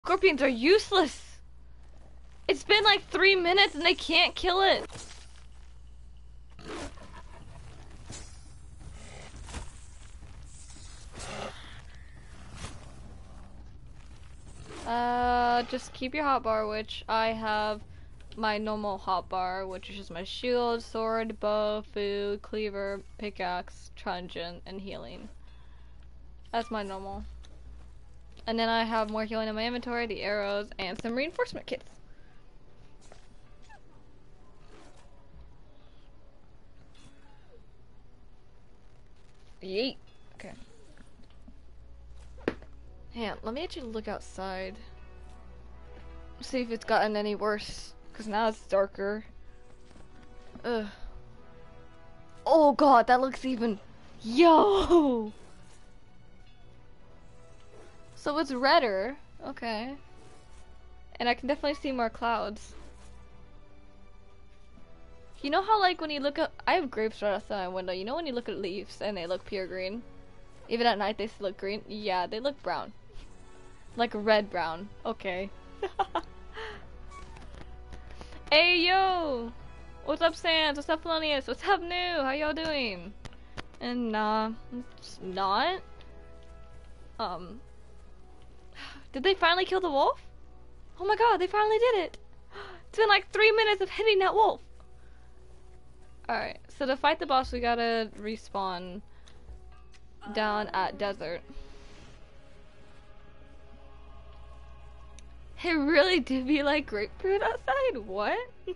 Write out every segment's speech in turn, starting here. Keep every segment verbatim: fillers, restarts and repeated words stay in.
Scorpions are useless! It's been like three minutes and they can't kill it! Uh, just keep your hotbar, which I have my normal hotbar, which is just my shield, sword, bow, food, cleaver, pickaxe, truncheon, and healing. That's my normal. And then I have more healing in my inventory, the arrows, and some reinforcement kits. Yeet. Okay. Yeah, let me actually look outside. See if it's gotten any worse. Because now it's darker. Ugh. Oh god, that looks even... Yo! So it's redder. Okay. And I can definitely see more clouds. You know how like when you look at... I have grapes right outside my window. You know when you look at leaves and they look pure green? Even at night they still look green? Yeah, they look brown. Like red brown. Okay. Hey yo! What's up Sans? What's up Felonious? What's up new? How y'all doing? And nah, it's not. Um, did they finally kill the wolf? Oh my god, they finally did it! It's been like three minutes of hitting that wolf! Alright, so to fight the boss we gotta respawn down at desert. It really did be like grapefruit outside? What?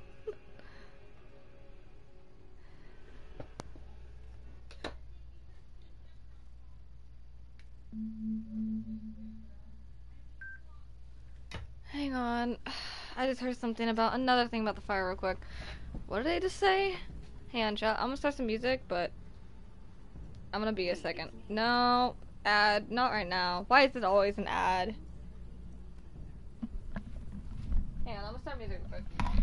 Hang on. I just heard something about another thing about the fire real quick. What did they just say? Hang on, chat. I'm gonna start some music, but I'm gonna be a second. No, ad. Not right now. Why is it always an ad? Hang on, I'm gonna start music real quick.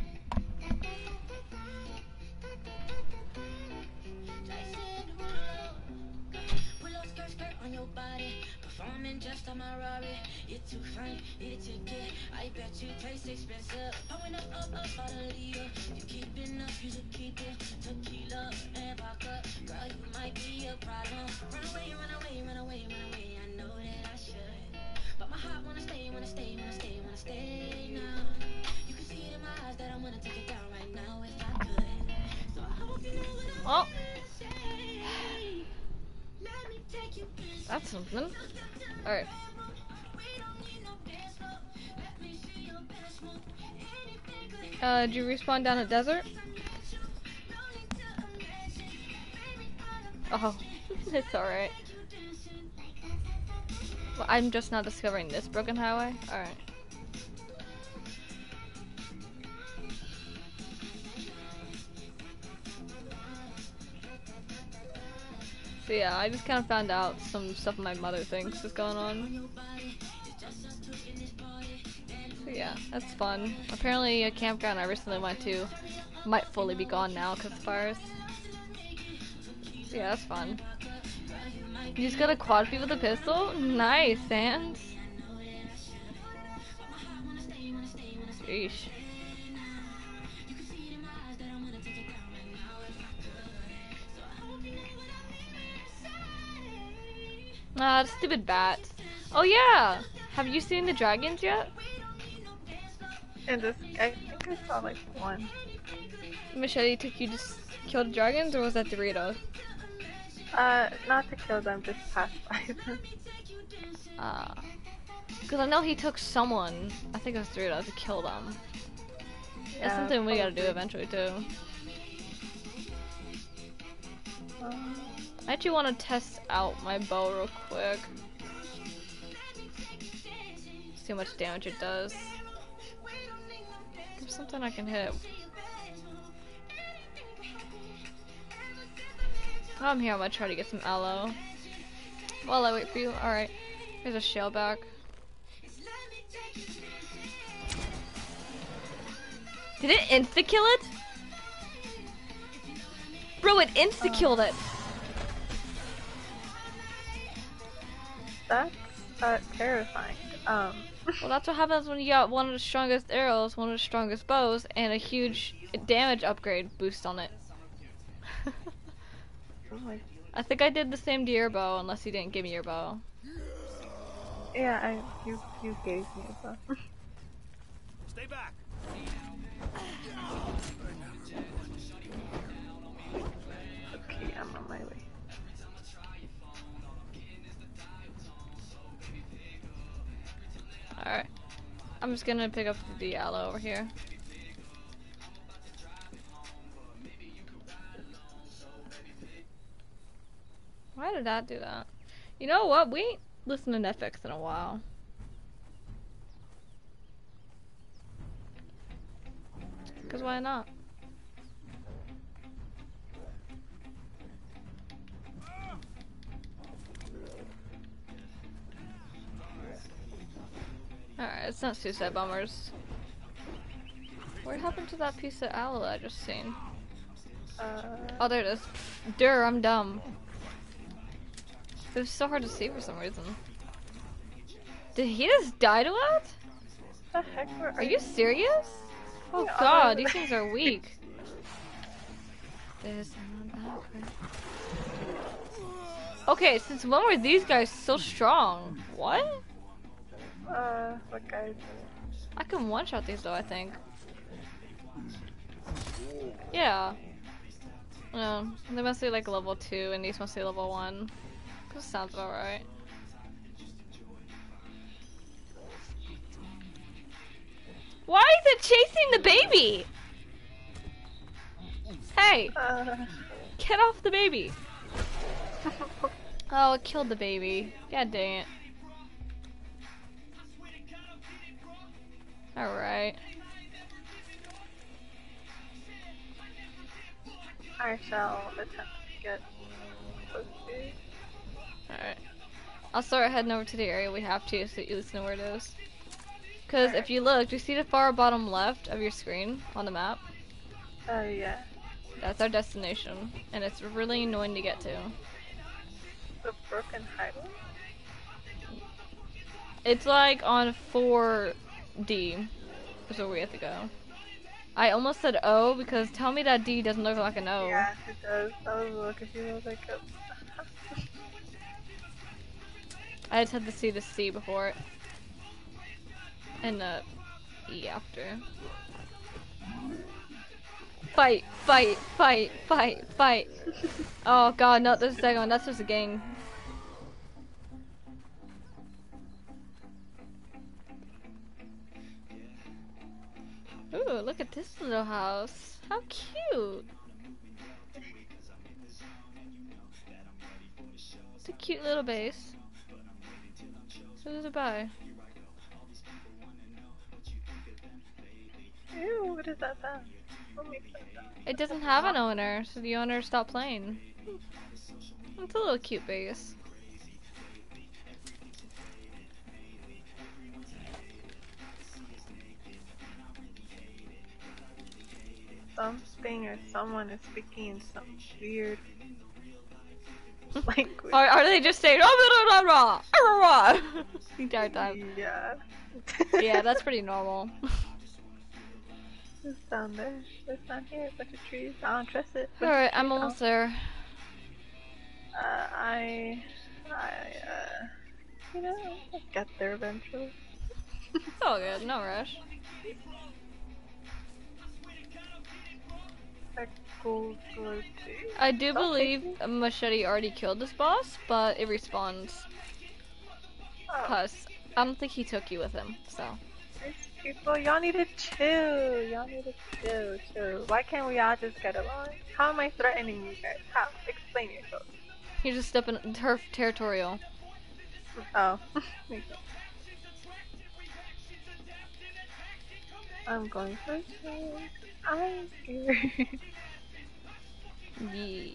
Performing just on my Rari, you're too fine, need a ticket. I bet you taste expensive. Pouring up, up, up, out a leader. You keeping up, you should keep it. Tequila and vodka, girl, you might be a problem. Run away, run away, run away, run away. I know that I should, but my heart wanna stay, wanna stay, wanna stay, wanna stay now. You can see it in my eyes that I wanna take it down right now if I could. So I hope you know what I'm saying. Let me take you. That's something. Alright. Uh, did you respawn down at desert? Oh, it's alright. Well, I'm just now discovering this broken highway? Alright. So yeah, I just kind of found out some stuff my mother thinks is going on. So yeah, that's fun. Apparently a campground I recently went to might fully be gone now because of fires. So yeah, that's fun. You just got a quad feed with a pistol? Nice, Sans. Sheesh. Ah, stupid bats. Oh yeah! Have you seen the dragons yet? And this, I think I saw like one. Machete took you to kill the dragons, or was that Doritos? Uh, not to kill them, just pass by them. Ah. Uh, Cause I know he took someone, I think it was Doritos, to kill them. Yeah, That's something we gotta do eventually too. Um. I actually want to test out my bow real quick. See how much damage it does. There's something I can hit. I'm here, I'm gonna try to get some aloe. While I wait for you. Alright. Here's a shellback. Did it insta-kill it? Bro, it insta-killed it! That's uh, terrifying. Um, Well, that's what happens when you got one of the strongest arrows, one of the strongest bows, and a huge damage upgrade boost on it. Oh my. I think I did the same to your bow, unless you didn't give me your bow. Yeah, I you you gave me a bow. Stay back. Okay, I'm on my way. Alright. I'm just gonna pick up the aloe over here. Why did that do that? You know what? We ain't listened to Netflix in a while. Cause why not? Alright, it's not suicide bombers. What happened to that piece of aloe I just seen? Uh, Oh, there it is. Durr, I'm dumb. It was so hard to see for some reason. Did he just die to that? the heck were Are you serious? Oh Yeah, god, I'm- these things are weak. There's not that Okay, since when were these guys so strong? What? Uh, what guys? I can one-shot these though, I think. Yeah. No, they must be like level two and these must be level one. This sounds about right. Why is it chasing the baby? Hey, Uh, get off the baby. Oh, it killed the baby. God dang it. Alright. I shall attempt to get closer. Alright. I'll start heading over to the area we have to so you listen to where it is. Because if you look, do you see the far bottom left of your screen on the map? Oh, uh, yeah. That's our destination. And it's really annoying to get to. The broken highway? It's like on four D. Is where we have to go. I almost said O because tell me that D doesn't look like an O. Yeah, it does. I was a little confused. I was like, oh. I just had to see the C before it. And the E after. Fight, fight, fight, fight, fight. Oh god, not the second one. That's just a gang. Ooh, look at this little house. How cute. It's a cute little base. Who does it buy? Ew, what is that sound? What makes that sound? It doesn't have an owner, so the owner stopped playing. It's a little cute base. Something or someone is speaking in some weird language. Are, are they just saying "rah, rah, rah, rah, rah, rah," the entire time? Yeah. Yeah, that's pretty normal. It's down there. It's down here. A bunch of trees. I don't trust it. Alright, I'm almost there. Uh, I, I, uh, you know, I'll get there eventually. It's all good, no rush. Like, gold, gold, too. I do Okay. believe a machete already killed this boss, but it respawns. Oh, Cause I don't think he took you with him, so. these people, y'all need to chill. Y'all need to chill, chill. Why can't we all just get along? How am I threatening you guys? How? Explain yourself. He's just stepping turf territorial. Oh. I'm going first. I'm scared. Yee.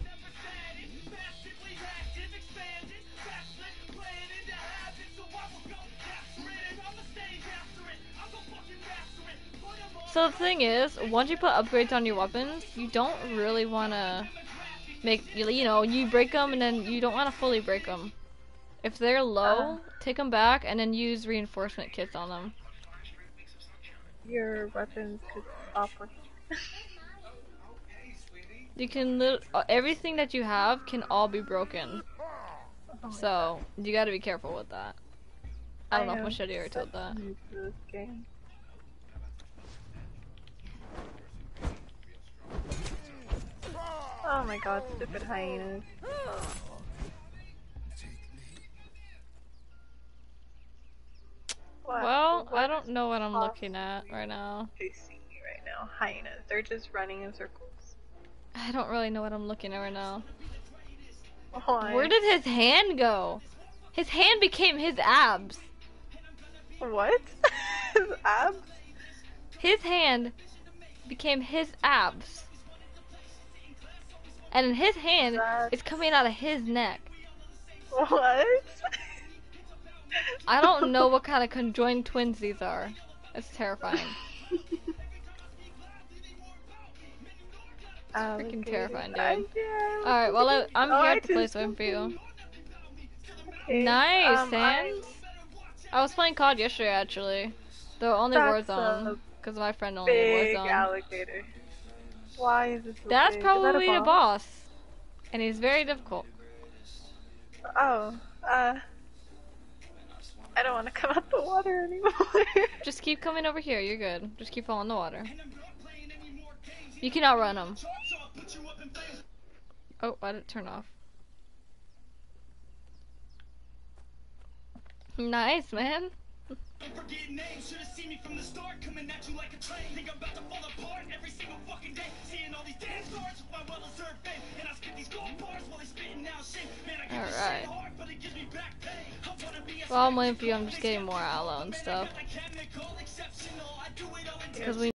So the thing is, once you put upgrades on your weapons, you don't really want to make, you you know, you break them and then you don't want to fully break them. If they're low, Uh. take them back and then use reinforcement kits on them. Your weapons could stop working. You can li- uh, everything that you have can all be broken. Oh my So you got to be careful with that. I don't know if am Machete already told that. new to this game. Oh my god, stupid hyenas. What? Well, what I don't know what I'm off looking at right now. facing me right now? Hyenas. They're just running in circles. I don't really know what I'm looking at right now. Why? Where did his hand go? His hand became his abs. What? His abs? His hand became his abs. And his hand That's- is coming out of his neck. What? I don't know what kind of conjoined twins these are. It's terrifying. Freaking terrifying, dude. Alright, well, I, I'm Oh, here I at the place just- waiting for you. Okay, Nice, um, Sans. I was playing C O D yesterday, actually. Though only That's Warzone. a Because my friend only Big Warzone. alligator. Why is it so That's big? probably is that a the boss? boss. And he's very difficult. Oh, uh... I don't want to come out the water anymore. Just keep coming over here, you're good. Just keep following the water. You can outrun him. Oh, why did it turn off? Nice, man. Forgetting names, should have seen me from the start, coming at you like a train. Think I'm about to fall apart every single fucking day. Seeing all these damn stars with my well-deserved fame, and I skip these gold bars while they spitting out shit. Man, I get this Alright. shit hard, but it gives me back pain. I wanna be a Well, I'm waiting for you. I'm just getting more aloe and stuff. Because we.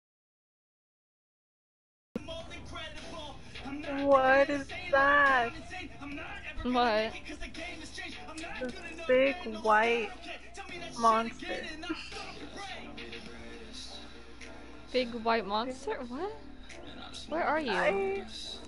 What is that? What? This big white monster. Big white monster? What? Where are you? I...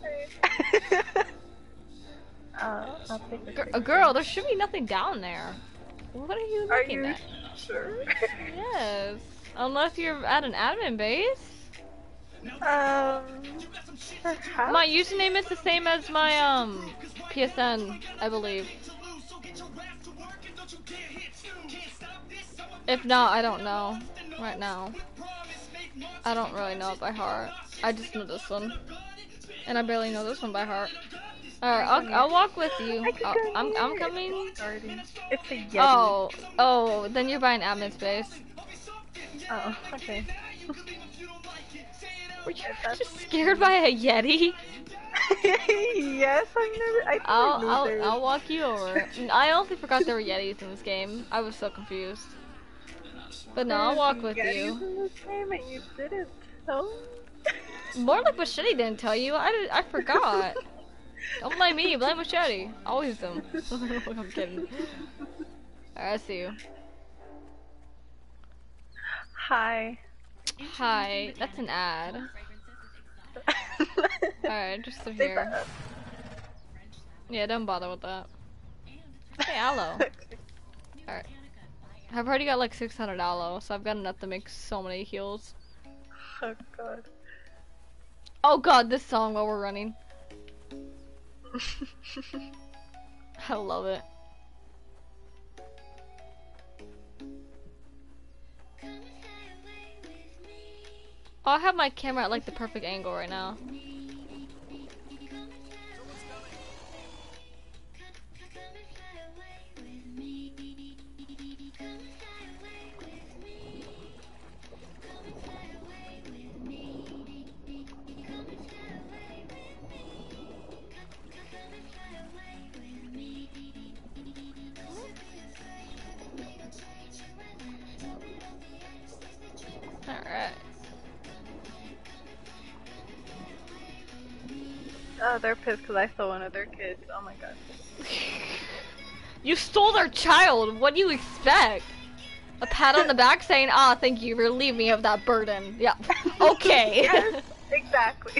uh, I'll take a Gir- picture. a girl, there should be nothing down there. What are you Are looking you at? sure? Yes. Unless you're at an admin base. um, perhaps? My username is the same as my um P S N, I believe. If not, I don't know. Right now. I don't really know it by heart. I just know this one. And I barely know this one by heart. Alright, I'll, I'll walk with you. I could I'll, go I'm, I'm near. coming. Garden. It's a Yeti. Oh, oh, then you're buying admin space. Oh, okay. Were you That's- just scared by a Yeti? Yes, I've never. I think I'll, I knew I'll, there I'll walk you over. I honestly forgot there were Yetis in this game. I was so confused. But no, I'll was walk with Yetis you. in this game and you didn't know? More like Machete didn't tell you. I, did, I forgot. Don't blame me, blame Machete. Always them. I'm kidding. Alright, I see you. Hi. Hi, that's an ad. Alright, just sit Say here. that. Yeah, don't bother with that. Hey, aloe. Okay. Alright. I've already got like six hundred aloe, so I've got enough to make so many heals. Oh god. Oh god, this song while we're running. I love it. Oh, I have my camera at like the perfect angle right now. Alright. Oh, they're pissed because I stole one of their kids. Oh my god. You stole their child! What do you expect? A pat on the back saying, ah, thank you, relieve me of that burden. Yeah. Okay. Yes, exactly.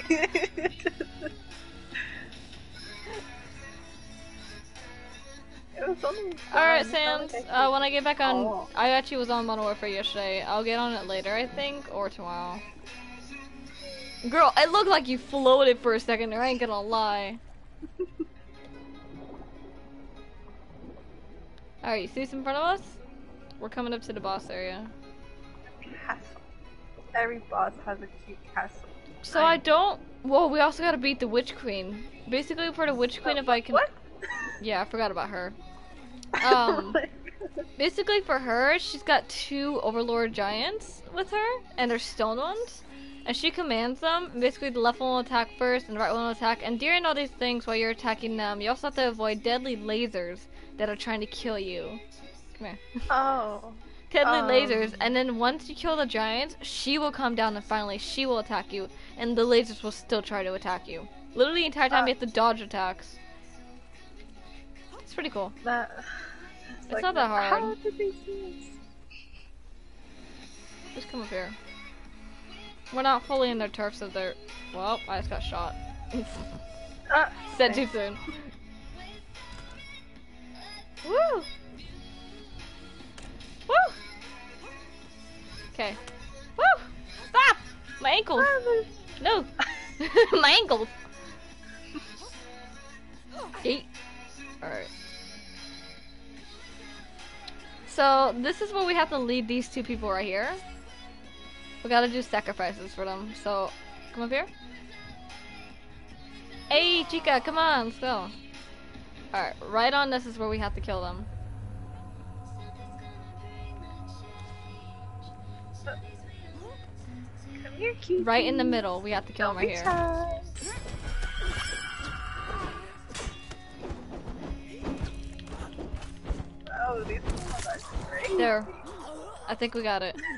It was only Alright, one. Sans, It's not like uh, I when I get back on, Oh. I actually was on Modern Warfare yesterday. I'll get on it later, I think, or tomorrow. Girl, it looked like you floated for a second there, I ain't gonna lie. Alright, you see this in front of us? We're coming up to the boss area. Castle. Every boss has a cute castle. So I don't... Whoa, we also gotta beat the Witch Queen. Basically, for the Witch Queen, Oh, if I can... What? Yeah, I forgot about her. Oh Um, my God. basically for her, she's got two Overlord Giants with her, and they're stone ones. And she commands them, and basically the left one will attack first, and the right one will attack. And during all these things, while you're attacking them, you also have to avoid deadly lasers that are trying to kill you. Come here. Oh. Deadly Um. lasers, and then once you kill the giants, she will come down and finally she will attack you, and the lasers will still try to attack you. Literally the entire time Uh. you have to dodge attacks. It's pretty cool. That. It's like not that hard. How did they see us? Just come up here. We're not fully in their turf, so they're... Well, I just got shot. Uh, Said too soon. Woo! Woo! Okay. Woo! Stop! My ankles! No! My ankles! Eight. Alright. So, this is where we have to lead these two people right here. We gotta do sacrifices for them. So, come up here. Hey, Chica, come on, let's go. Alright, right on this is where we have to kill them. Come here, cutie. Right in the middle, we have to kill them right here. Time. Oh, these ones are crazy. There. I think we got it.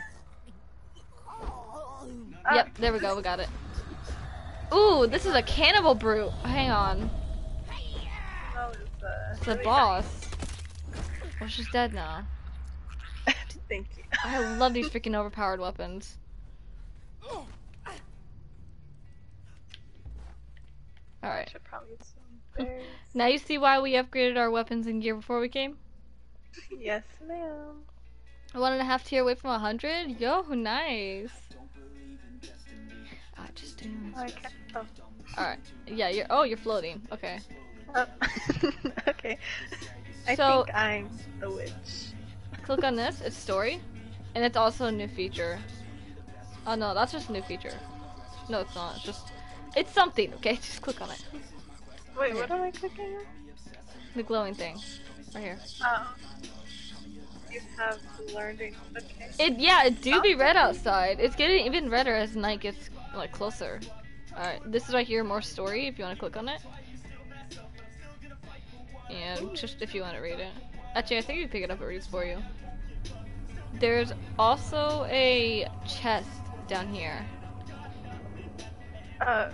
Ah. Yep, there we go, we got it. Ooh, this is a cannibal brute. Hang on. That was, uh, It's a really boss. Well, she's dead now. nice. Thank you. I love these freaking overpowered weapons. Alright. Should probably use some berries. Now you see why we upgraded our weapons and gear before we came? Yes, ma'am. One and a half tier away from a hundred? Yo, nice. Ah, just do. Oh, I can't. Oh. Alright. Yeah, you're. Oh, you're floating. Okay. Oh. Okay. I So- think I'm the witch. Click on this. It's story. And it's also a new feature. Oh no, that's just a new feature. No, it's not. It's just. It's something, okay? Just click on it. Wait, what am I clicking on? The glowing thing. Right here. Oh. You have learned it. Okay. It yeah, it do be red outside. It's getting even redder as night gets like closer. Alright, this is right here, more story if you want to click on it. And just if you want to read it. Actually, I think you can pick it up, it reads for you. There's also a chest down here. Uh.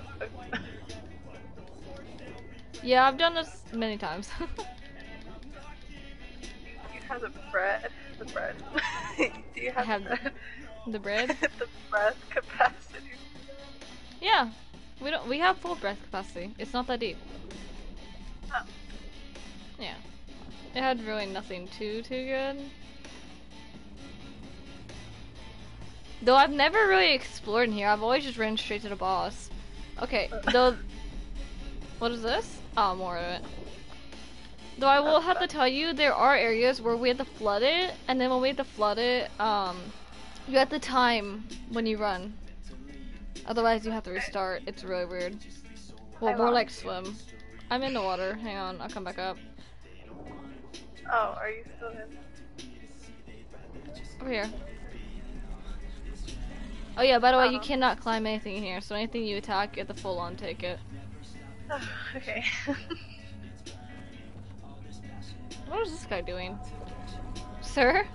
Yeah, I've done this many times. You have the bread. The bread. Do you I have, have the, the bread. the breath capacity? Yeah, we don't. We have full breath capacity. It's not that deep. Oh. Yeah, it had really nothing too too good. Though I've never really explored in here. I've always just ran straight to the boss. Okay, though. What is this? Oh, more of it. Though I will have to tell you, there are areas where we have to flood it, and then when we have to flood it, um, you have to time when you run. Otherwise, you have to restart. It's really weird. Well, I more lost like you. swim. I'm in the water. Hang on, I'll come back up. Oh, are you still in? Over here. Oh yeah, by the way, you Um. cannot climb anything here, so anything you attack, you have to full on take it. Oh, okay. What is this guy doing? Sir?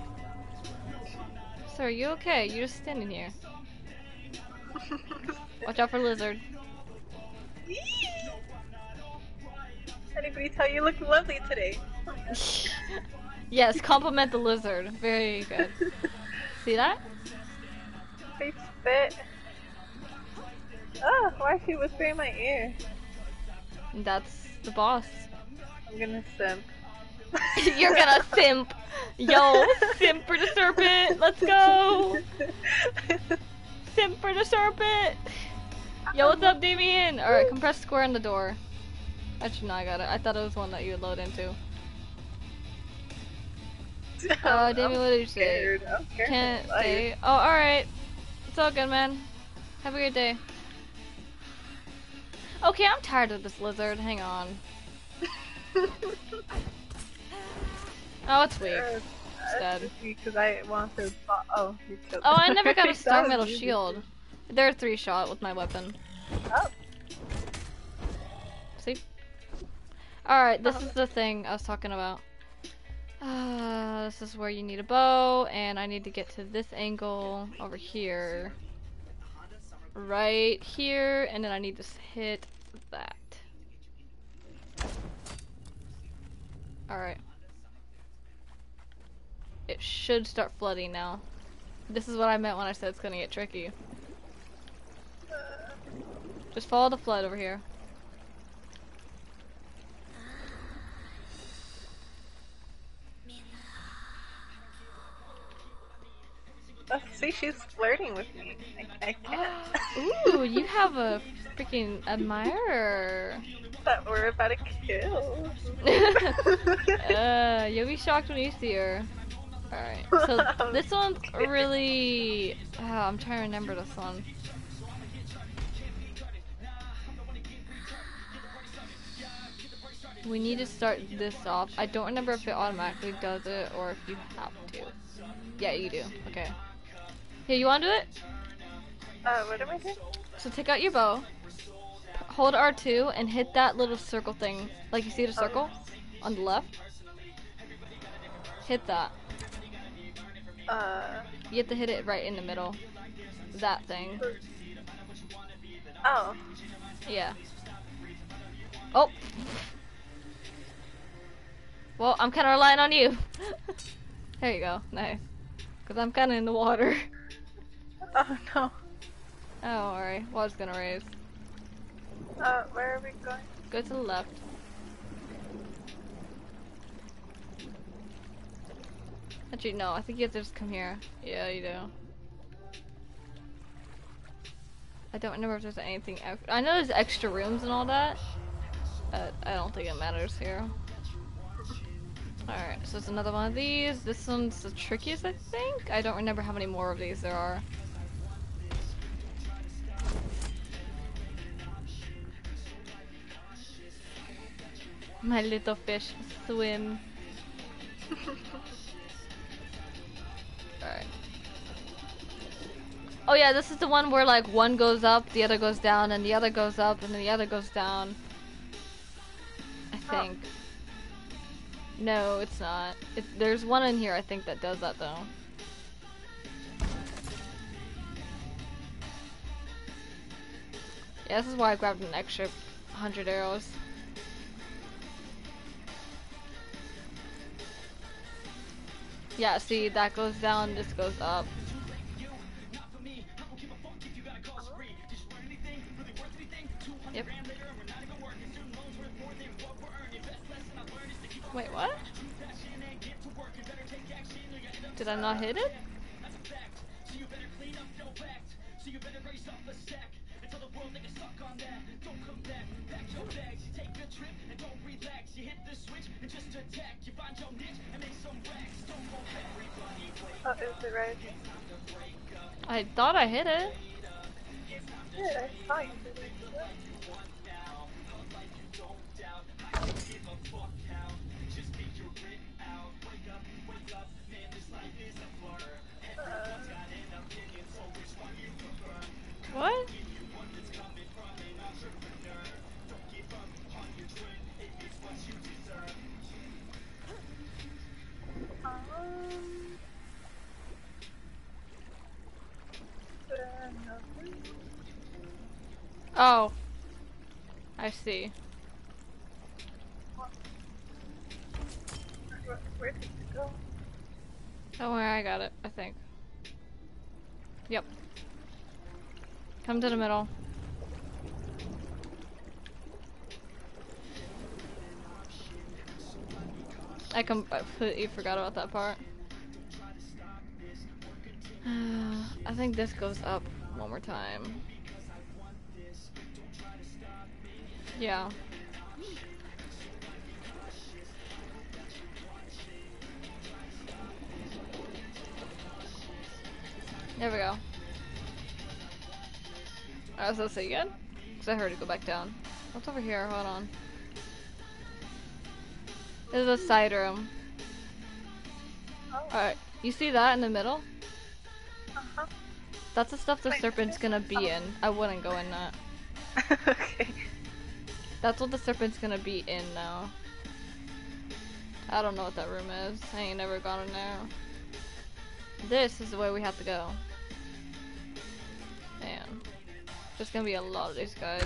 Sir, are you okay? You're just standing here. Watch out for lizard. Anybody tell you look lovely today? Yes, compliment the lizard. Very good. See that? Face fit. Oh, why is she whispering in my ear? That's the boss. I'm gonna simp. You're gonna simp. Yo, simp for the serpent. Let's go. Simp for the serpent. Yo, what's up, Damien? Alright, compress square on the door. Actually, no, I got it. I thought it was one that you would load into. Uh, Damien, what did you say? Can't stay. Oh, alright. It's all good, man. Have a good day. Okay, I'm tired of this lizard. Hang on. Oh, it's weak. It's dead. Because I want to. Oh, you killed Oh, I never got a star That metal was easy. shield. They're three shot with my weapon. Oh. See? Alright, this is the thing I was talking about. Uh, this is where you need a bow, and I need to get to this angle over here. Right here, and then I need to hit that. Alright. It should start flooding now. This is what I meant when I said it's gonna get tricky. Just follow the flood over here. Oh, see, she's flirting with me. I, I can't. Ooh, you have a freaking admirer. That we're about to kill. uh, you'll be shocked when you see her. Alright, so this one's really... Oh, I'm trying to remember this one. We need to start this off. I don't remember if it automatically does it or if you have to. Yeah, you do. Okay. Here, you want to do it? Uh, what am I doing? So take out your bow, hold R two, and hit that little circle thing. Like you see the circle? On the left? Hit that. Uh. You have to hit it right in the middle. That thing. Oh. Yeah. Oh! Well, I'm kinda relying on you. There you go. Nice. Because I'm kinda in the water. Oh no. Oh, alright. Water's gonna raise. Uh, where are we going? Go to the left. Actually, no. I think you have to just come here. Yeah, you do. I don't remember if there's anything ex- I know there's extra rooms and all that. But I don't think it matters here. Alright, so it's another one of these. This one's the trickiest, I think? I don't remember how many more of these there are. My little fish swim. Alright. Oh yeah, this is the one where like one goes up, the other goes down, and the other goes up, and then the other goes down. I think. Oh. No, it's not. It, there's one in here I think that does that though. Yeah, this is why I grabbed an extra hundred arrows. Yeah, see, that goes down, this goes up. Yep. Wait, what? Did I not hit it? Oh, is it right? I thought I hit it. Yeah, I saw you. What? Oh. I see. Where, where did you go? Don't worry, I got it, I think. Yep. Come to the middle. I completely forgot about that part. I think this goes up one more time. Yeah. There we go. Alright, so say again? Because I heard it go back down. What's over here? Hold on. This is a side room. Alright, you see that in the middle? Uh-huh. That's the stuff the Wait, serpent's gonna be in. I wouldn't go in that. Okay. That's what the serpent's gonna be in now. I don't know what that room is. I ain't never gone in there. This is the way we have to go. Man. There's gonna be a lot of these guys.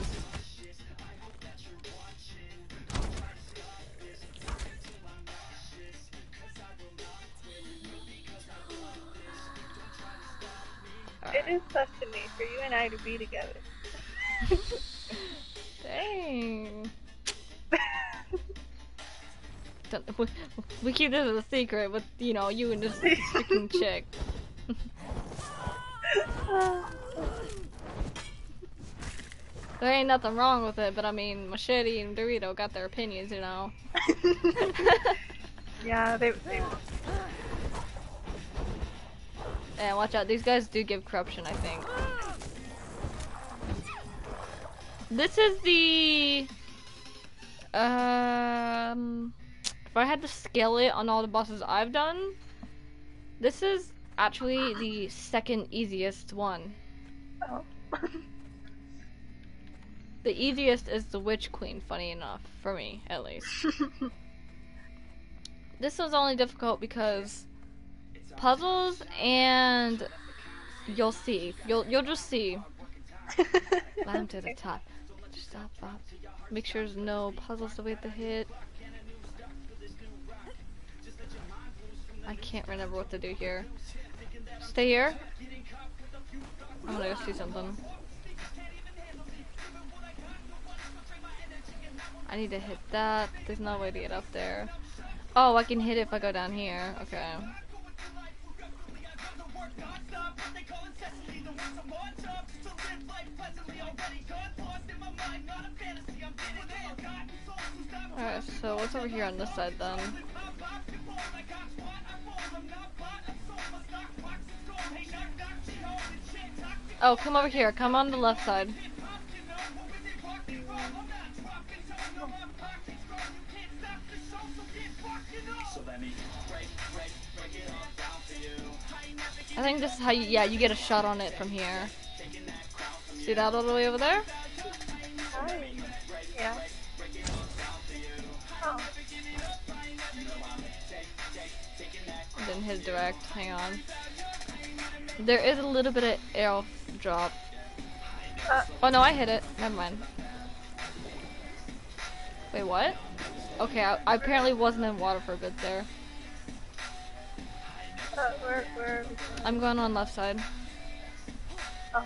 It is destiny for you and I to be together. Dang. Don't- we, we keep this as a secret with, you know, you and this freaking chick. There ain't nothing wrong with it, but I mean, Machete and Dorito got their opinions, you know. Yeah, they, they And watch out, these guys do give corruption, I think. This is the... Um... If I had to scale it on all the bosses I've done, this is actually the second easiest one. oh. The easiest is the Witch Queen, funny enough, for me, at least. This one's only difficult because puzzles and you'll see. You'll you'll just see. Climb to the top. Stop, stop. Make sure there's no puzzles that we have to hit. I can't remember what to do here. Stay here. I'm gonna go see something. I need to hit that. There's no way to get up there. Oh, I can hit it if I go down here. Okay. Alright, so what's over here on this side then? Oh, come over here. Come on the left side. I think this is how you, yeah, you get a shot on it from here. See that all the way over there? Hi. Yeah. Oh. I didn't hit it direct. Hang on. There is a little bit of arrow drop. Uh, Oh no, I hit it. Never mind. Wait, what? Okay, I, I apparently wasn't in water for a bit there. uh, where, where are we going? I'm going on left side. Oh.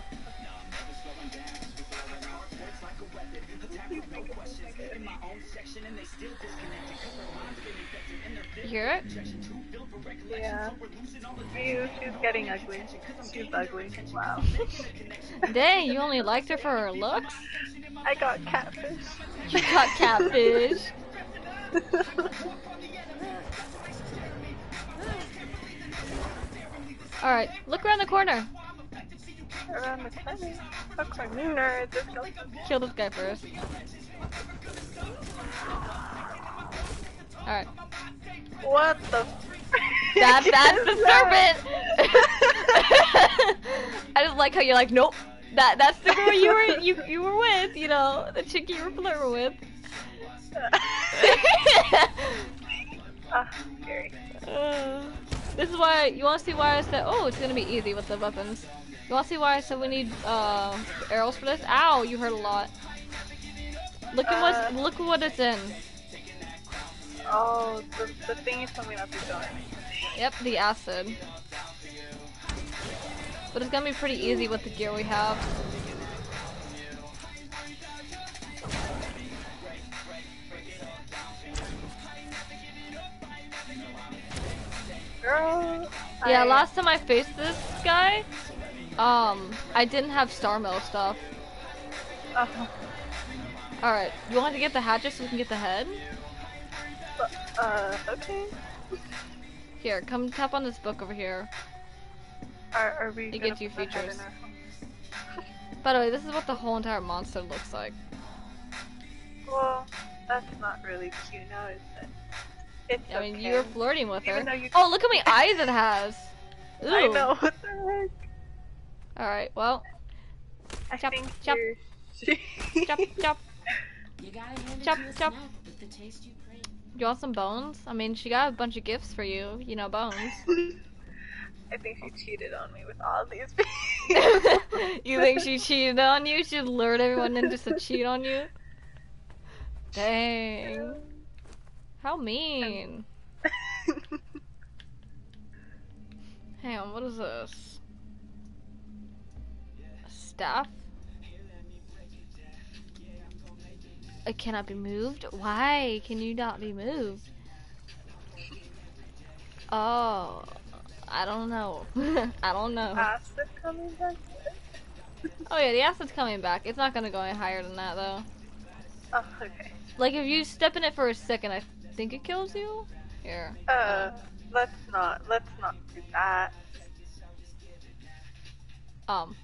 You hear it? Yeah. Ew, she's getting ugly. She's ugly. Wow. Dang, you only liked her for her looks? I got catfish. You got catfish. Alright, look around the corner. Around the corner. What corner? Nerd. Let's go. Kill this guy first. Alright. What the? That, that's the serpent! I just like how you're like, nope. That that's the girl you were you you were with, you know, the chick you were flirting with. Ah, scary. Uh, this is why you want to see why I said, oh, it's gonna be easy with the weapons. You want to see why I said we need uh, arrows for this? Ow, you hurt a lot. Look at what Uh, look at what it's in. Oh, the, the thing you told me not to go in. Yep, the acid. But it's gonna be pretty easy with the gear we have. girl. Yeah, I- last time I faced this guy, um, I didn't have star mill stuff. Uh, Alright, you want to get the hatchet so we can get the head? uh, okay. Here, come tap on this book over here. Are, are we It gonna gives you put the head features. in our phone? By the way, this is what the whole entire monster looks like. Well, that's not really cute now, is it? It's I mean, okay. you were flirting with Even her. though you- Oh, look how many eyes it has! Ooh. I know, what the heck? Alright, well, I Chop, think chop. you're... chop, chop. You gotta hand it Chop, to a chop. snack with the taste you crave. You want some bones? I mean, she got a bunch of gifts for you, you know, bones. I think she cheated on me with all these people. You think she cheated on you? She lured everyone in just to cheat on you? Dang. How mean. Hang on, what is this? A staff? It cannot be moved? Why can you not be moved? Oh, I don't know. I don't know. Acid coming back? Oh yeah, the acid's coming back. It's not gonna go any higher than that though. Oh, okay. Like if you step in it for a second, I think it kills you. Here. Uh, let's not, let's not do that. Um.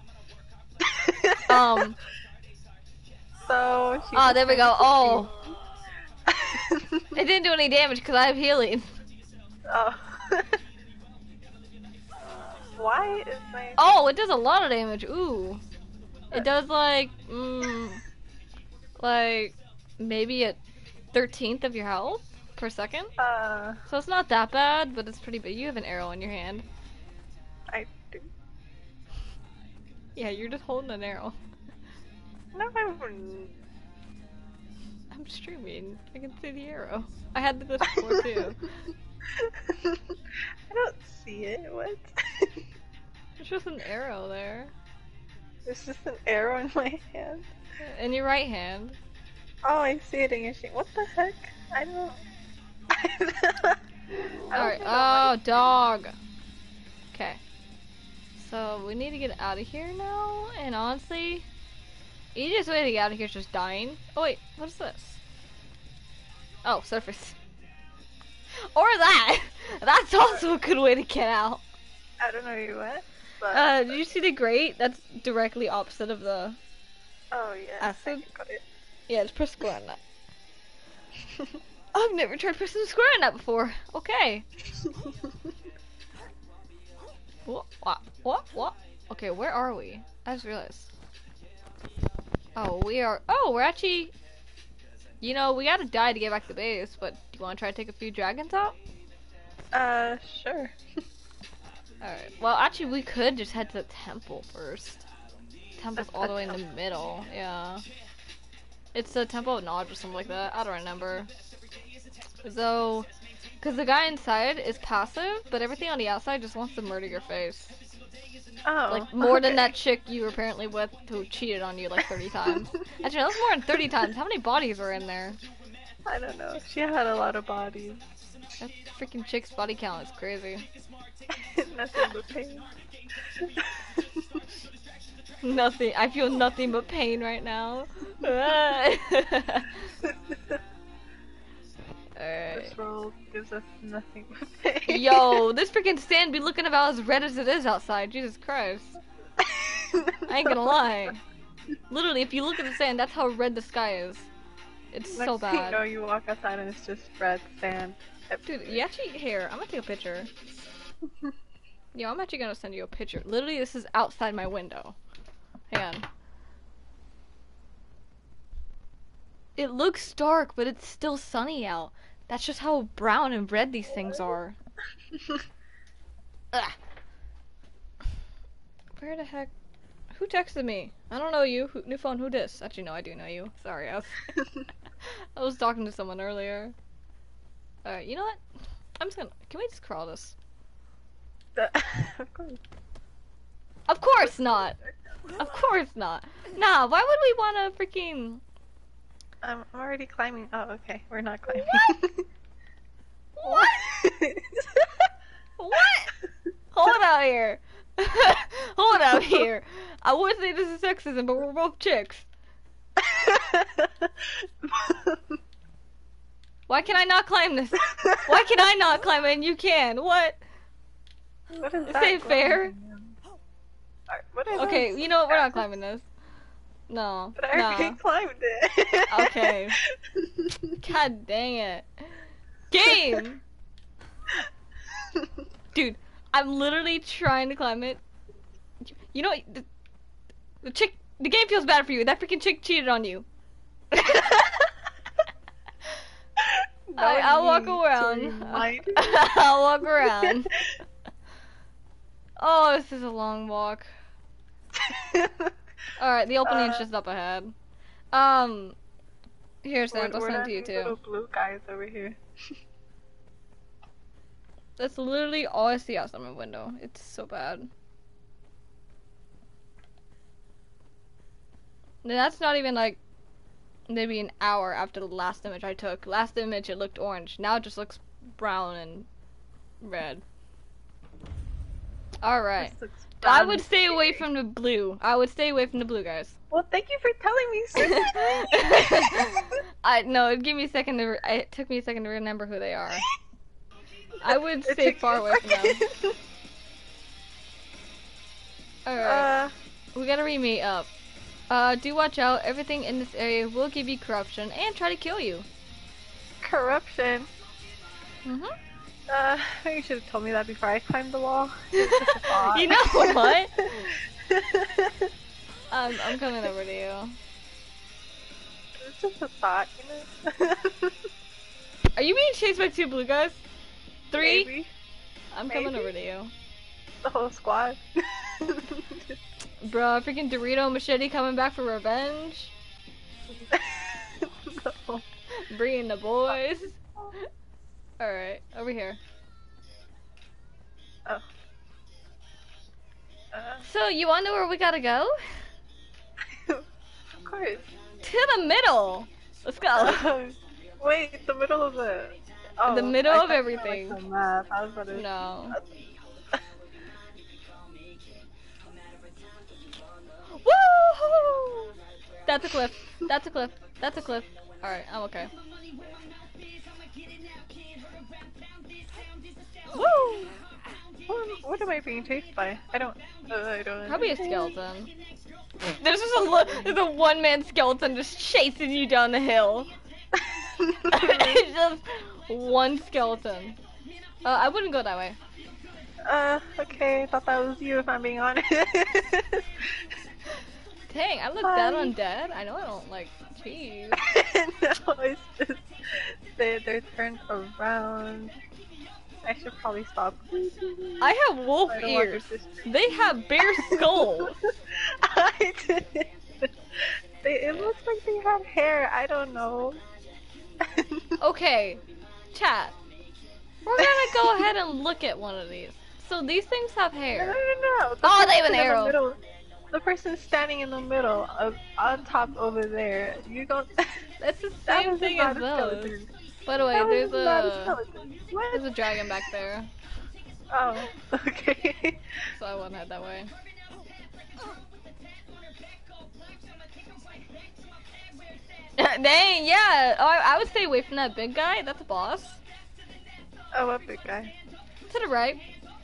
Um. So, she Oh, just there we go. turned Oh, into it didn't do any damage because I have healing. Oh. Why is my... Oh, it does a lot of damage. Ooh. It does like, mm, like maybe a thirteenth of your health per second. Uh, So it's not that bad, but it's pretty big. You have an arrow in your hand. I do. Yeah, you're just holding an arrow. No, I wouldn't. I'm streaming. I can see the arrow. I had this before too. I don't see it. What? There's just an arrow there. There's just an arrow in my hand. In your right hand. Oh, I see it in your sheet. What the heck? I don't. I don't Alright, think oh, I'm dog. Okay. So, we need to get out of here now, and honestly, easiest way to get out of here is just dying. Oh wait, what is this? Oh, surface. Or that! That's also a good way to get out. I don't know you what, but Uh, did you see the grate? That's directly opposite of the... oh yeah, acid? I got it. Yeah, just press square on that. I've never tried pressing square on that before. Okay. What? What? What? What? Okay, where are we? I just realized. Oh, we are. Oh, we're actually. You know, we gotta die to get back to base, but do you want to try to take a few dragons out? Uh, sure. Alright. Well, actually, we could just head to the temple first. Temple's A- all a the way in the temple. middle. Yeah. It's the Temple of Knowledge or something like that. I don't remember. So, because the guy inside is passive, but everything on the outside just wants to murder your face. Oh, Like, more than okay. that chick you were apparently with who cheated on you like thirty times. Actually, that's more than thirty times. How many bodies were in there? I don't know. She had a lot of bodies. That freaking chick's body count is crazy. Nothing but pain. Nothing. I feel nothing but pain right now. Alright. This world gives us nothing but pain. Yo, this freaking sand be looking about as red as it is outside. Jesus Christ. I ain't gonna lie. Literally, if you look at the sand, that's how red the sky is. It's Next so thing you know, bad. you walk outside and it's just red sand. Dude, you actually, here, I'm gonna take a picture. Yo, I'm actually gonna send you a picture. Literally, this is outside my window. Hang on. It looks dark, but it's still sunny out. That's just how brown and red these things are. Ugh. Where the heck? Who texted me? I don't know you. Who, new phone, who dis? Actually, no, I do know you. Sorry, I was, I was talking to someone earlier. Alright, you know what? I'm just gonna, can we just crawl this? Of course. Of course not! Of course not! Nah, why would we wanna freaking... I'm, I'm already climbing. Oh, okay. We're not climbing. What? What? What? Hold out here. Hold out here. I would say this is sexism, but we're both chicks. Why can I not climb this? Why can I not climb it and you can? What? What is Is that? it fair? Alright, what is Okay, this? you know what? We're not climbing this. No. But I already Nah. climbed it. Okay. God dang it. Game! Dude, I'm literally trying to climb it. You know, the, the chick, the game feels bad for you. That freaking chick cheated on you. I, I'll walk around. I'll walk around. Oh, this is a long walk. Alright, the opening's Uh, just up ahead. Um, here's We're, Sam, I'll we're send not to you these little too. blue guys over here. That's literally all I see outside my window. It's so bad. And that's not even like maybe an hour after the last image I took. Last image it looked orange. Now it just looks brown and red. Alright. This looks I brown would and stay away scary. from the blue. I would stay away from the blue guys. Well, thank you for telling me, sister. I no, it gave me a second to re it took me a second to remember who they are. I would It stay took far you a away from them. second. Alright. Uh, We gotta re-meet up. Uh, do watch out. Everything in this area will give you corruption and try to kill you. corruption. Mm-hmm. Uh, you should have told me that before I climbed the wall. It's just a thought. You know what? I'm, I'm coming over to you. It's just a thought, you know? Are you being chased by two blue guys? Three? Maybe. I'm coming Maybe. over to you. The whole squad. Bro, freaking Dorito Machete coming back for revenge. No. Bringing the boys. Alright, over here. Oh. Uh, So, you wanna know where we gotta go? of course. To the middle! Let's go. Uh, wait, the middle of the. Oh, The middle I of thought you meant, everything. Like the map. I was about to. No. Woo! That's a cliff. That's a cliff. That's a cliff. Alright, I'm okay. Woo! What, what am I being chased by? I don't. Uh, I don't. Probably a skeleton. There's just a lo- there's a one man skeleton just chasing you down the hill. It's just one skeleton. Uh, I wouldn't go that way. Uh, okay. I thought that was you. If I'm being honest. Dang, I look that undead. I know I don't like cheese. No, it's just they they're turned around. I should probably stop. I have wolf I don't want ears. this to- They have bear skulls. I didn't. They, it looks like they have hair. I don't know. Okay, chat. We're gonna go ahead and look at one of these. So these things have No, no, hair. no. The Oh, they have an person in the arrow. middle- The person standing in the middle, of, on top over there. You don't. That's the That same was thing not as a those. skeleton. By the way, That there's was not a a skeleton. What? there's a dragon back there, Oh, okay. so I won't head that way. Dang, yeah. Oh, I, I would stay away from that big guy. That's a boss. Oh, what big guy? To the right.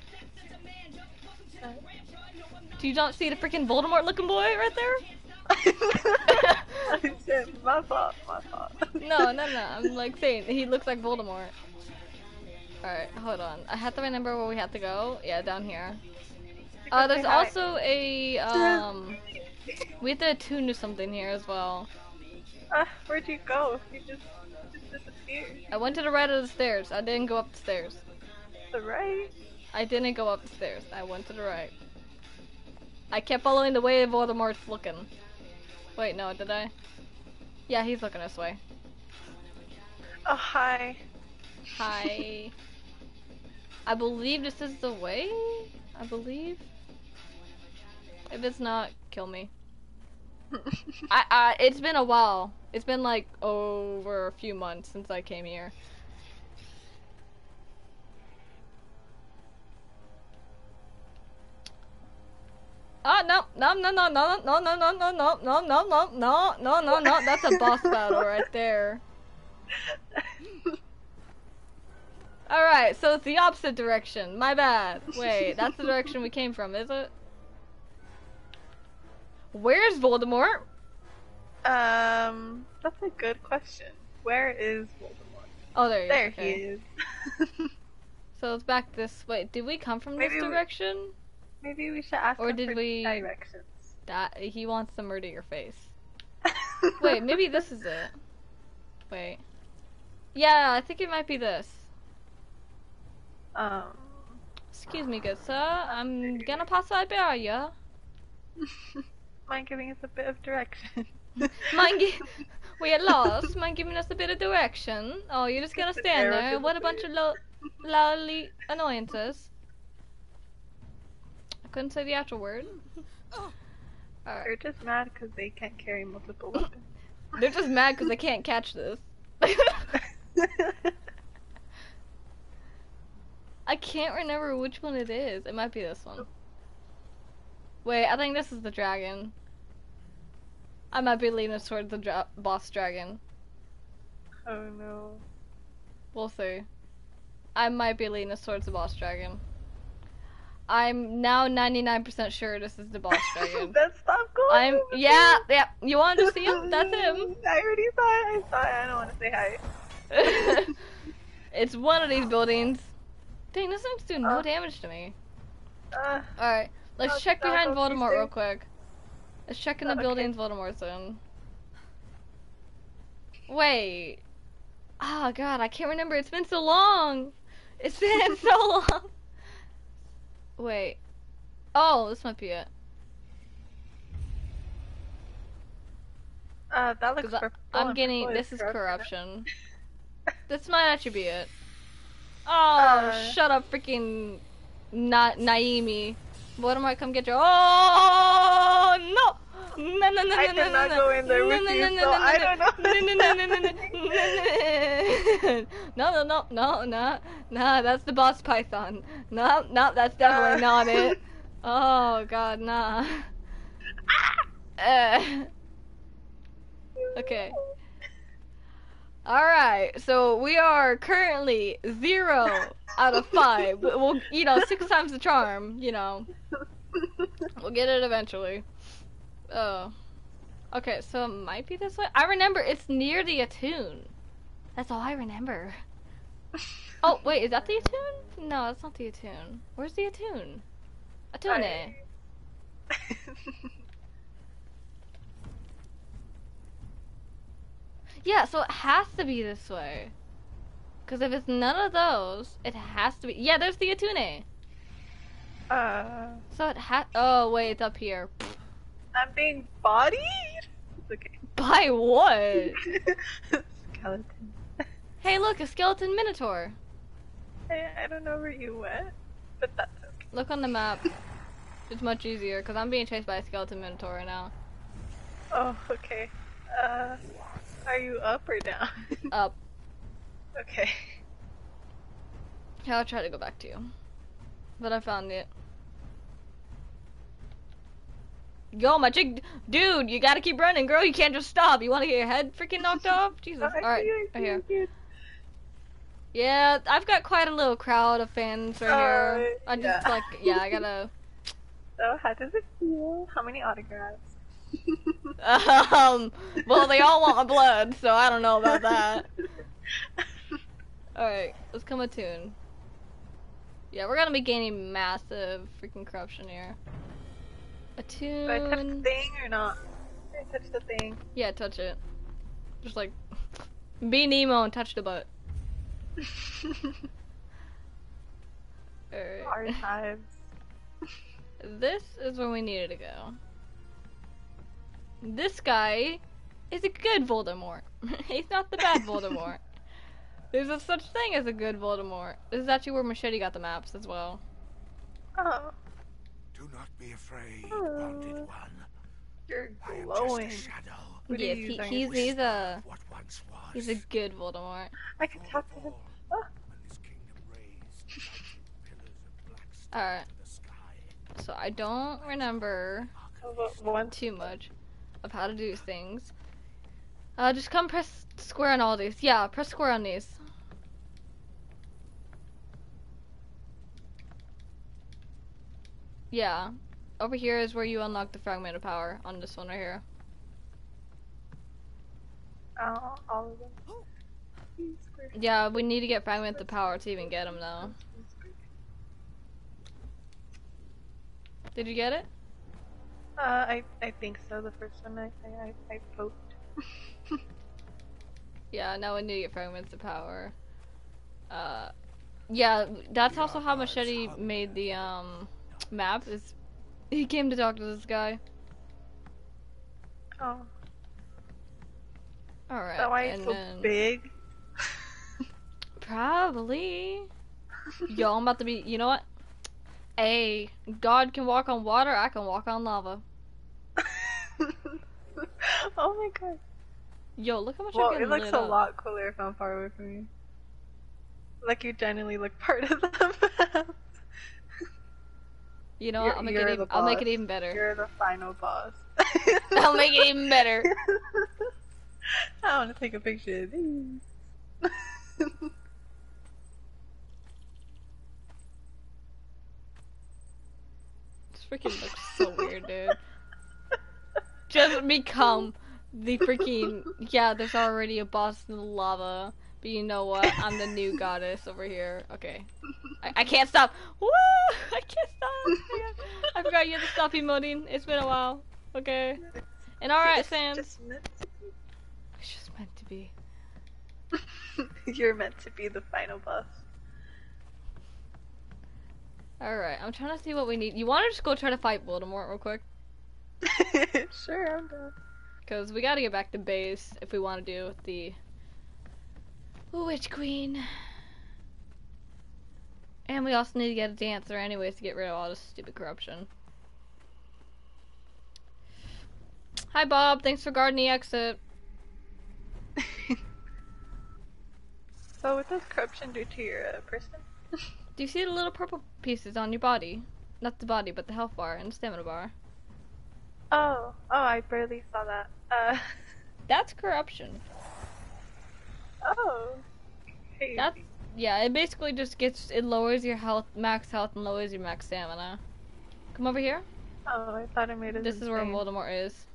Do you not see the freaking Voldemort looking boy right there? Oh, shit, my fault, my fault. No, no, no. I'm like saying he looks like Voldemort. Alright, hold on. I have to remember where we have to go. Yeah, down here. Uh, there's also a, um, we have to attune to something here as well. Uh, where'd you go? You just, just disappeared. I went to the right of the stairs. I didn't go up the stairs. The right? I didn't go up the stairs. I went to the right. I kept following the way Voldemort's looking. Wait, no, did I? Yeah, he's looking this way. Oh, hi. Hi. I believe this is the way? I believe? If it's not, kill me. I, I, it's been a while. It's been like over a few months since I came here. no, no, no, no, no, no, no, no, no, no, no, no, no, no, no, no, no. That's a boss battle right there. Alright, so it's the opposite direction. My bad. Wait, that's the direction we came from, is it? Where's Voldemort? Um, that's a good question. Where is Voldemort? Oh, there he is. There Okay. he is. So it's back this way. Did we come from Maybe this we- direction? Maybe we should ask Or him did for we- directions. That he wants to murder your face. Wait, maybe this is it. Wait. Yeah, I think it might be this. Um, Excuse me, good sir. I'm gonna pass right by ya. mind giving us a bit of direction? Mind gi- we are lost. Mind giving us a bit of direction? Oh, you're just gonna Just an stand arrow there? to What the a bunch face. of lo- loudly annoyances. I couldn't say the actual word. Alright. They're just mad because they can't carry multiple weapons. They're just mad because they can't catch this. I can't remember which one it is. It might be this one. Wait, I think this is the dragon. I might be leaning towards the dra- boss dragon. Oh no. We'll see. I might be leaning towards the boss dragon. I'm now ninety-nine percent sure this is the boss dragon. That's stop going. I'm, over yeah, there. yeah, you want to see him? That's him. I already saw it. I saw it. I don't want to say hi. It's one of these buildings. Dang, this thing's doing no Uh. damage to me. Uh, Alright, let's Oh, check no, behind don't you Voldemort say- real quick. Let's check in the Oh, okay. buildings Voldemort's in. Wait. Oh god, I can't remember. It's been so long. It's been so long. Wait. Oh, this might be it. uh, that looks 'Cause I- purple. I'm and getting. purple is This is corruption. corruption. This might actually be it. Oh, Uh. shut up, freaking Na- Naimi. Voldemort, come get you. Oh no! No, no, no, I no, did no, not no, go in there no, with no, you, no, no, so no, I no, don't know. no, no, no, no, no, no, no, no, no, no, no, that's the boss python. No, no, that's definitely Uh. not it. Oh god, nah. Uh. Okay. Alright, so we are currently zero out of five. But we'll, you know, six times the charm, you know. We'll get it eventually. Oh. Okay, so it might be this way. I remember it's near the Attune. That's all I remember. Oh, wait, is that the Attune? No, that's not the Attune. Where's the Attune? Attune. I- Yeah, so it has to be this way. Because if it's none of those, it has to be. Yeah, there's the Attune. uh, So it ha- Oh, wait, it's up here. I'm being bodied? It's okay. By what? Skeleton. Hey, look, a skeleton minotaur. I, I don't know where you went, but that's okay. Look on the map. It's much easier, because I'm being chased by a skeleton minotaur right now. Oh, okay. Uh, are you up or down? Up. Okay. Yeah, I'll try to go back to you. But I found it. Yo, my chick, dude, you gotta keep running, girl. You can't just stop. You wanna get your head freaking knocked off? Jesus. Oh, I Alright, see you, I right see here. you, dude. Yeah, I've got quite a little crowd of fans right here. Alright, I just yeah. like, yeah, I gotta. So, how does it feel? How many autographs? um, well, they all want my blood, so I don't know about that. Alright, let's come attune. Yeah, we're gonna be gaining massive freaking corruption here. Attune. Do I touch the thing or not? Do I touch the thing? Yeah, touch it. Just like, be Nemo and touch the butt. Alright. Archives. This is where we needed to go. This guy is a good Voldemort. He's not the bad Voldemort. There's a such thing as a good Voldemort. This is actually where Machete got the maps as well. Oh, Do not be afraid, Oh. wanted one. you're I am glowing. just a shadow. What do Yes, you he, use on he's your he's a What once was. he's a good Voldemort. I can talk to him. Oh. When this kingdom raised, mountain pillars of black stone Alright. to the sky. so I don't remember One. too much of how to do things. Uh, just come press square on all these. Yeah, press square on these. Yeah. Over here is where you unlock the fragment of power on this one right here. Oh, all of them. Yeah, we need to get fragment of power to even get them though. Did you get it? Uh, I I think so. The first one I I I, I poked. Yeah, now we need to get fragments of power. Uh, yeah, that's also how Machete made the um map. Is he came to talk to this guy. Oh. All right. Is that why and it's so then... big? Probably. Yo, I'm about to be. You know what? Hey, God can walk on water. I can walk on lava. Oh my god. Yo, look how much Well, I'm getting it looks lit a up. lot cooler if I'm far away from you. Like you genuinely look part of the map. You know what? You're- I'll make you're it. Even, the I'll make it boss. even better. You're the final boss. I'll make it even better. I want to take a picture of these. This freaking looks so weird, dude. Just become the freaking. Yeah, there's already a boss in the lava. But you know what? I'm the new goddess over here. Okay. I, I can't stop. Woo! I can't stop. I forgot you had to stop emoting. It's been a while. Okay. And alright, It's Sans. just meant to It's just meant to be. be. You're meant to be the final boss. Alright, I'm trying to see what we need. You want to just go try to fight Voldemort real quick? Sure, I'm done. Because we gotta get back to base if we want to do the Witch Queen. And we also need to get a dancer anyways to get rid of all this stupid corruption. Hi Bob, thanks for guarding the exit. So what does corruption do to your uh, person? Do you see the little purple pieces on your body? Not the body, but the health bar and the stamina bar. Oh, oh, I barely saw that. Uh, That's corruption. oh. Hey. That's, yeah, it basically just gets, it lowers your health, max health, and lowers your max stamina. Come over here. Oh, I thought I made it. This is where insane. Voldemort is.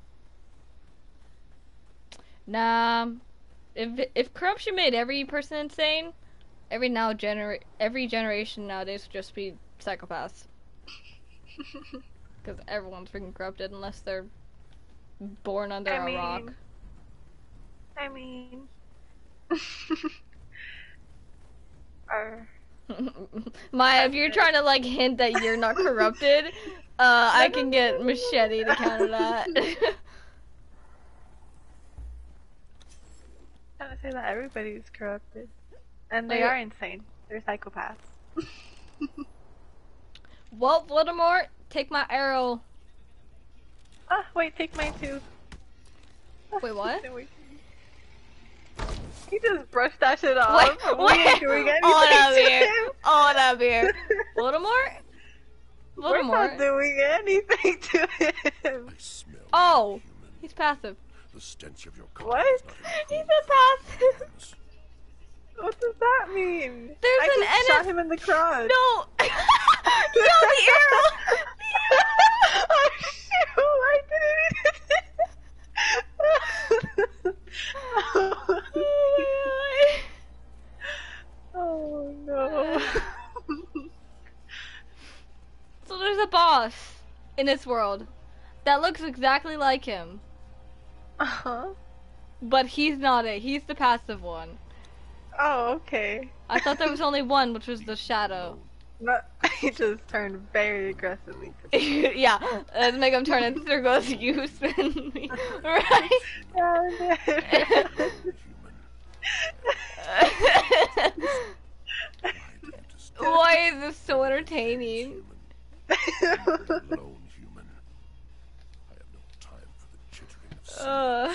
Nah, if if corruption made every person insane, every now genera every generation nowadays would just be psychopaths. Because everyone's freaking corrupted unless they're born under I a mean, rock. I mean. Or. Maya, if you're trying to like hint that you're not corrupted, uh, I can get Machete to counter that. I'm trying to say that everybody's corrupted. And they Okay. are insane. They're psychopaths. Well, Voldemort, take my arrow. Ah, wait, take mine too. Wait, what? He just brushed that shit off. Wait, We wait. ain't doing anything On up to here. him. On up here. Voldemort? We're not Voldemort? doing anything to him. I smell Oh, human. he's passive. The stench of your What? kind does not He's improve a passive. things. What does that mean? There's I an just N shot F him in the crotch. No! Yo, the arrow! Oh shoot! I didn't. Oh no! So there's a boss in this world that looks exactly like him, Uh huh. but he's not it. He's the passive one. Oh, okay. I thought there was only one, which was the shadow. But he just turned very aggressively. Yeah, let's make him turn in circles. You spin me, right? Oh, Why is this so entertaining? Alone, human. I have no time for the chittering of sin. Uh.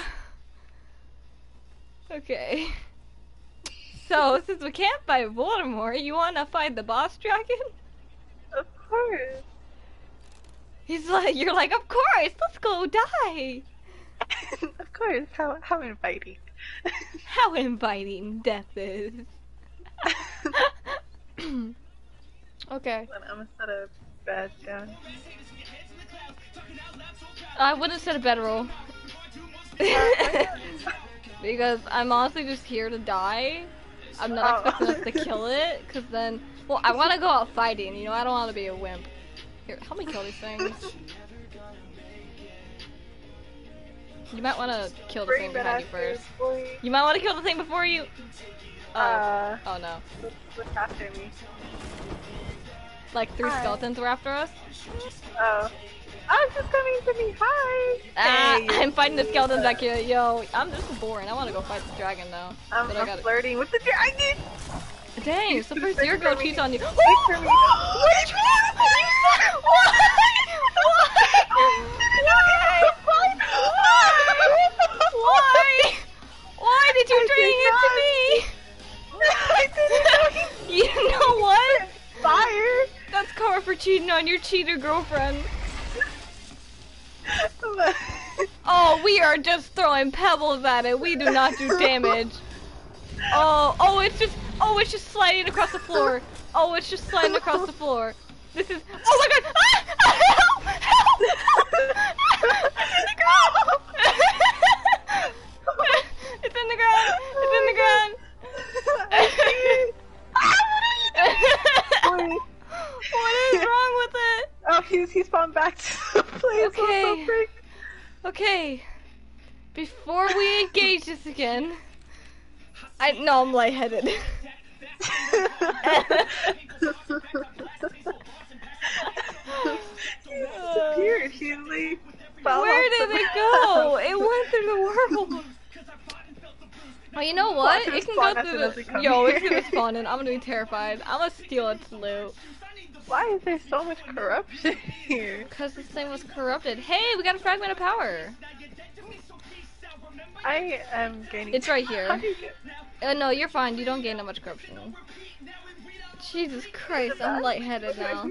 Okay. So, since we can't fight Voldemort, you wanna fight the boss dragon? Of course. He's like, you're like, of course, let's go die. Of course, how how inviting. How inviting death is. Okay. I'm gonna set a bed down. I wouldn't set a bedroll. Because I'm honestly just here to die. I'm not Oh. expecting us to kill it, because then... Well, I want to go out fighting, you know? I don't want to be a wimp. Here, help me kill these things. You might want to kill the Bring thing that behind you after, first. boy. You might want to kill the thing before you... Oh. Uh, Oh no. what's, what's after me? Like three Hi. skeletons were after us? Oh. I'm just coming to me. Hi. Ah, Hey, I'm fighting the skeletons uh, back here. Yo, I'm this is boring. I want to go fight the dragon though. I'm, But I I'm gotta... flirting with the dragon. Dang, so first your Wait girl for me. cheats on you. Wait for me. Wait for me. Why? Why did you I bring it to me? I didn't know You know what? he fire. That's karma for cheating on your cheater girlfriend. Oh, we are just throwing pebbles at it. We do not do damage. Oh, oh, it's just, oh, it's just sliding across the floor. Oh, it's just sliding across the floor. This is, oh my god! Ah! Help! Help! It's in the ground! It's in the ground! It's in the ground! Boy. What is wrong with it? Oh, he's he's gone back to the place. Okay. I'm so freaked. Okay, before we engage this again, I no, I'm lightheaded. He disappeared. He like fell Where off did the it map. go? It went through the world. Oh, you know what? Watch it It can spawn go as through soon as we the. come Yo, here. it's gonna spawn in. I'm gonna be terrified. I'm gonna steal its loot. Why is there so much corruption here? Cause this thing was corrupted. Hey, we got a fragment of power. I am gaining. It's right How here. do you get? Uh, no, you're fine. You don't gain that much corruption. Jesus Christ, I'm lightheaded now.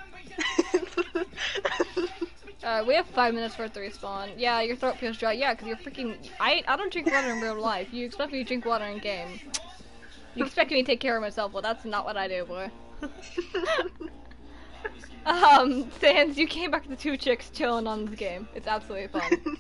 Alright, we have five minutes for it to respawn. Yeah, your throat feels dry. Yeah, because you're freaking... I I don't drink water in real life. You expect me to drink water in game. You expect me to take care of myself. Well, that's not what I do, boy. um, Sans, you came back to the two chicks chilling on this game. It's absolutely fun.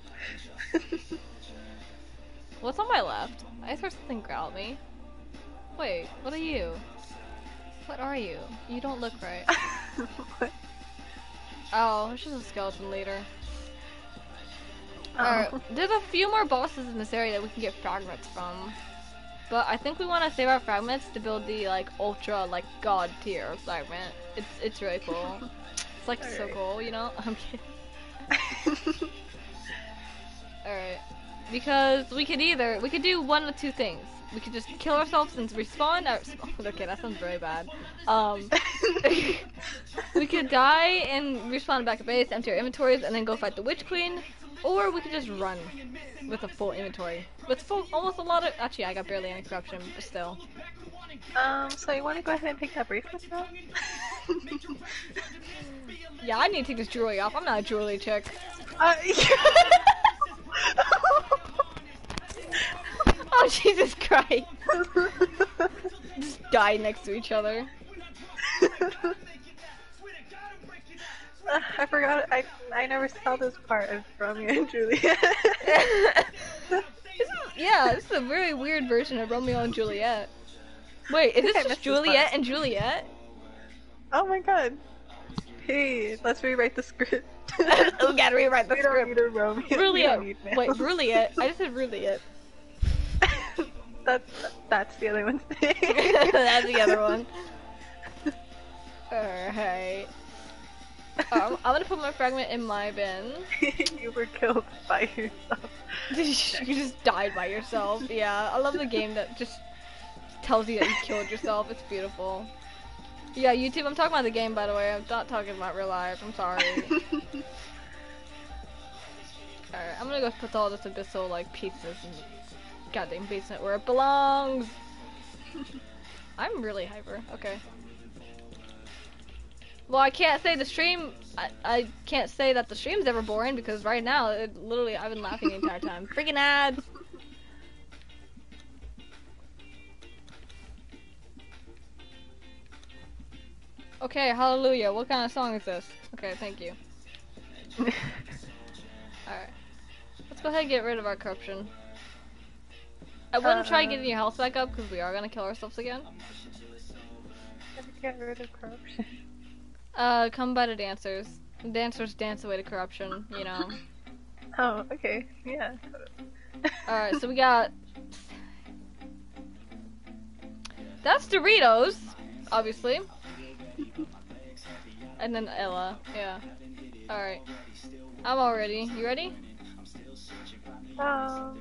What's on my left? I saw something growl at me. Wait, what are you? What are you? You don't look right. What? Oh, it's just a skeleton leader. Oh. Alright, there's a few more bosses in this area that we can get fragments from. But I think we want to save our fragments to build the, like, ultra, like, god tier fragment. It's it's really cool. It's, like, so Alright. cool, you know? I'm kidding. Alright. Because we could either, we could do one of two things. We could just kill ourselves and respawn. Or, okay, that sounds very bad. Um, we could die and respawn back at base, empty our inventories, and then go fight the Witch Queen. Or we could just run with a full inventory. With full, almost a lot of, actually I got barely any corruption, but still. Um, so you want to go ahead and take that bracelet now? Yeah, I need to take this jewelry off. I'm not a jewelry chick. Uh, Oh, Jesus Christ. Just die next to each other. Uh, I forgot. I I never saw this part of Romeo and Juliet. This is, yeah, this is a very weird version of Romeo and Juliet. Wait, is I this missed just this Juliet part. and Juliet? Oh my god. Hey, let's rewrite the script. We gotta rewrite the we don't script. need a Romeo. We don't Juliet. need Wait, males. Juliet. I just said Juliet. That's that's the other one's name. That's the other one. Alright. Um, I'm gonna put my fragment in my bin. You were killed by yourself. You just died by yourself. Yeah, I love the game that just tells you that you killed yourself. It's beautiful. Yeah, YouTube, I'm talking about the game, by the way. I'm not talking about real life. I'm sorry. Alright, I'm gonna go put all this abyssal, like, pieces in the goddamn basement where it belongs. I'm really hyper. Okay. Well, I can't say the stream. I, I can't say that the stream's ever boring because right now, it, literally, I've been laughing the entire time. Freaking ads. Okay, hallelujah. What kind of song is this? Okay, thank you. Alright. Let's go ahead and get rid of our corruption. I wouldn't uh, try getting your health back up because we are gonna kill ourselves again. Get rid of corruption. Uh, come by the dancers. Dancers dance away to corruption, you know. Oh, okay. Yeah. Alright, so we got... That's Doritos, obviously. And then Ella, yeah. Alright. I'm all ready. You ready? Um...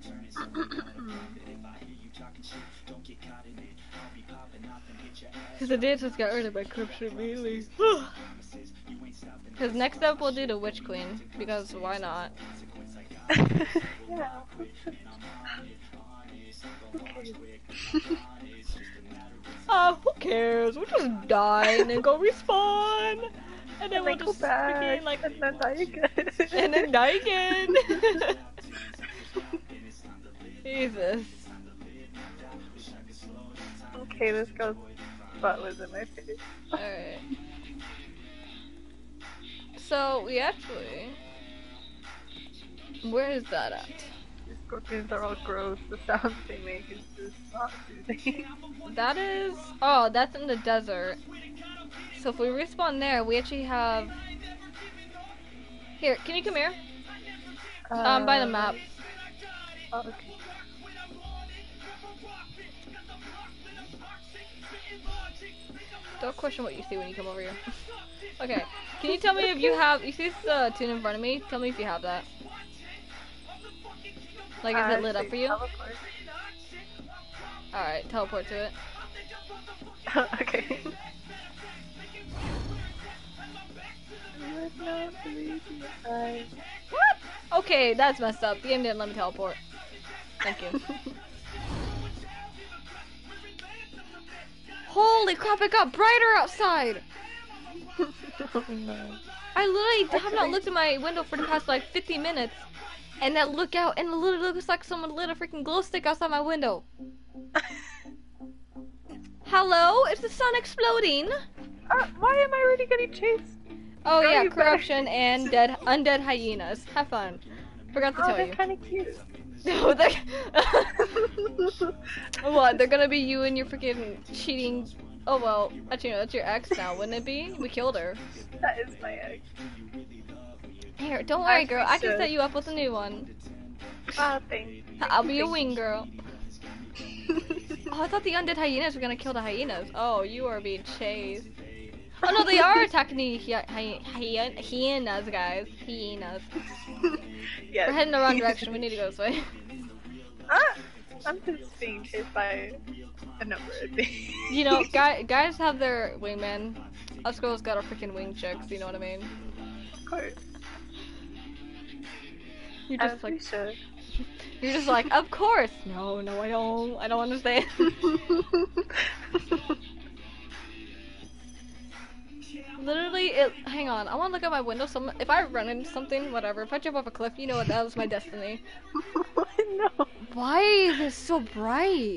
Because the dancers got rid of my corruption immediately. Because next up we'll do the Witch Queen. Because why not? Yeah. Oh, who cares? We'll just die and then go respawn. And then and we'll then just back, freaking like... and then die again. and then die again. Jesus. Okay, this girl's butt was in my face. Alright. So, we actually... Where is that at? These scorpions are all gross. The sounds they make is just not soothing. That is... Oh, that's in the desert. So if we respawn there, we actually have... Here, can you come here? Uh, um, by the map. Oh, okay. Don't question what you see when you come over here. Okay, can you tell me if you have... You see this uh, tune in front of me? Tell me if you have that. Like, is uh, it lit up for you? Teleport. Alright, teleport to it. Okay. What? Okay, that's messed up. The game didn't let me teleport. Thank you. Holy crap, it got brighter outside! Oh, no. I literally have not looked at my window for the past like fifty minutes. And I look out and it literally looks like someone lit a freaking glow stick outside my window. Hello? Is the sun exploding? Uh, why am I already getting chased? Oh Girl, yeah, corruption better. And dead undead hyenas. Have fun. Forgot to oh, tell they're you. kind of cute. No, they're... What? They're gonna be you and your freaking cheating... Oh well, actually no, that's your ex now, wouldn't it be? We killed her. That is my ex. Here, don't worry As girl, we I can should. set you up with a new one. Ah, thanks. I'll be a wing girl. Oh, I thought the undead hyenas were gonna kill the hyenas. Oh, you are being chased. Oh no, they are attacking the hy hy hy hyenas, guys. Hyenas. Yes. We're heading the wrong direction. We need to go this way. Ah, I'm just being chased by a number of things. You know, guy guys have their wingmen. Us girls got our freaking wing chicks. You know what I mean? Of course. You're just As like, we should. you're just like, of course. No, no, I don't. I don't understand. Literally, it. Hang on. I want to look out my window. Some. If I run into something, whatever. If I jump off a cliff, you know what? That was my destiny. No. Why is this so bright?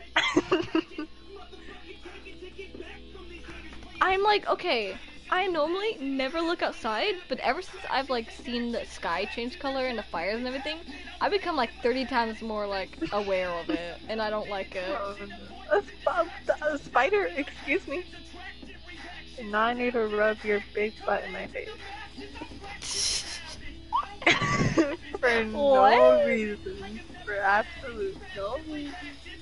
I'm like, okay. I normally never look outside, but ever since I've like seen the sky change color and the fires and everything, I become like thirty times more like aware of it, and I don't like it. A, sp a spider, excuse me. And now I need to rub your big butt in my face. For no What? reason. For absolute no reason.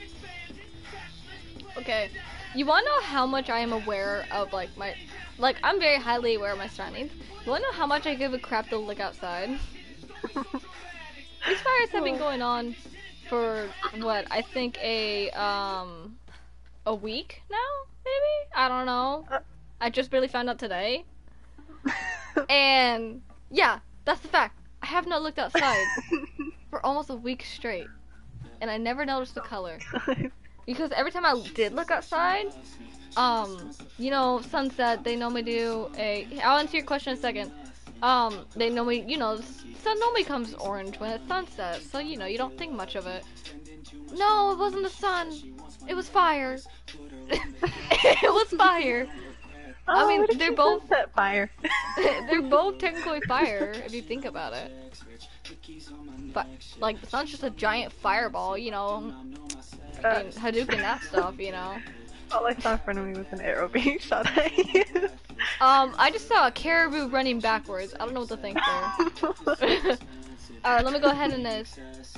Okay, you wanna know how much I am aware of like my, like I'm very highly aware of my surroundings. You wanna know how much I give a crap to look outside? These fires have been going on for what I think a um a week now, maybe? I don't know. I just barely found out today. And yeah, that's the fact. I have not looked outside for almost a week straight, and I never noticed the color. because every time I did look outside, um, you know, sunset, they normally do a, I'll answer your question in a second. Um, they normally, you know, the sun normally comes orange when it's sunset, so, you know, you don't think much of it. No, it wasn't the sun. It was fire. It was fire. Oh, I mean, what if they're you both, sunset fire. they're both technically fire, if you think about it. But, like, the sun's just a giant fireball, you know, Uh, and Hadouken that stuff, you know. all I saw in front of me was an arrow being shot at you. Um, I just saw a caribou running backwards. I don't know what to think there. Alright, let me go ahead and this.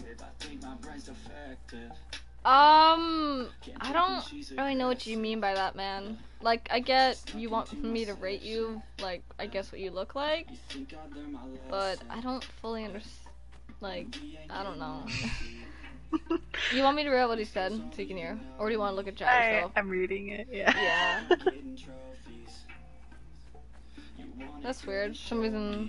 Um, I don't really know what you mean by that, man. Like, I get you want me to rate you, like, I guess what you look like, but I don't fully understand, like, I don't know. You want me to read what he said, so you can hear? Or do you want to look at chat I, yourself? I'm reading it, yeah. Yeah. That's weird. For some reason...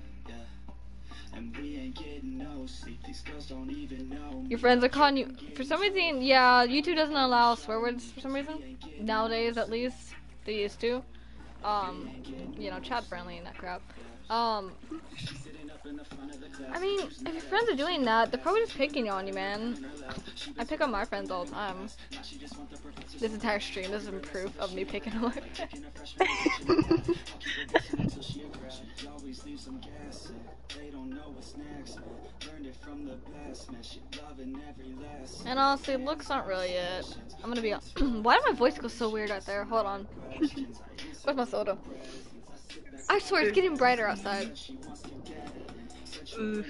Your friends are calling you... For some reason, yeah, YouTube doesn't allow swear words for some reason. Nowadays, at least. They used to. Um, you know, chat friendly and that crap. Um... I mean, if your friends are doing that, they're probably just picking on you, man. I pick on my friends all the time. This entire stream is proof of me picking on my friends. And honestly, looks aren't really it. I'm gonna be on. Why did my voice go so weird out there? Hold on. Where's my soda? I swear it's getting brighter outside. Oof.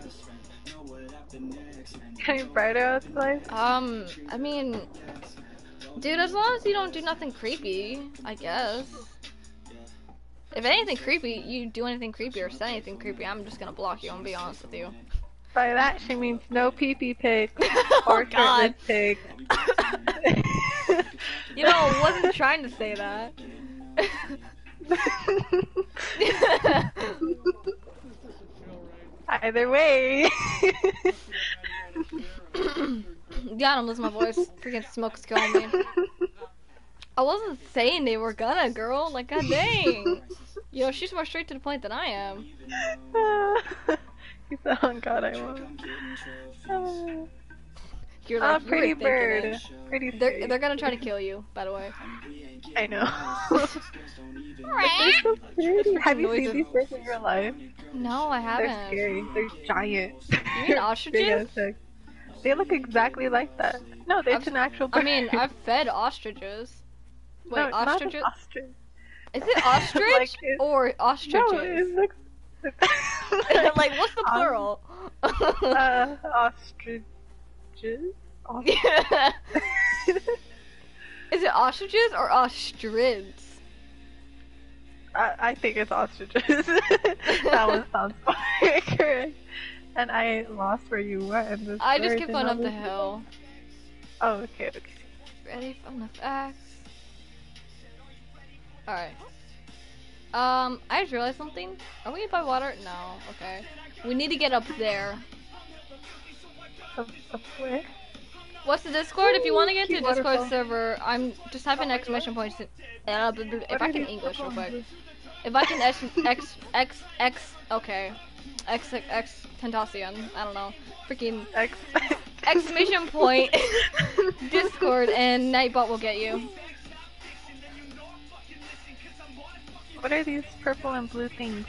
Getting brighter outside? Um, I mean, dude, as long as you don't do nothing creepy, I guess. If anything creepy, you do anything creepy or say anything creepy, I'm just gonna block you, I'm gonna be honest with you. By that, she means no pee-pee pig. Oh Or god. shirtless pig. You know, I wasn't trying to say that. Either way. God, I'm losing my voice. Freaking smoke's killing me. I wasn't saying they were gonna, girl. Like, god dang. You know, she's more straight to the point than I am. You said, oh god, I won't. Uh, You're like, oh, you pretty were thinking bird. it. Pretty They're, sweet. they're gonna try to kill you, by the way. I know. They're so pretty. Have you Noises. seen these birds in real life? No, I They're haven't. scary. They're giant. You mean ostriches? Big as heck. They look exactly like that. No, they're I've- an actual bird. I mean, I've fed ostriches. Wait, no, not an ostriches? ostrich. Is it ostrich Like, it- or ostriches? No, it looks. Like, what's the plural? uh, ostriches. Ostriches. Is it ostriches or ostrids? I, I think it's ostriches. That one sounds more correct. And I lost where you went. This I just bird kept and going all up the this- hill. Oh, okay, okay. Ready from the facts. Alright. Um, I just realized something. Are we by water? No, okay. We need to get up there. Up, up where? What's the Discord? If you want to get Cute into the Discord waterfall. server, I'm just type in exclamation points. Uh, b- b- if What I are can these English real purple quick. If I can X X X X okay. X X X Tentacion. I don't know. Freaking X. exclamation point Discord and Nightbot will get you. What are these purple and blue things?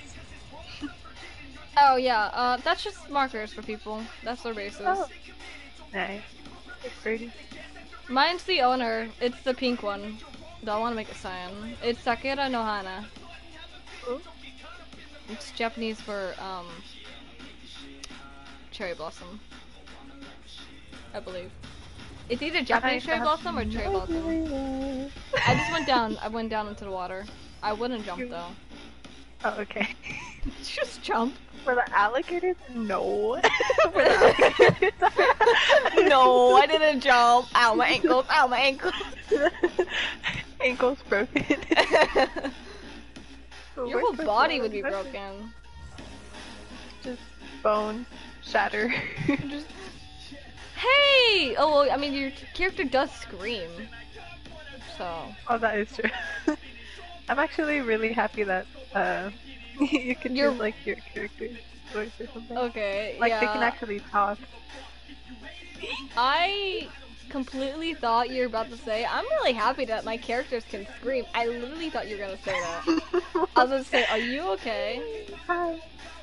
Oh yeah, uh, that's just markers for people. That's their bases. Oh. Nice. It's pretty. Mine's the owner. It's the pink one. Do I want to make a sign? It's Sakura no Hana. Ooh. It's Japanese for um cherry blossom. I believe. It's either Japanese I cherry have blossom or cherry no blossom. idea. I just went down. I went down into the water. I wouldn't jump You- though. Oh, okay. Just jump. For the alligators? No. For the alligators? No, I didn't jump. Ow, my ankles. Ow, my ankles. Ankles broken. Your whole body would be broken. Just bone shatter. Just Hey! Oh, well, I mean, your character does scream. So. Oh, that is true. I'm actually really happy that uh, you can You're- use like your character's voice or something. Okay, Like yeah. they can actually talk. I completely thought you were about to say, I'm really happy that my characters can scream. I literally thought you were gonna say that. I was gonna say, are you okay? Hi.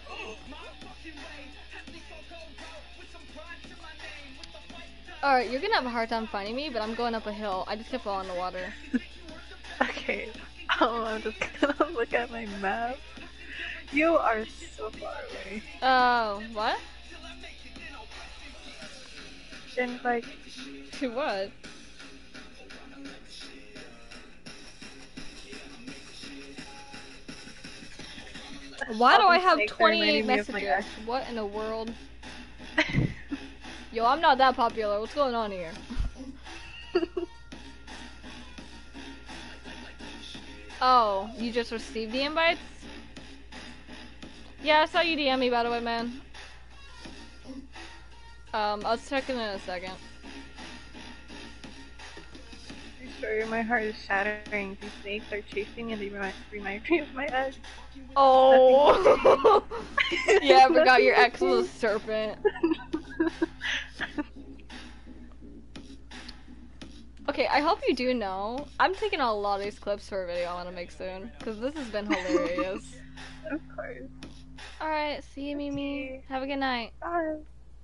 Alright, you're gonna have a hard time finding me, but I'm going up a hill. I just kept falling in the water. Okay. Oh, I'm just gonna look at my map. You are so far away. Oh, what? And like, To what? Why do all I these have snakes are twenty-eight reminding me of my messages? What in the world? Yo, I'm not that popular. What's going on here? Oh, you just received the invites? Yeah, I saw you D M me, by the way, man. Um, I'll check in in a second. I'm sorry, my heart is shattering. These snakes are chasing me and they remind, remind me of my ex. Oh! Yeah, I forgot your ex was a serpent. Okay, I hope you do know. I'm taking a lot of these clips for a video I want to make soon, because this has been hilarious. Of course. Alright, see you, Mimi. Have a good night. Bye.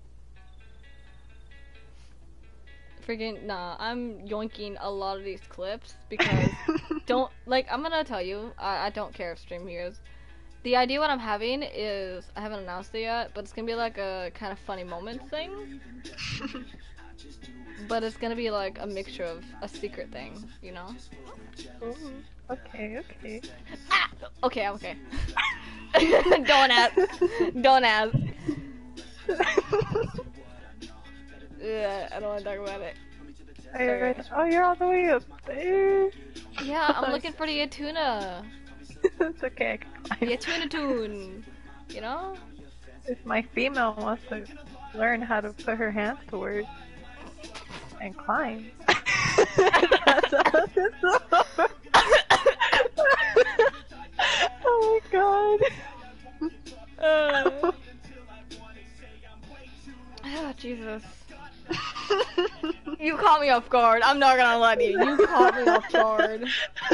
Freaking, nah, I'm yoinking a lot of these clips, because, don't, like, I'm gonna tell you, I, I don't care if stream hears. The idea what I'm having is, I haven't announced it yet, but it's gonna be like a kind of funny moment thing. But it's gonna be like a mixture of a secret thing, you know? Ooh, okay, okay. Ah! Okay, I'm okay. Don't ask. Don't ask. Yeah, I don't want to talk about it. Are you right? Oh, you're all the way up there. Yeah, I'm looking for the tuna. It's okay, I can climb. The tuna tune. You know? If my female wants to learn how to put her hands to work and climb. That's all this is. Oh my god. Uh. Oh, Jesus. You caught me off guard. I'm not gonna let you. You caught me off guard.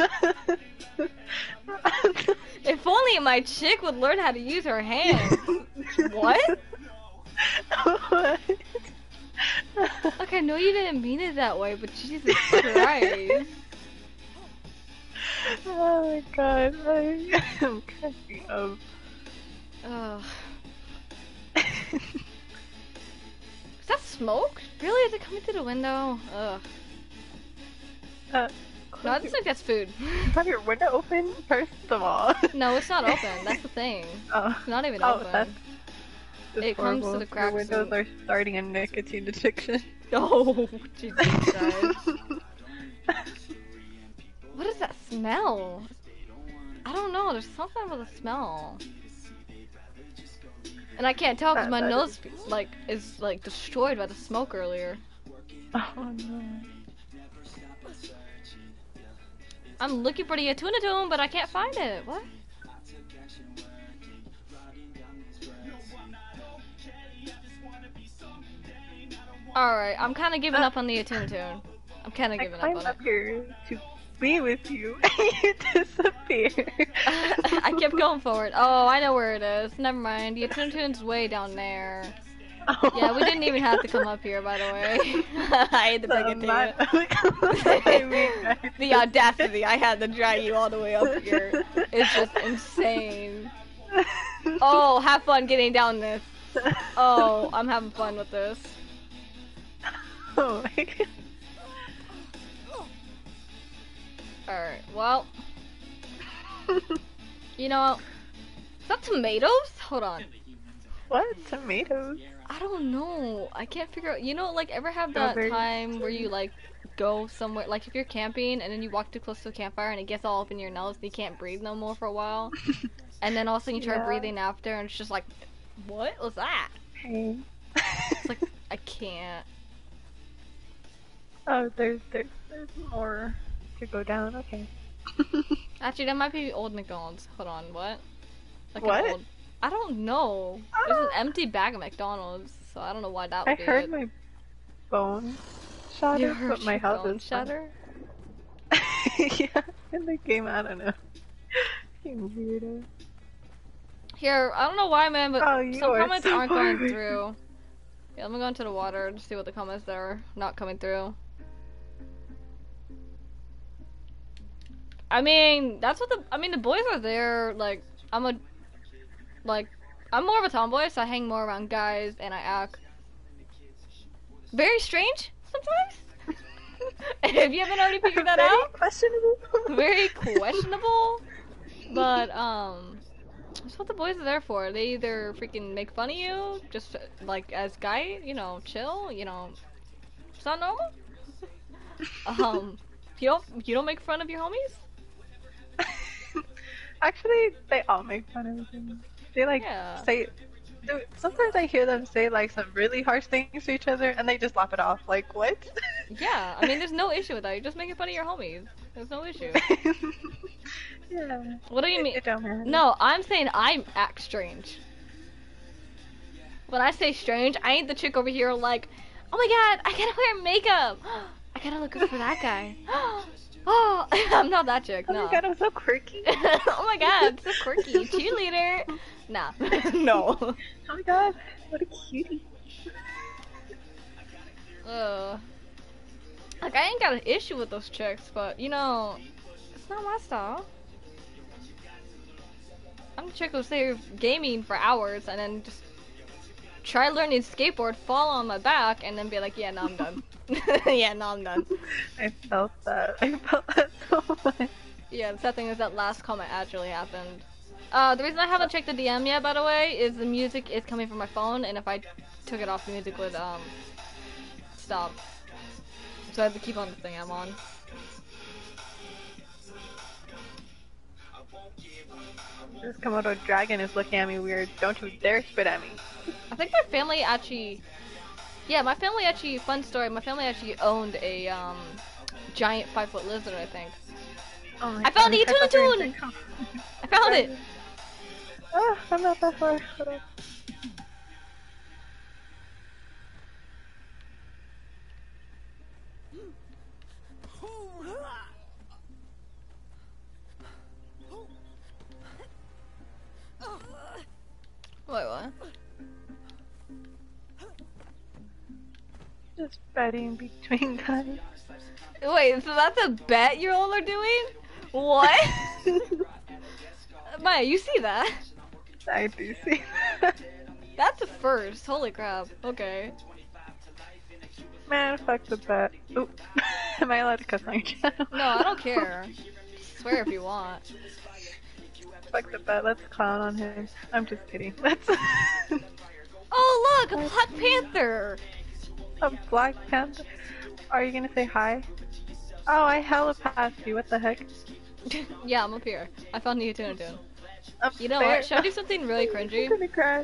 If only my chick would learn how to use her hands. What? What? Like, I know you didn't mean it that way, but Jesus Christ. Oh my god, I am cracking up. Ugh. Is that smoke? Really? Is it coming through the window? Ugh. Uh, No, I just think that's food. have your window open, first of all. No, it's not open. That's the thing. Oh, It's not even oh open. that's just It comes to horrible. the cracks Your windows and- are starting a nicotine addiction. Oh, Jesus Christ. What is that smell? I don't know. There's something with the smell. And I can't tell because That- my that nose, like, is, like, destroyed by the smoke earlier. Oh no. I'm looking for the tuna tune, but I can't find it. What? Alright, I'm kind of giving Uh, up on the tuna tune. I'm kind of I giving up climbed on up it. here to be with you, and you disappear. I kept going forward. Oh, I know where it is. Never mind. The tuna tune's way down there. Oh Yeah, we my didn't even have to come God. up here, by the way. I had to bring it to Not- you. I mean, I The audacity, I had to drag you all the way up here. It's just insane. Oh, have fun getting down this. Oh, I'm having fun with this. Oh my god. Alright, well. You know, is that tomatoes? Hold on. What? Tomatoes? I don't know. I can't figure out. You know, like, ever have that Strawberries. time where you, like, go somewhere, like, if you're camping and then you walk too close to a campfire and it gets all up in your nose and you can't breathe no more for a while? And then all of a sudden you try Yeah. breathing after and it's just like, what was that? Hey. It's like, I can't. Oh, there's there's there's more to go down. Okay. Actually, that might be old McDonald's. Hold on, what? Like What? An old... I don't know. There's an empty bag of McDonald's, so I don't know why that would I be heard it. my bone shatter, You heard but my your health bone is fine. shatter? Yeah, in the game, I don't know. You weirdo. Here, I don't know why, man, but Oh, you some are comments so aren't far going away. through. Yeah, let me go into the water to see what the comments that are not coming through. I mean, that's what the, I mean, the boys are there, like, I'm a, like, I'm more of a tomboy, so I hang more around guys, and I act very strange, sometimes. If you haven't already figured that Very out, questionable. very questionable, but, um, that's what the boys are there for. They either freaking make fun of you, just, like, as guy, you know, chill, you know, it's not normal. Um, you don't, you don't make fun of your homies? Actually, they all make fun of me. They like Yeah. say. Dude, sometimes I hear them say like some really harsh things to each other, and they just laugh it off. Like what? Yeah, I mean, there's no issue with that. You're just making fun of your homies. There's no issue. Yeah. What do you It- mean? It don't matter. No, I'm saying I act strange. When I say strange, I ain't the chick over here like, oh my god, I gotta wear makeup. I gotta look good for that guy. Oh, I'm not that chick. Oh No. my god, I'm so quirky. Oh my god, so quirky. Cheerleader. Nah. No. Oh my god, what a cutie. Ugh. Like, I ain't got an issue with those chicks, but, you know, it's not my style. I'm the chick who'll stay here gaming for hours and then just try learning skateboard, fall on my back, and then be like, yeah, no, I'm done. Yeah, no, I'm done. I felt that. I felt that so much. Yeah, the sad thing is that last comment actually happened. Uh, the reason I haven't checked the D M yet, by the way, is the music is coming from my phone, and if I took it off, the music would, um, stop. So I have to keep on the thing I'm on. This Komodo dragon is looking at me weird. Don't you dare spit at me. I think my family actually, yeah, my family actually, fun story, my family actually owned a, um, giant five foot lizard, I think. Oh my I found god, the I thought you were Tuna gonna say- I found it! Ah, I'm not that far. Hold on. Wait, what? Just betting between guys. Wait, so that's a bet you all are doing? What? Maya, you see that? I do see that. That's a first. Holy crap. Okay. Man, fuck the bet. Oop. Am I allowed to cuss on your channel? No, I don't care. Swear if you want. Fuck the bet. Let's clown on him. I'm just kidding. That's Oh, look! A Black Panther! a Black Panther. Are you gonna say hi? Oh, I hella passed you. What the heck? Yeah, I'm up here. I found the Tuna Tune. Up You know there. what? Should I do something really I'm cringy? gonna cry.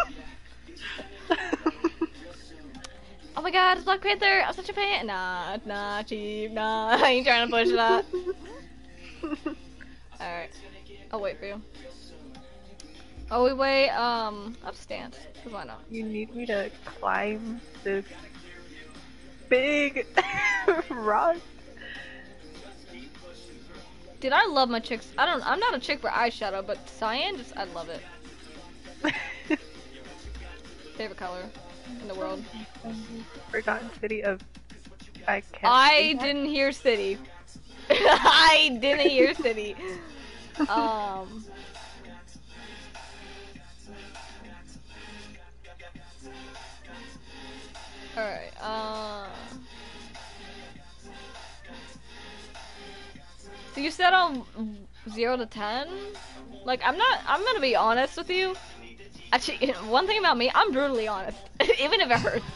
Oh my god, it's Black Panther! I'm such a fan! Nah, nah, cheap, nah. I ain't trying to push that. Alright. I'll wait for you. Oh, we wait, um, upstairs. Cause why not? You need me to climb this big rock? Dude, I love my chicks. I don't, I'm not a chick for eyeshadow, but cyan, just, I love it. Favorite color in the world. Forgotten city of. I can't. I say that. didn't hear city. I didn't hear city. Um. Alright, uh. So you said on zero to ten? Like, I'm not, I'm gonna be honest with you. Actually, one thing about me, I'm brutally honest. Even if it hurts.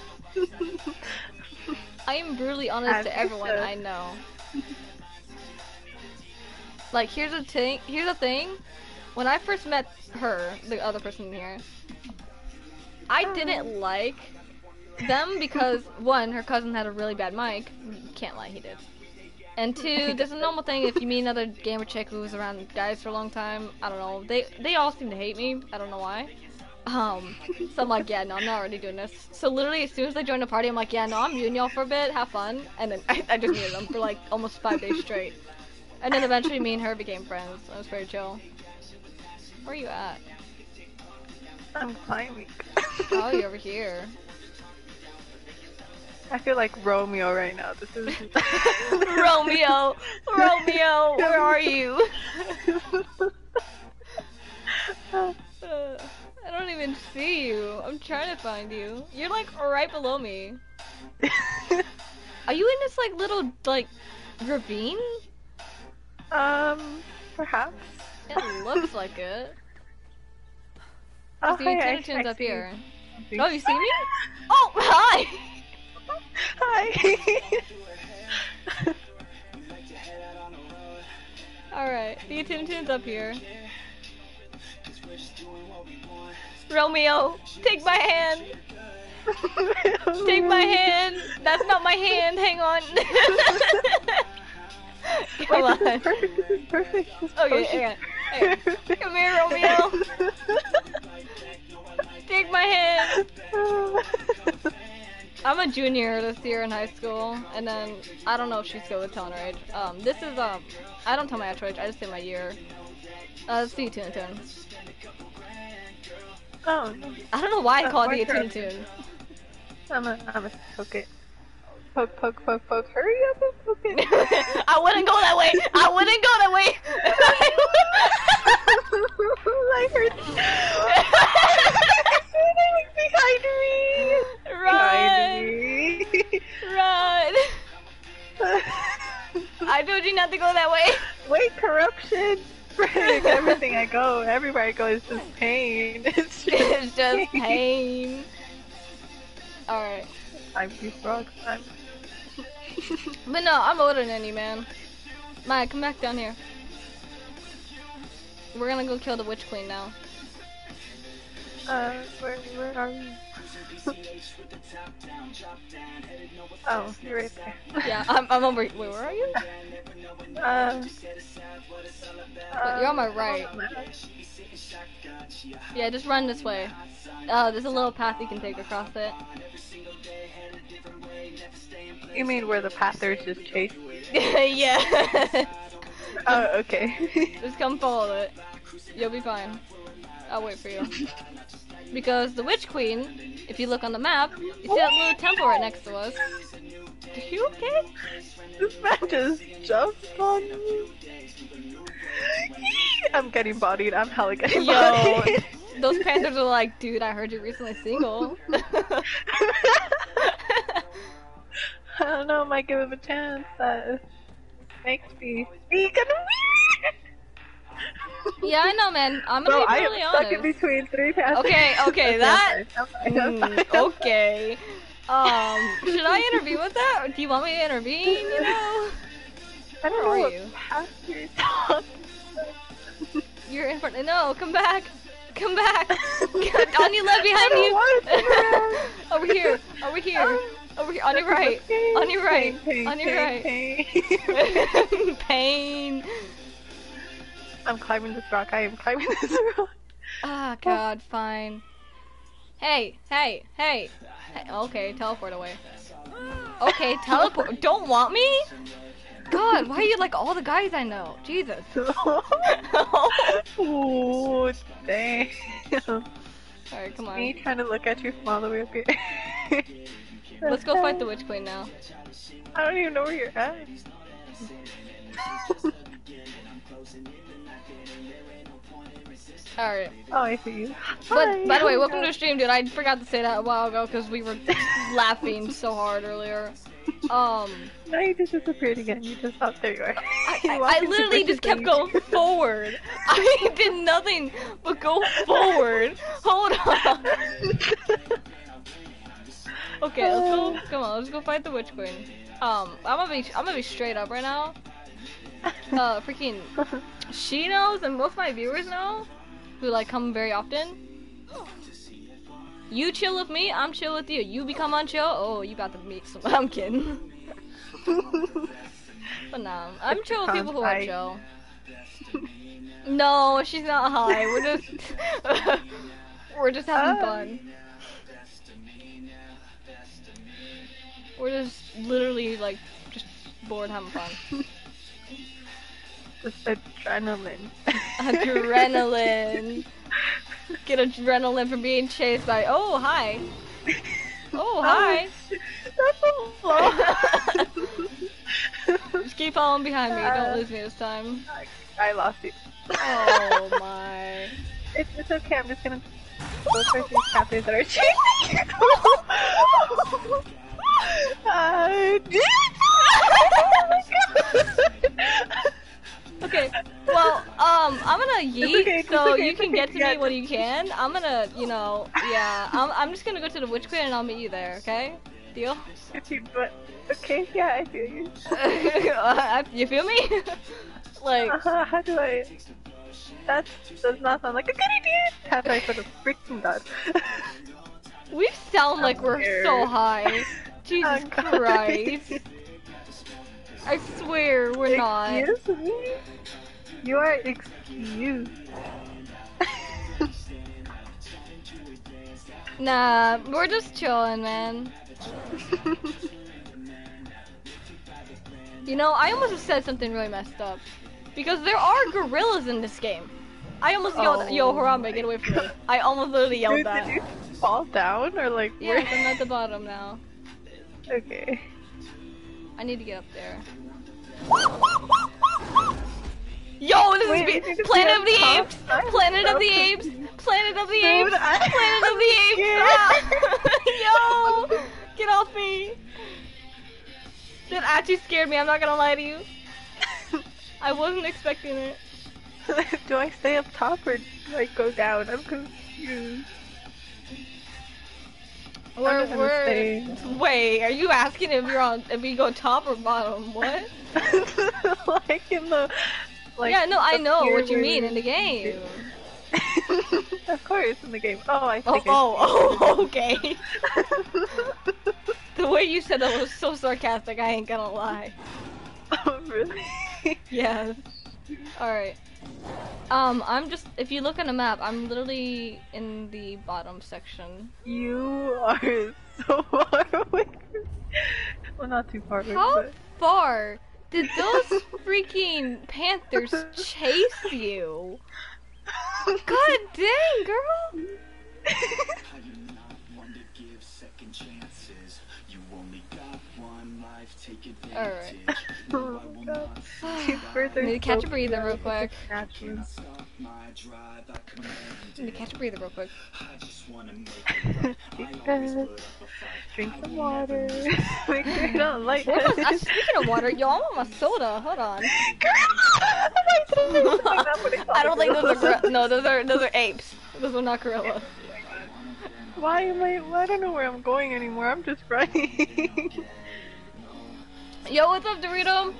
I am brutally honest As to you everyone should. I know. Like, here's the thing, here's the thing. When I first met her, the other person here, I didn't like them because, one, her cousin had a really bad mic. can't lie, he did. And two, there's a normal thing if you meet another gamer chick who was around guys for a long time. I don't know. They they all seem to hate me. I don't know why. Um, so I'm like, yeah, no, I'm not already doing this. So literally, as soon as I joined the party, I'm like, yeah, no, I'm muting y'all for a bit, have fun. And then I, I just muted them for like almost five days straight. And then eventually, me and her became friends. It was very chill. Where are you at? I'm climbing. Oh, you're over here. I feel like Romeo right now. This is Romeo, Romeo, where are you? uh, I don't even see you. I'm trying to find you. You're like right below me. Are you in this like little like ravine? Um, perhaps. It looks like it. Oh, The hi, I- utilities I up see here. you. Oh, you see me? Oh, hi! Hi. Alright, the attention's up here. Romeo, take my hand! Take my hand! That's not my hand, hang on! Come Wait, this on. is perfect. This is perfect. This is Okay, perfect. hang on. Hang on. Come here, Romeo! Take my hand! I'm a junior this year in high school, and then I don't know if she's good with telling her age. Um, this is um, I don't tell my actual age. I just say my year. Uh, let's see, Tune Tune. Oh, no. I don't know why I Uh, call it my the turn. Tune Tune. I'm a, I'm a poke it. Poke, poke, poke, poke. Hurry up and poke it. I wouldn't go that way. I wouldn't go that way. I heard. Behind me. Run, Behind me. run. I told you not to go that way. Wait, corruption. Frick, everything I go, everywhere I go is just pain. It's just, It's just pain. Alright. I'm these rocks. I'm. But no, I'm older than you, man. Maya, come back down here. We're gonna go kill the Witch Queen now. Uh, where, where are you? Oh, you're right there. Yeah, I'm, I'm over. Wait, where are you? Uh, You're on my right. Yeah, just run this way. Uh, there's a little path you can take across it. You mean where the pathers just chase? Yeah. Oh, okay. Just come follow it. You'll be fine. I'll wait for you. Because the Witch Queen, if you look on the map, you see that little temple right next to us. Are you okay? This man just jumped on me. I'm getting bodied. I'm hella getting Yo, bodied. those panthers are like, dude, I heard you're recently single. I don't know. I might give him a chance. That makes me speak and Yeah, I know, man. I'm Bro, gonna be I am really stuck honest. in between three paths. Okay, okay, that. I'm fine, I'm Mm, fine, I'm fine. okay. Um, should I intervene with that, or do you want me to intervene? You know, I don't Where know are what you? path you're talking you're in front. No, come back, come back. On your left, I behind don't you. want to turn Over here, over here, over here. On your right, Pain, on your right, pain, on your pain, right. pain. Pain. I'm climbing this rock. I am climbing this rock. Ah, God, fine. Hey, hey, hey. Hey, okay, teleport away. Okay, teleport. Don't want me? God, why are you like all the guys I know? Jesus. Ooh, damn. Alright, come Me on. trying to look at you from all the way up here. Let's go fight the Witch Queen now. I don't even know where you're at. Alright. Oh, I see you. But, Hi. by the way, welcome to the stream, dude. I forgot to say that a while ago because we were laughing so hard earlier. Um, Now you just disappeared again. You just oh, there you are. I, You I, walked I into literally bushes just kept and- going forward. I did nothing but go forward. Hold on. Okay, let's go. Come on, let's go fight the Witch Queen. Um, I'm gonna be, I'm gonna be straight up right now. Uh, freaking, she knows, and most of my viewers know, who like come very often. You chill with me, I'm chill with you. You become unchill, oh, you about to meet some. I'm kidding. But no, I'm chill with people who are High. chill. No, she's not high. We're just we're just having Uh. fun. We're just literally like just bored having fun. Just adrenaline. Adrenaline. Get adrenaline from being chased by. Oh hi. Oh hi. That's a lot. Just keep following behind me. Uh, Don't lose me this time. I, I lost you. Oh my. It's, it's okay. I'm just gonna go for these captors that are chasing you. I did. Okay, well, um, I'm gonna yeet, okay, it's so okay, you it's can okay, get to yeah. me when you can. I'm gonna, you know, yeah, I'm, I'm just gonna go to the Witch Queen and I'll meet you there, okay? Deal? If you, but, okay, yeah, I feel you. You feel me? Like, Uh, how do I? That does not sound like a good idea. How do I sort of freaking that? we sound like we're so scared. high. Jesus I'm sorry. Christ. I swear, we're not. Excuse me? You are excused. Nah, we're just chilling, man. You know, I almost just said something really messed up. Because there are gorillas in this game. I almost yelled, Oh yo, Harambe, get away from me. I almost literally yelled Dude, that. did you fall down or like Yes, where? I'm at the bottom now. Okay. I need to get up there. Yo, this Wait, is you be- need to Planet be of the on Apes! top? I'm Planet of so the Apes! confused. Planet of the Dude, Apes! I- Planet of the Apes! Ah! Yo! Get off me! That actually scared me, I'm not gonna lie to you. I wasn't expecting it. Do I stay up top or do I go down? I'm confused. We're, gonna we're, stay. wait, are you asking if you're on, if we go top or bottom? What? Like in the, like. Yeah, no, I up know here what you where mean we- in the game. Of course, in the game. Oh, I Oh, think. oh, oh, okay. The way you said that was so sarcastic, I ain't gonna lie. Oh, really? Yes. Alright. Um, I'm just, if you look on the map, I'm literally in the bottom section. You are so far away. Well, not too far away. How But... far did those freaking panthers chase you? God dang, girl! Alright. Oh my god. These birds are Need to catch so a breather cute. real quick. Naturally. Need to catch a breather real quick. Because drink some water. Make sure you don't light Where's my, uh, speaking of water, yo, I want my soda. Hold on. I don't think those are gor- no, those are those are apes. Those are not gorillas. Why am I? Well, I don't know where I'm going anymore. I'm just running. Yo, what's up, Dorito?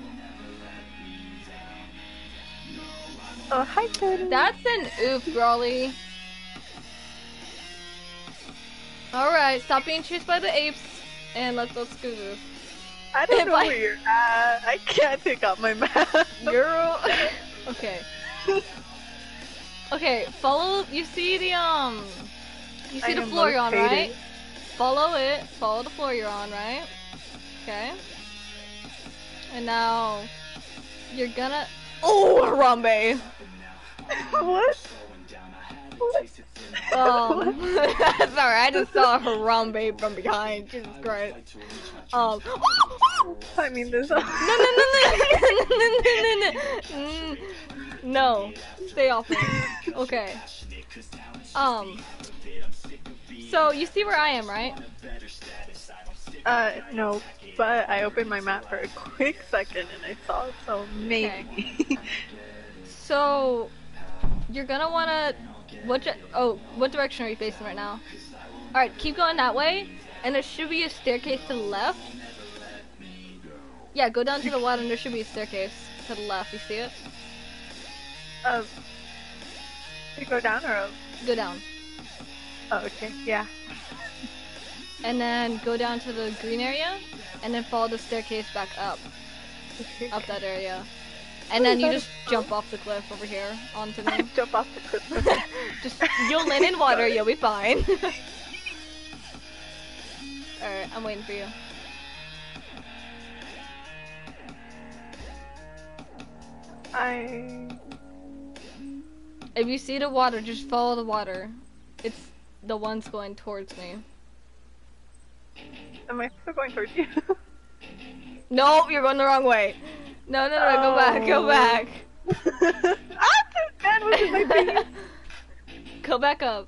Oh, hi, Cody. That's an oof, girly. Alright, stop being chased by the apes, and let's let's go this. I don't if know I- where you're at. I can't pick up my map. Girl. Okay. Okay, follow. You see the um. You see I the am floor you're on, located. right? Follow it. Follow the floor you're on, right? Okay. And now you're gonna. Oh, Harambe. What? Um. Sorry, I just saw Harambe from behind. Jesus Christ. Um. I mean, this. No, no, no, no, no, no, no, no, no. No, stay off me. Okay. Um. So you see where I am, right? Uh, no. But I opened my map for a quick second and I saw it, so maybe. So you're gonna wanna. What? Di- oh, what direction are you facing right now? All right, keep going that way, and there should be a staircase to the left. Yeah, go down to the water, and there should be a staircase to the left. You see it? Um. To go down or up? Go down. Oh, okay. Yeah. and then go down to the green area, and then follow the staircase back up, up that area. And then you just jump off the cliff over here onto me. Jump off the cliff. Just, you'll land in water, you'll be fine. Alright, I'm waiting for you. I... If you see the water, just follow the water. It's the ones going towards me. Am I still going towards you? Nope, you're going the wrong way. No, no, no, oh. Go back, go back. Ah, man, what is my thing? Go back up.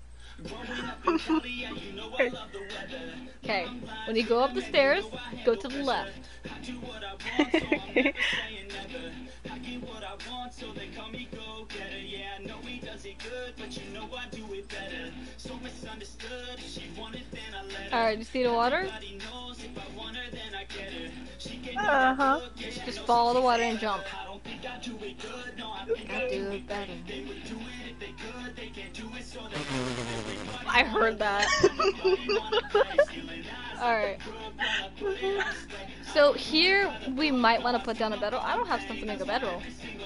Okay, when you go up the stairs, go to the left. Okay. Alright, you see the water? Uh-huh. Just follow the water and jump. I do it better. I heard that. Alright. So here we might want to put down a bedroll. I don't have stuff to make a bedroll.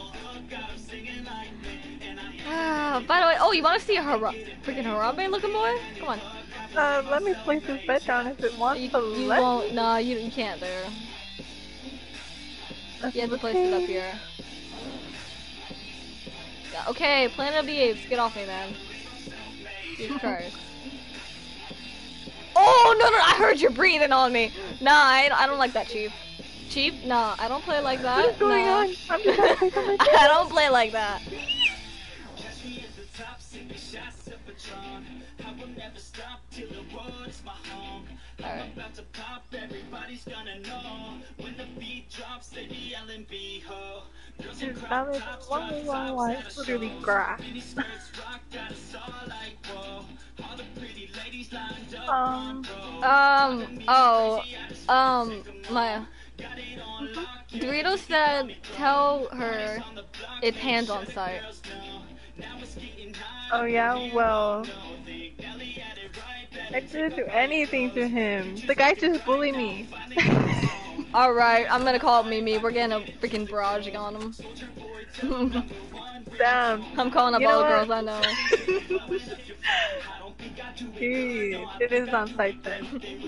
Ah, by the way, oh, you want to see a Hara freaking Harambe looking boy? Come on. Uh, let me place this bed down if it wants you, to you let won't, me. No, you, you can't there. That's You have to place okay. it up here. Yeah, okay, Planet of the Apes, get off me, man. Jesus Christ. Oh, no, no, I heard you breathing on me. Nah, I, I don't like that, Chief. Chief, nah, I don't play like that. What is going nah. on? I'm just trying to play something. I don't play like that. Alright. Dude, that was one why why it's literally grass. um, Um, oh, um, Maya. Dorito said, tell her it's hands on site. oh yeah, well, I didn't do anything to him. The guy just bullied me. Alright, I'm gonna call it Mimi. We're getting a freaking barraging on him. Damn. I'm calling up You all know the girls what? I know. Dude, it is on site then.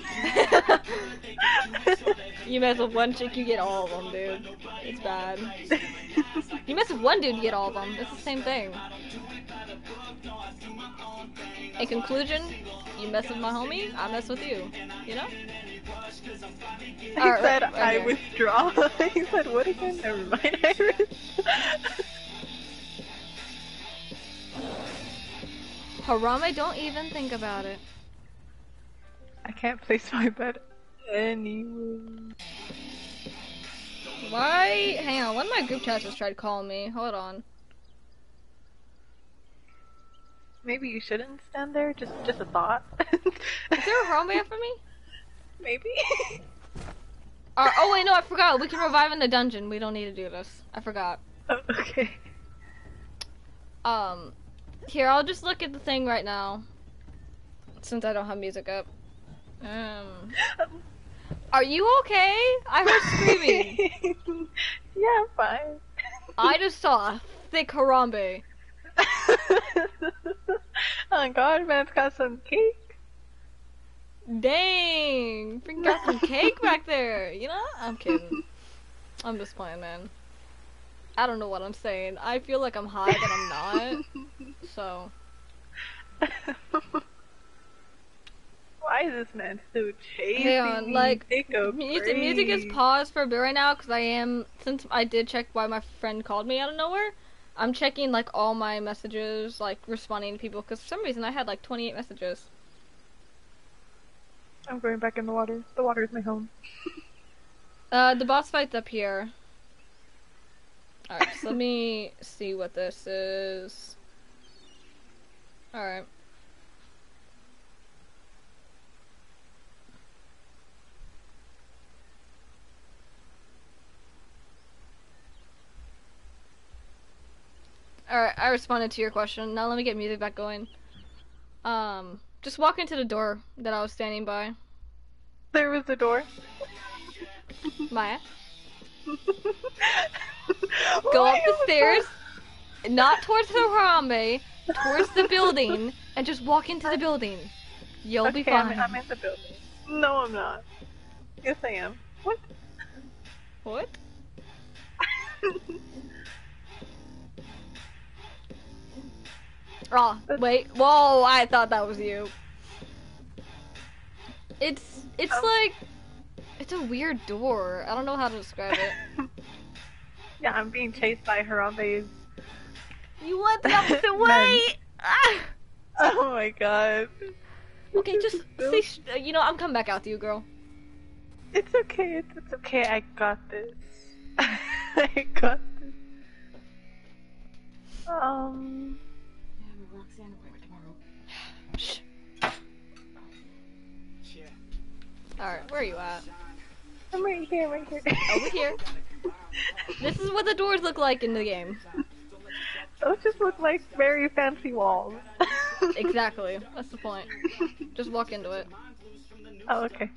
You mess with one chick, you get all of them, dude. It's bad. You mess with one dude, you get all of them. It's the same thing. In conclusion, you mess with my homie, I mess with you. You know? He Alright, said, right- right I here. withdraw. He said, what again? Never mind, Iris. Harame, don't even think about it. I can't place my bed anywhere. Why? Hang on, one of my group chats just tried calling me. Hold on. Maybe you shouldn't stand there. Just, just a thought. Is there a Harame after me? Maybe. Uh, oh wait, no, I forgot. We can revive in the dungeon. We don't need to do this. I forgot. Oh, okay. Um, here, I'll just look at the thing right now. Since I don't have music up. Um, are you okay? I heard screaming. Yeah, I'm fine. I just saw a thick Harambe. Oh god, man's got some cake. Dang, freaking got some cake back there. You know? I'm kidding. I'm just playing, man. I don't know what I'm saying. I feel like I'm high, but I'm not. So. Why is this man still chasing Hang on, me? like, Take a music, music is break. paused for a bit right now because I am, since I did check why my friend called me out of nowhere, I'm checking like all my messages, like responding to people because for some reason I had like twenty-eight messages. I'm going back in the water. The water is my home. Uh, the boss fight's up here. Alright, so let me see what this is. Alright. Alright, I responded to your question. Now let me get music back going. Um... Just walk into the door that I was standing by. There was a door. Maya. Go up the stairs, not towards the Harambe, towards the building, and just walk into the building. You'll okay, be fine. I'm, I'm in the building. No, I'm not. Yes, I am. What? What? Oh, wait. Whoa, I thought that was you. It's, it's Um, like, it's a weird door. I don't know how to describe it. Yeah, I'm being chased by Harambe's. You went the opposite way! Ah! Oh my god. Okay, just say, sh you know, I'm coming back out to you, girl. It's okay, it's, it's okay, I got this. I got this. Um... Shh. Alright, where are you at? I'm right here, right here. Over here. This is what the doors look like in the game. Those just look like very fancy walls. Exactly. That's the point. Just walk into it. Oh, okay.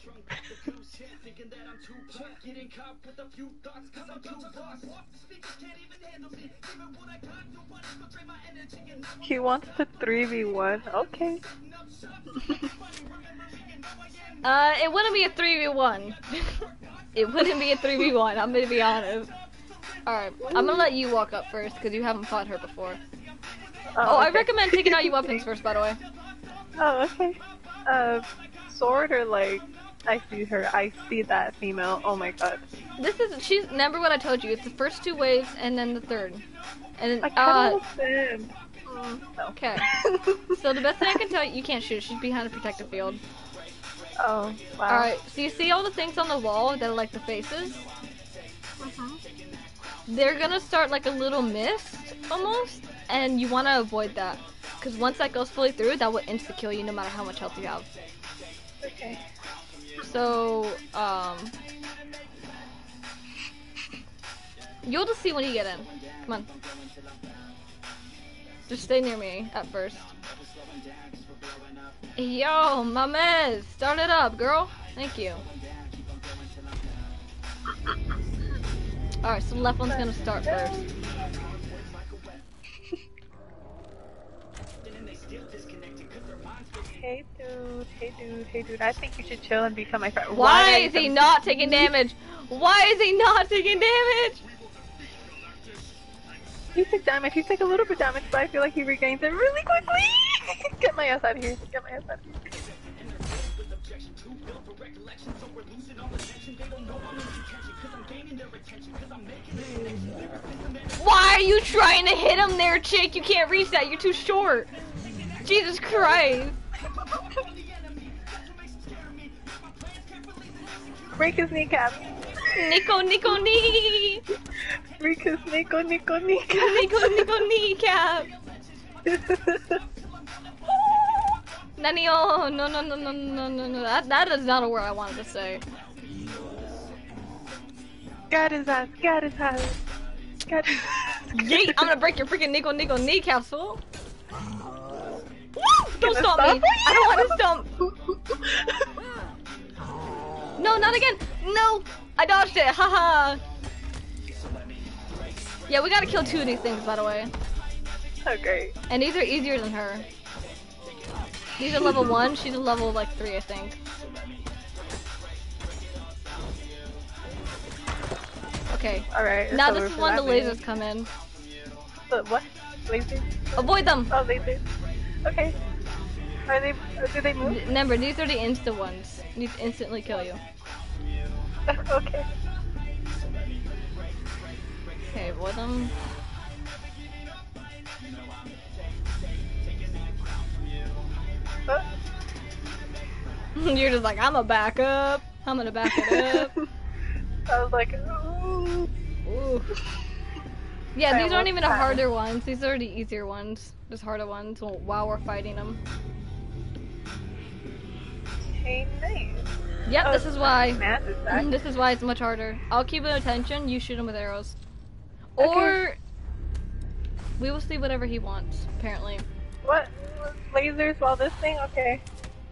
He wants to three v one. Okay. Uh, it wouldn't be a three v one. It wouldn't be a three v one, I'm gonna be honest. Alright, I'm gonna let you walk up first, because you haven't fought her before. Oh, Oh, I okay. recommend taking out your weapons first, by the way. Oh, okay. Uh, sword or like, I see her, I see that female, oh my god. This is, she's, remember what I told you, it's the first two waves, and then the third. And I then, kinda uh, understand. Mm, no. okay. So the best thing I can tell you, you can't shoot, she's behind a protective field. Oh, wow. Alright, so you see all the things on the wall that are like the faces? Mhm. They're gonna start like a little mist, almost, and you want to avoid that. Because once that goes fully through, that will insta-kill you no matter how much health you have. Okay. So, um... you'll just see when you get in. Come on. Just stay near me at first. Yo, my man, start it up, girl. Thank you. Alright, so the left one's gonna start first. Hey dude, hey dude, hey dude, I think you should chill and become my friend. Why are is you he so- not taking damage? Why is he not taking damage? He took damage, he took a little bit damage, but I feel like he regains it really quickly! Get my ass out of here, get my ass out of here. Why are you trying to hit him there, chick? You can't reach that, you're too short. Jesus Christ. Break his kneecap. Nico, Nico, knee. Break his Nico, Nico, kneecap. Nico, Nico, kneecap. Nanio, no, no, no, no, no, no, no. That, that is not a word I wanted to say. Got his ass, got his ass. Got his ass. Yeet, I'm gonna break your freaking Nico, Nico, kneecaps, fool. Woo! Don't Gonna stomp me. stop? I don't want to stomp. No, not again. No, I dodged it. Haha. Yeah, we gotta kill two of these things, by the way. Oh great. And these are easier than her. These are level one. She's a level like three, I think. Okay. Alright. Now it's this over is for when the that man. lasers come in. The what? Lasers? Avoid them. Oh, lasers. Okay. Are they? Do they move? Remember, these are the insta ones. These instantly kill you. Okay. Okay, avoid them. Huh? You're just like, I'm a back up. I'm gonna back it up. I was like, ooh. Ooh. Yeah, I these aren't love even the that. harder ones. These are the easier ones. Just harder ones while we're fighting them. Hey, nice. Yep, Oh, this is why. Matt is back. This is why it's much harder. I'll keep it attention. You shoot him with arrows, Okay. or we will see whatever he wants. Apparently. What? Lasers while this thing? Okay.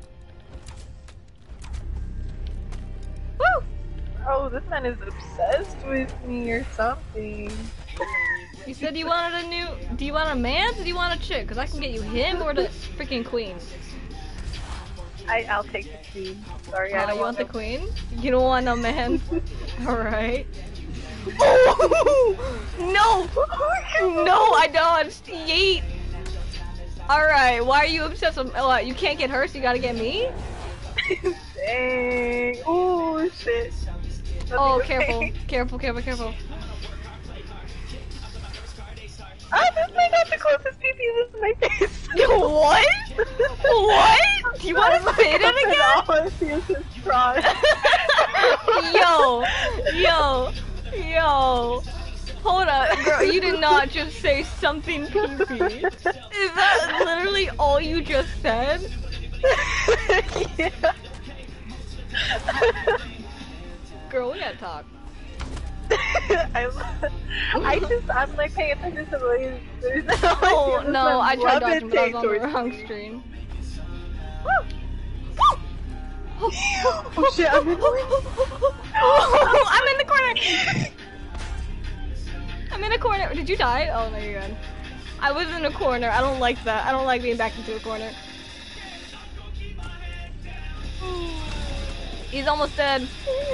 Woo! Oh, this man is obsessed with me or something. You said you wanted a new. Do you want a man? Or do you want a chick? Because I can get you him or the freaking queen. I, I'll take the queen. Sorry, Oh, I don't you want want the no- queen? You don't want no man? Alright. Oh! No! No, I dodged! Yeet! Alright, why are you obsessed with- oh, what, you can't get her, so you gotta get me? Dang. Oh shit. Nothing Oh, to careful, say. careful, careful, careful. Ah, this man got the closest P P to my face. What? What? Do you want to say that again? I want to see is his front. Yo, yo, yo. Hold up, girl, you did not just say something pee-pee. Is that literally all you just said? Yeah. Girl, we gotta talk. I, I just, I'm like paying attention to the lasers. Oh, no, I tried dodging, dodging, but I was on the wrong screen. Oh shit, I'm in Oh, I'm in the corner! I'm in a corner. Did you die? Oh, no, you're good. I was in a corner. I don't like that. I don't like being back into a corner. He's almost dead.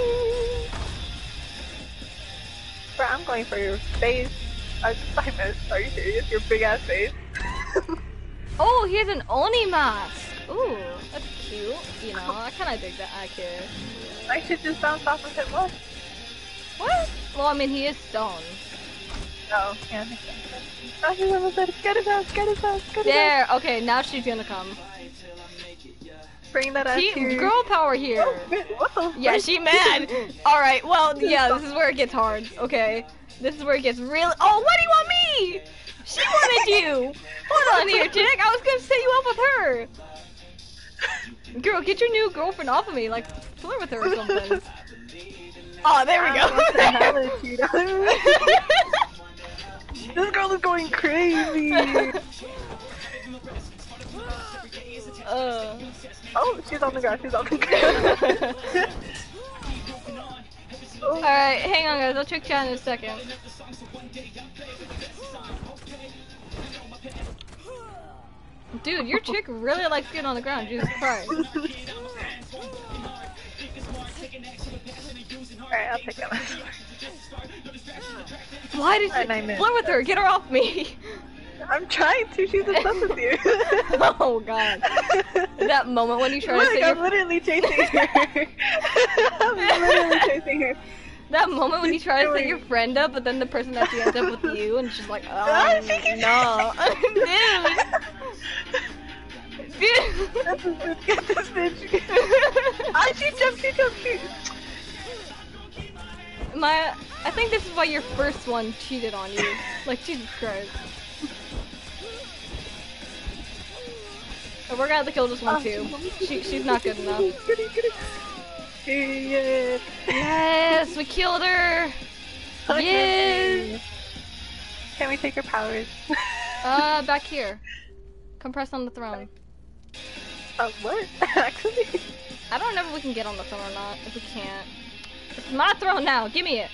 Bro, I'm going for your face. I, I missed. Are you serious? Your big ass face. Oh, he has an Oni mask. Ooh, that's cute. You know, I kind of dig that. I kid. I should just bounce off of him. What? What? Well, I mean, he is stone. Oh, yeah, makes sense. Oh, she's almost dead. Get his ass, get his ass, get his ass. There. Okay, now she's gonna come. Bring that ass See, here. girl power here. Oh, wait, what the Yeah, fuck? she mad. All right. Well, yeah, this is where it gets hard. Okay, this is where it gets really. Oh, what do you want me? She wanted you. Hold on here, chick. I was gonna set you up with her. Girl, get your new girlfriend off of me. Like, flirt with her or something. Oh, there we go. This girl is going crazy. uh. Oh, she's on the ground. She's on the ground. Oh. Alright, hang on guys, I'll check chat in a second. Dude, your chick really likes getting on the ground, Jesus Christ. Alright, I'll take that. Why did And I you missed. flirt with her? Get her off me! I'm trying to. She's obsessed with you. Oh god. That moment when you try Look, to say I'm your... literally chasing her. I'm literally chasing her. That moment when you She's try to set doing- your friend up, but then the person actually ends up with you, and she's like, Ah, oh, she keeps- no. Dude! Dude! Get this bitch, get this bitch. Ah, she jumped, she jumped, she... My, I think this is why your first one cheated on you. Like, Jesus Christ. Oh, we're gonna have to kill this one too. She, she's not good enough. Goody, goody. Yeah. Yes, we killed her! Yes! Can we take her powers? Uh, back here. Compress on the throne. Oh, what? Actually? I don't know if we can get on the throne or not. If we can't. It's my throne now! Give me it!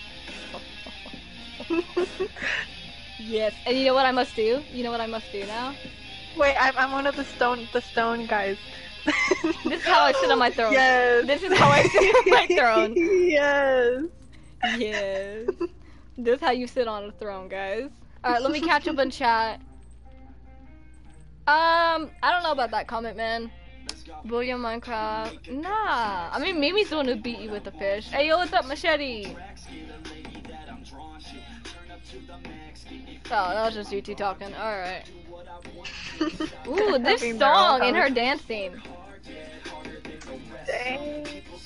Yes. And you know what I must do? You know what I must do now? Wait, I'm, I'm one of the stone, the stone guys. This is how I sit on my throne. Yes. This is how I sit on my throne. Yes. Yes. This is how you sit on a throne, guys. Alright, let me catch up in chat. Um, I don't know about that comment, man. William Minecraft. Nah. I mean, Mimi's the one who beat you with the fish. Hey, yo, what's up, Machete? Oh, that was just you two talking. Alright. Ooh, this Having their own song and her house. dancing. Dang.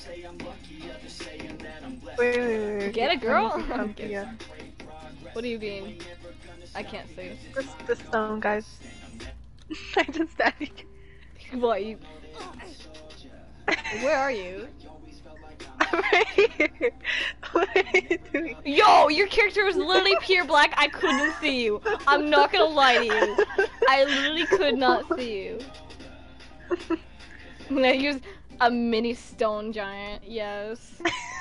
Wait, wait, wait, wait. Get it, girl? I need to come I'm to kidding. you. What do you mean? I can't see. The, the stone guys. I just stabbed you. What, you... Where are you? I'm right here. What are you doing? Yo, your character was literally pure black. I couldn't see you. I'm not gonna lie to you. I literally could not see you. I use a mini stone giant. Yes.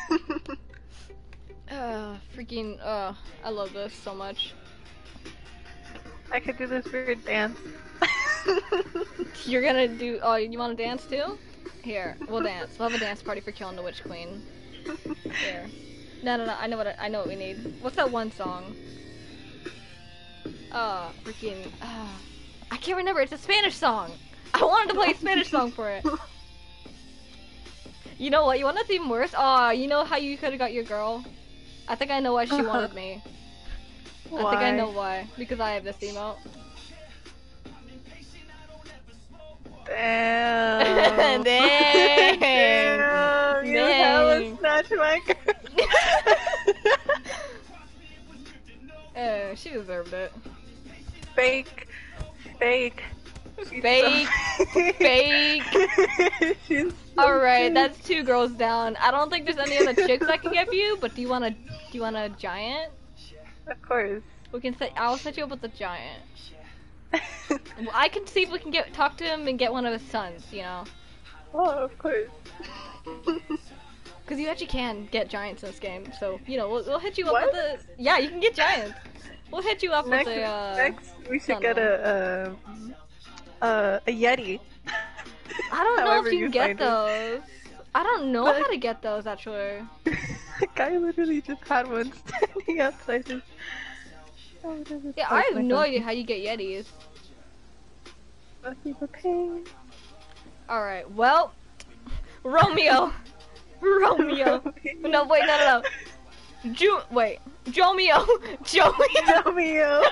Uh, freaking. Uh, I love this so much. I could do this weird dance. You're gonna do. Oh, you want to dance too? Here, we'll dance. We'll have a dance party for killing the Witch Queen. Here. No, no, no. I know what I, I know what we need. What's that one song? Uh, freaking. Uh, I can't remember. It's a Spanish song. I wanted to play a Spanish song for it. You know what? You want nothing worse? Aw, you know how you could have got your girl? I think I know why she wanted me. Why? I think I know why. Because I have this emote. Damn. Dang. Damn. You hella snatched my girl. Uh, she deserved it. Fake. Fake. Fake. Fake. Alright, that's two girls down. I don't think there's any other chicks I can get for you, but do you want a do you want a giant? Of course. We can set I'll set you up with a giant. I can see if we can get talk to him and get one of his sons, you know. Oh, of course. Because you actually can get giants in this game, so you know we'll, we'll hit you up What? with a yeah you can get giants. We'll hit you up Next, with a uh, next we should son get one. a, a, a, a Yeti. I don't know However if you you can get find it. those. I don't know But- how to get those actually. The guy literally just had one standing outside his. Oh, whatever it's Yeah, called, I have my no phone. idea how you get yetis. Must be the pain. Alright, well, Romeo. Romeo. No, wait, no, no, no. Ju- wait. Jomeo. Jomeo. Romeo.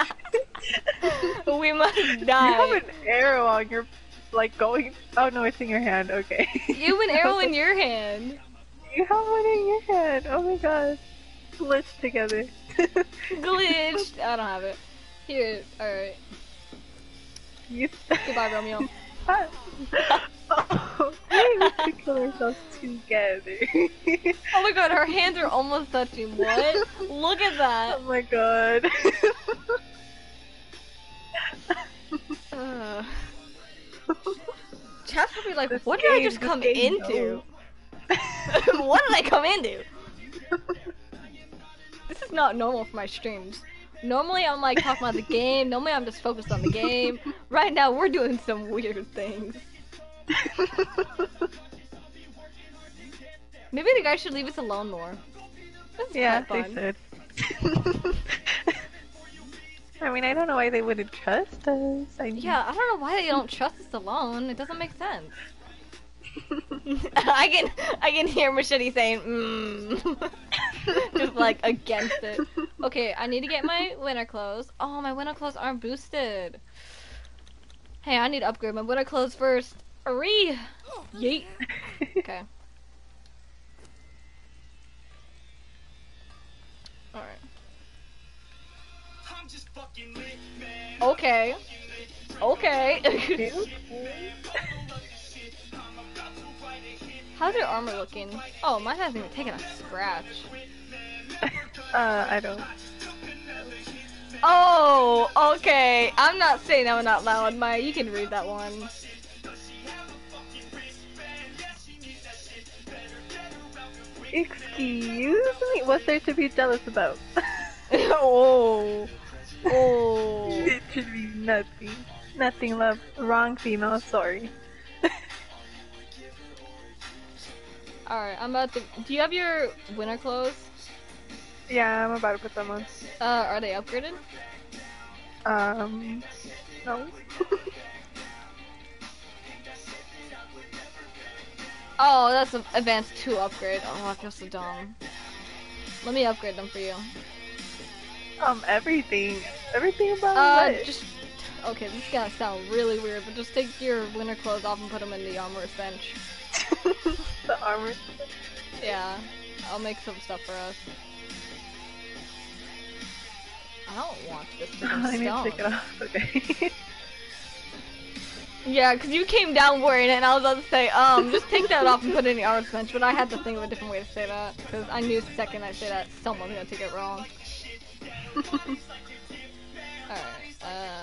We must You die. have an arrow on your, like going. Oh no, it's in your hand. Okay. You have an arrow in your hand. You have one in your hand. Oh my god. Glitched together. Glitched. I don't have it. Here, alright. You... Goodbye, Romeo. Oh, we need to kill ourselves together. Oh my god, her hands are almost touching. What? Look at that. Oh my god. Uh. Chat's probably like, This what did I game- just this come game into? What did I come into? This is not normal for my streams. Normally I'm like talking about the game, normally I'm just focused on the game. Right now we're doing some weird things. Maybe the guy should leave us alone more. This is Yeah, quite they fun. should. I mean, I don't know why they wouldn't trust us. I mean, Yeah, I don't know why they don't trust us alone. It doesn't make sense. I can I can hear Machete saying mmm. Just like against it. Okay, I need to get my winter clothes. Oh, my winter clothes aren't boosted. Hey, I need to upgrade my winter clothes first. Hurry! Yeet. Okay. Alright. Okay. Okay. How's your armor looking? Oh, mine hasn't even taken a scratch. uh, I don't. Oh, okay. I'm not saying that one out loud, Maya. You can read that one. Excuse me? What's there to be jealous about? Oh. Oh. Literally nothing. Nothing, love. Wrong female, sorry. Alright, I'm about to... Do you have your winter clothes? Yeah, I'm about to put them on. Uh, are they upgraded? Um, no. Oh, that's an advanced two upgrade. Oh, I feel so dumb. Let me upgrade them for you. um, everything. Everything about Uh, what? just... Okay, this is gonna sound really weird, but just take your winter clothes off and put them in the armorer's bench. The armor. Yeah, I'll make some stuff for us. I don't want this to I be need to stone. take it off. Okay. Yeah, because you came down wearing it, and I was about to say, um, just take that off and put it in the artist bench, but I had to think of a different way to say that, because I knew the second I say that, someone's gonna take it wrong. Alright, uh...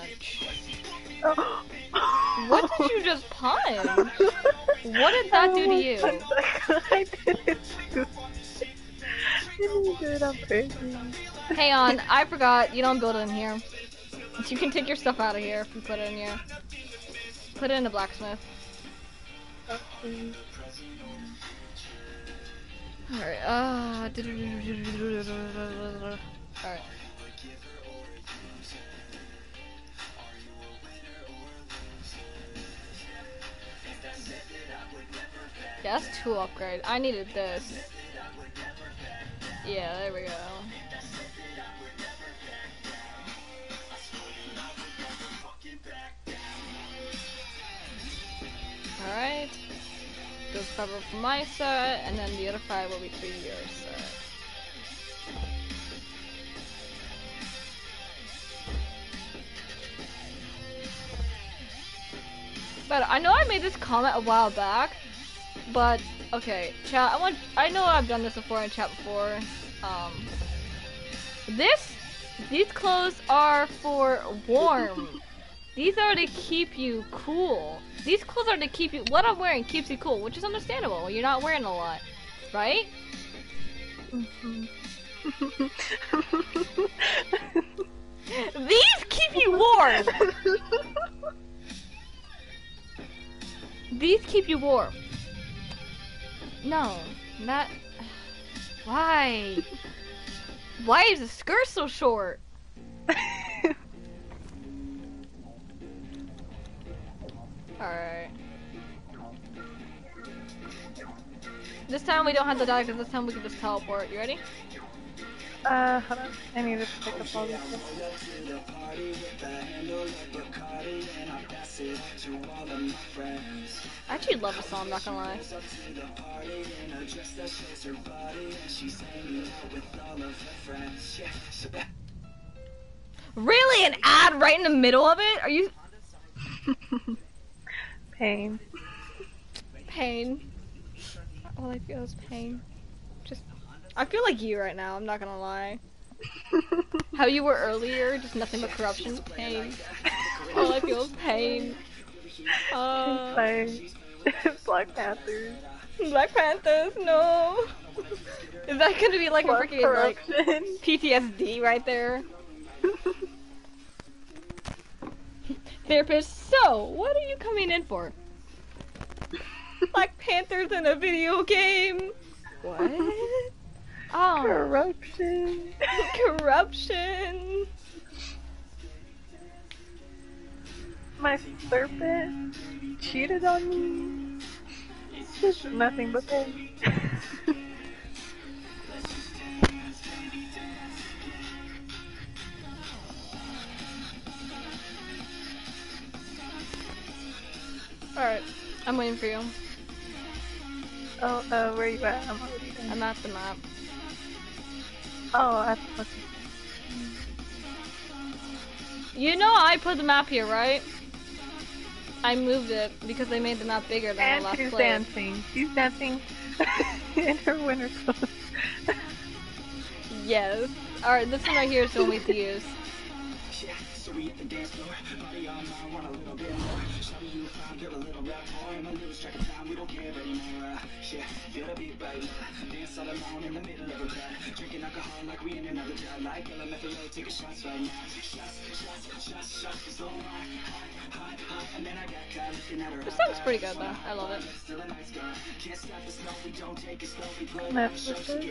What did you just punch? What did that do to you? I didn't do it. I didn't do it on purpose. Hang on, I forgot, you don't build it in here. You can take your stuff out of here if you put it in here. Put it in the blacksmith. Okay. Alright, uh... Alright. Yeah, that's two upgrade. I needed this. Yeah, there we go. Alright. Those five are for my set, and then the other five will be for your set. But I know I made this comment a while back, but okay, chat. I want. I know I've done this before in chat before. Um, this, these clothes are for warm. These are to keep you cool. These clothes are to keep you. What I'm wearing keeps you cool, which is understandable. You're not wearing a lot, right? Mm-hmm. These keep you warm. These keep you warm. No, not. Why? Why is the skirt so short? Alright. This time we don't have to die because this time we can just teleport. You ready? Uh, hold on. I need to pick up all this stuff. I actually love the song, I'm not gonna lie. Really? An ad right in the middle of it? Are you... Pain. Pain. All I feel is pain. Just... I feel like you right now, I'm not gonna lie. How you were earlier, just nothing but corruption. Pain. All I feel is pain. Uh... Like Black Panthers. Black Panthers, no! Is that gonna be like Plus a freaking like corruption. P T S D right there? Therapist, so, what are you coming in for? Black Panthers in a video game? What? Oh. Corruption. Corruption. My serpent cheated on me. It's nothing but pain. Alright, I'm waiting for you. Oh, uh, where you at? I'm already there. I'm at the map. Oh, I fucking. You know I put the map here, right? I moved it because they made the map bigger than And the last she's play. dancing. She's dancing in her winter clothes. Yes. Alright, this one right here is the one we have to use. This song's pretty good though. I love it. That's what's it.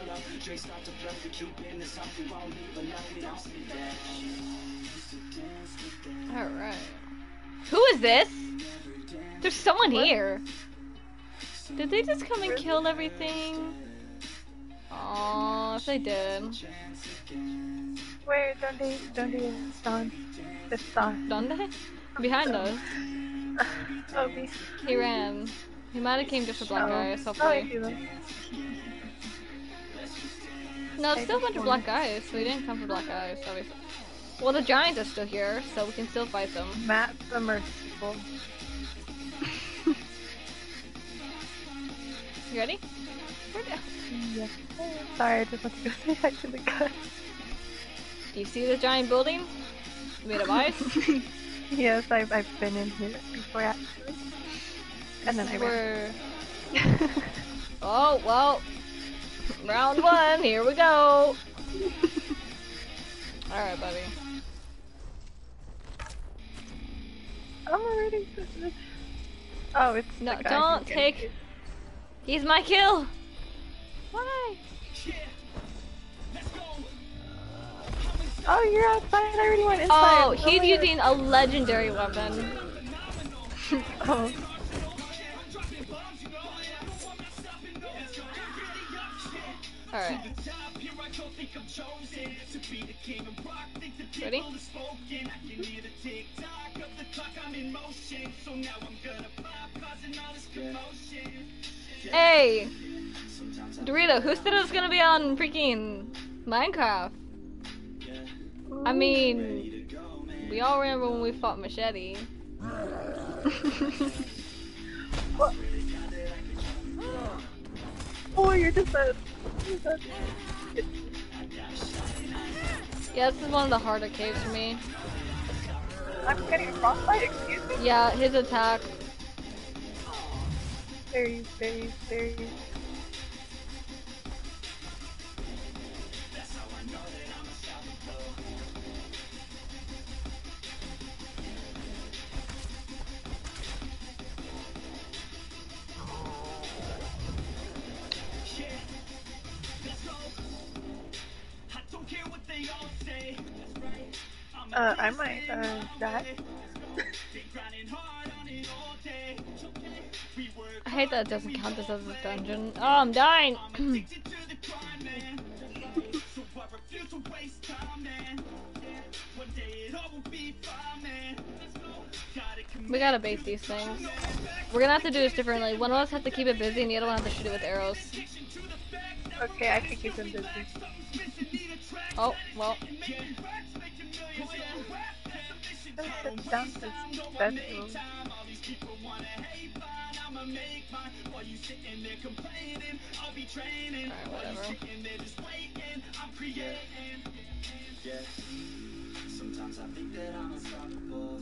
Alright. Who is this? There's someone What? here. Did they just come and kill everything? Aww, if they did. Where? Donde? Donde están? Están. Donde? Behind us. Oh, be. He ran. He might have came just for black Oh. guys, Oh, I hopefully. see them. No, it's still a bunch of black guys, so he didn't come for black guys, obviously. Well, the giants are still here, so we can still fight them. Matt the Merciful. You ready? Where'd it- Yes. Sorry, I just want to go say hi to the guy. You see the giant building? Made of ice? Yes, I've, I've been in here before actually. And then I ran. We're... Oh, well. Round one, here we go. Alright, buddy. I'm already. Oh, it's No, the guy don't who's take. getting- He's my kill. Why? Oh, you're outside. I already went inside. Oh, he's my using a legendary weapon. God. Oh. Alright. Ready? Hey! Dorito, who said it was gonna be on freaking Minecraft? I mean, we all remember when we fought Machete. What? Oh, you're just a. Yeah, this is one of the harder caves for me. I'm getting a frostbite, excuse me? Yeah, his attack. There he is, there he is, there he is. Uh, I might, uh, die. I hate that it doesn't count this as a dungeon. Oh, I'm dying! We gotta bait these things. We're gonna have to do this differently. One of us has to keep it busy and the other one has to shoot it with arrows. Okay, I can keep him busy. Oh, well. Sit down to this bedroom. Alright, whatever. Sometimes I think that I'm unstoppable.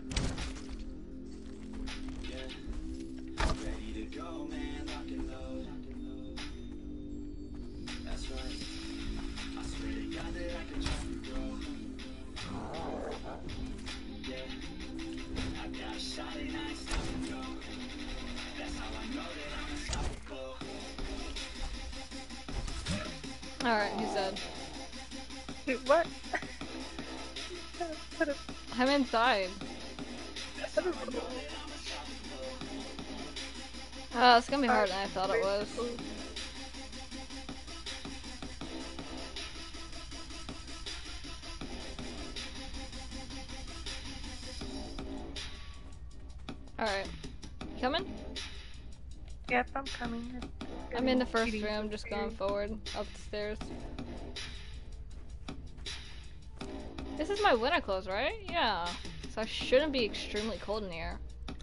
Yeah. Ready to go, man, lock and load. That's right. I swear to God that I can try to grow. Yeah. I got a shot and I ain't stopping, go. That's how I know that I'm unstoppable. Alright, he's dead. Wait, what? Put it- I'm inside. put it- Uh, it's gonna be harder than I thought it was. Alright. Coming? Yep, I'm coming. I'm in the first room, just going forward, up the stairs. This is my winter clothes, right? Yeah. So I shouldn't be extremely cold in here.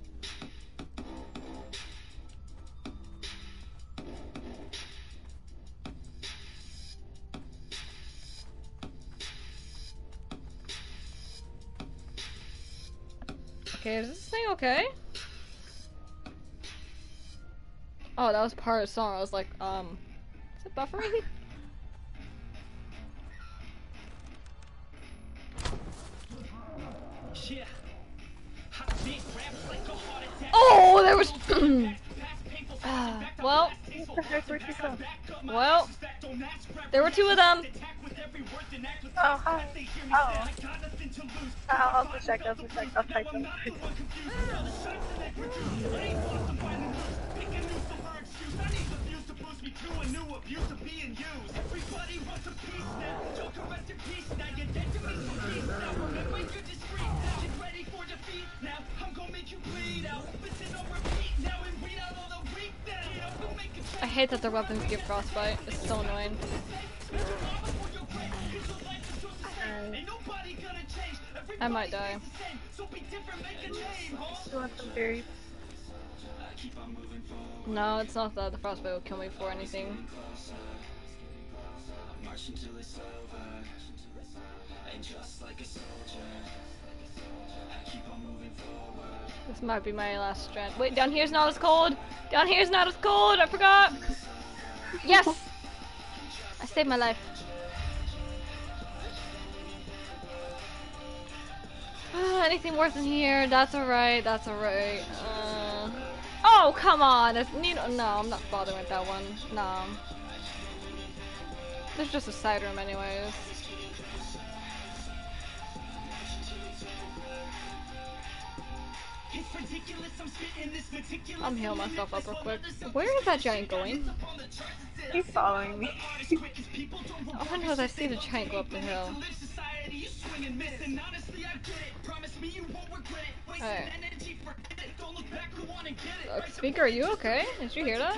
Okay, is this thing okay? Oh, that was part of the song. I was like, um, is it buffering? Oh, there was. uh, well, What the heck, where'd you go? well, there were two of them. Oh, hi. Oh. I'll, I'll just check, I'll just check, I'll type them. I hate that their weapons give frostbite. It's so annoying. I might die. You want some berries? No, it's not that. The frostbite will kill me before anything. This might be my last strand. Wait, down here's not as cold! Down here's not as cold! I forgot! Yes! I saved my life. Anything worse in here? That's alright, that's alright. Uh... Oh, come on! It's needle. No, I'm not bothering with that one. No. There's just a side room anyways. I'm healing myself up real quick. Where is that giant going? He's following me. Oh, I know, I see the giant go up the hill. Alright. Uh, speaker, are you okay? Did you hear that?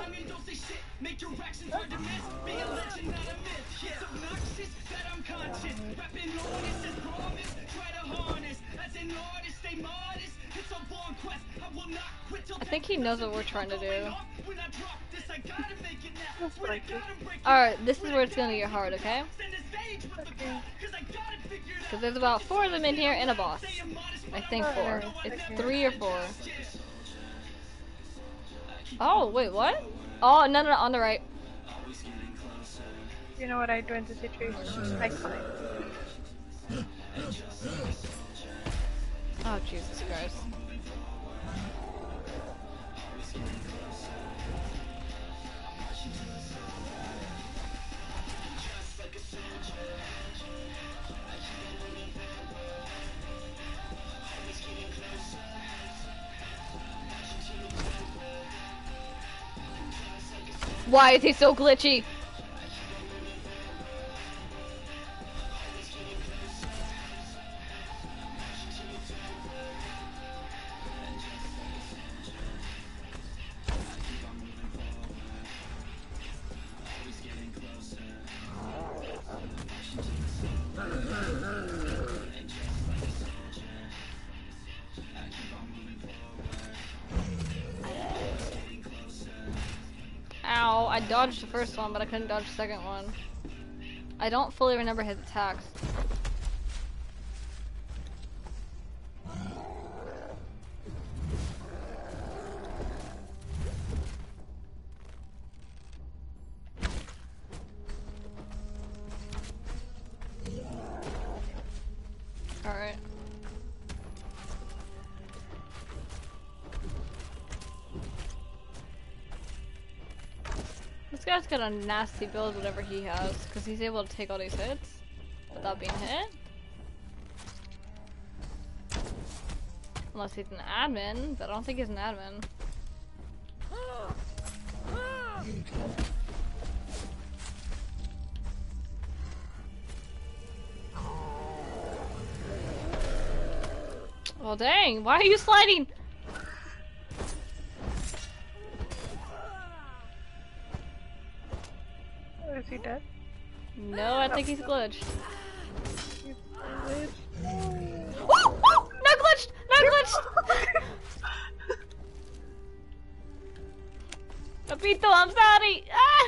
I think he knows what we're trying to do. Alright, this is where it's gonna get hard, okay? Because there's about four of them in here and a boss. I think four. It's three or four. Oh, wait, what? Oh, no, no, no, on the right. You know what I do in this situation? I climb. Oh, Jesus Christ. Why is he so glitchy? Ow, I dodged the first one, but I couldn't dodge the second one. I don't fully remember his attacks. Alright. This guy's got a nasty build, whatever he has, because he's able to take all these hits without being hit. Unless he's an admin, but I don't think he's an admin. Well, dang, why are you sliding? Is he dead? No, I think he's glitched. He's glitched. Oh, oh, not glitched! Not glitched! Papito, I'm sorry! Ah!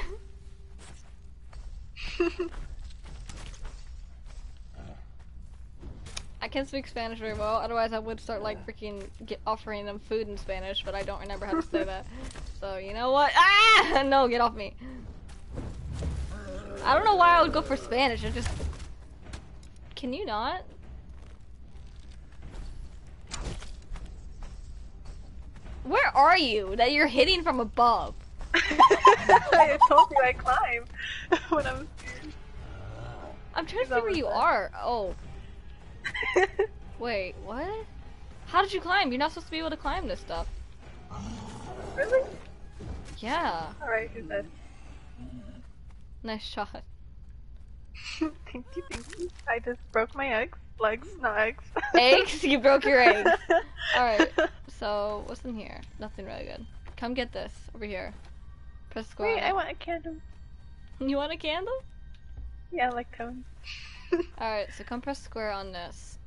I can't speak Spanish very well, otherwise I would start like freaking get offering them food in Spanish, but I don't remember how to say that. So, you know what? Ah! No, get off me. I don't know why I would go for Spanish, I just... Can you not? Where are you that you're hitting from above? I told you I climb when I'm scared. I'm trying to see where you are. Oh. Wait, what? How did you climb? You're not supposed to be able to climb this stuff. Really? Yeah. Alright, who's dead? Nice shot. Thank you, thank you. I just broke my eggs. Legs, not eggs. Eggs? You broke your eggs. Alright, so what's in here? Nothing really good. Come get this. Over here. Press square. Wait, I want a candle. You want a candle? Yeah, I like tones. Alright, so come press square on this.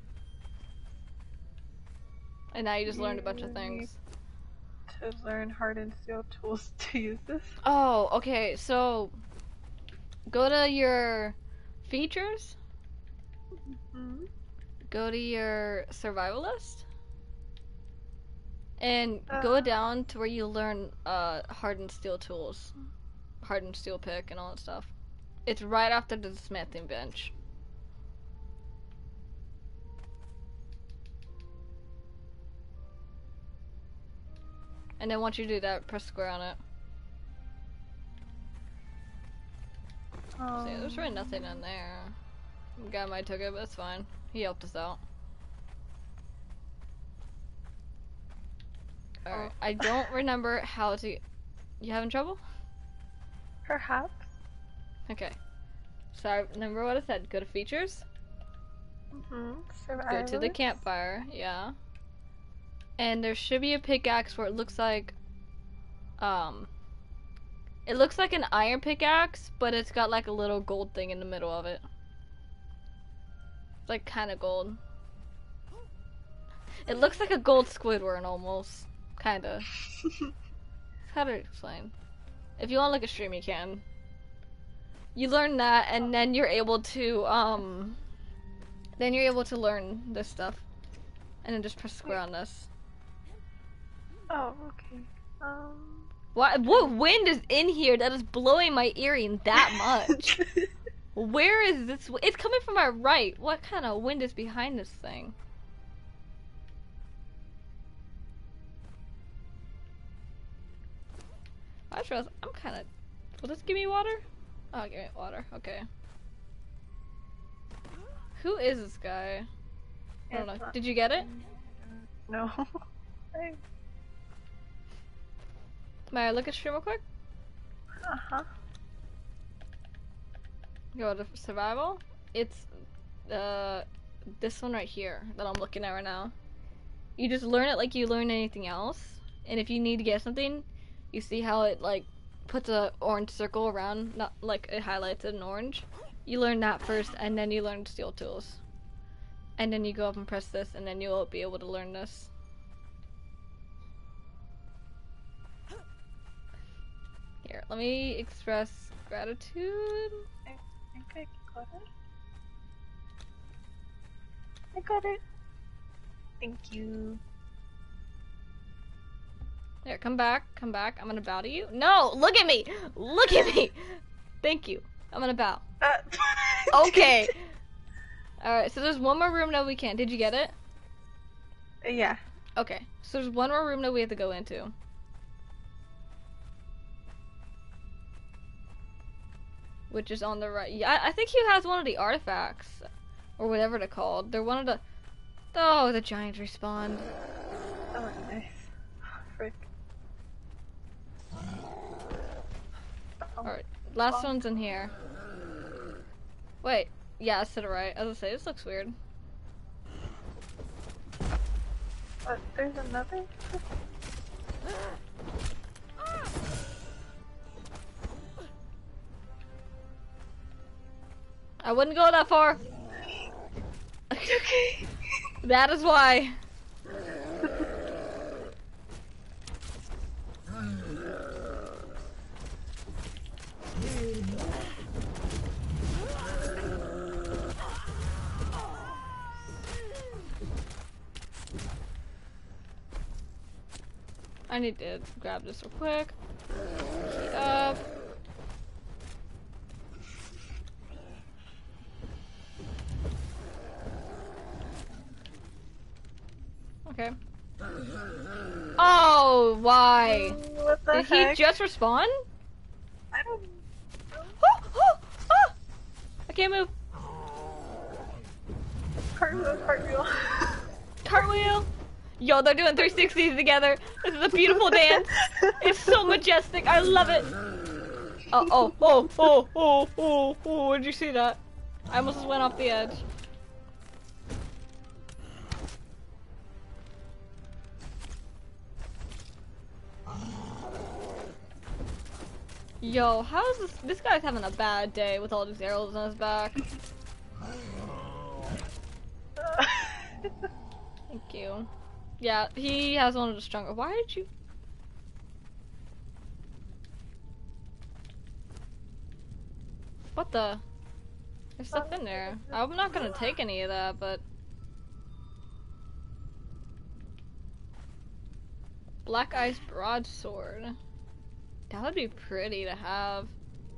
And now you just learned a bunch of things. To learn hardened steel tools to use this. Oh, okay, so go to your features, Mm-hmm. go to your survival list, and Uh, go down to where you learn uh, hardened steel tools, hardened steel pick, and all that stuff. It's right after the smithing bench. And then once you do that, press square on it. um, See, there's really nothing in there. The guy might took it, but it's fine. He helped us out. Alright, Oh. I don't remember how to... You having trouble? Perhaps. Okay. So I remember what I said. Go to features. Mm-hmm. Go to the campfire. Yeah. And there should be a pickaxe where it looks like... Um... It looks like an iron pickaxe, but it's got like a little gold thing in the middle of it. It's like kind of gold. It looks like a gold Squidward almost. Kinda. How to explain? If you want to look at stream, you can. You learn that, and then you're able to, um... Then you're able to learn this stuff. And then just press square on this. Oh, okay. Um... What, what wind is in here that is blowing my earring that much? Where is this? It's coming from my right. What kind of wind is behind this thing? I trust. I'm kind of. Will this give me water? Oh, give me water. Okay. Who is this guy? I don't know. Did you get it? No. I... May I look at stream real quick? Uh-huh. Go to survival. It's uh this one right here that I'm looking at right now. You just learn it like you learn anything else, and if you need to get something, you see how it like puts a orange circle around, not like it highlights it in orange. You learn that first, and then you learn steel tools, and then you go up and press this, and then you'll be able to learn this. Here, let me express gratitude. I think I got it. I got it. Thank you. There, come back, come back. I'm gonna bow to you. No, look at me! Look at me! Thank you. I'm gonna bow. Uh, Okay. Alright, so there's one more room that we can. Did you get it? Yeah. Okay, so there's one more room that we have to go into. Which is on the right. Yeah, I, I think he has one of the artifacts. Or whatever they're called. They're one of the... Oh, the giants respawned. Oh, nice. Frick. Alright, last one's in here. Wait, yeah, it's to the right. As I say, this looks weird. But there's another? I wouldn't go that far. Okay. That is why. I need to grab this real quick. Key up. Okay. Oh, why? What the Did heck? he just respawn? I don't know. Oh, oh, oh. I can't move. Cartwheel, cartwheel. Cartwheel. Yo, they're doing three sixties together. This is a beautiful dance. It's so majestic. I love it. Oh, oh, oh, oh, oh, oh, oh. Did you see that? I almost went off the edge. Yo, how is this? This guy's having a bad day with all these arrows on his back. Thank you. Yeah, he has one of the stronger. Why did you? What the? There's stuff in there. I'm not gonna take any of that, but. Black Ice Broadsword. That would be pretty to have.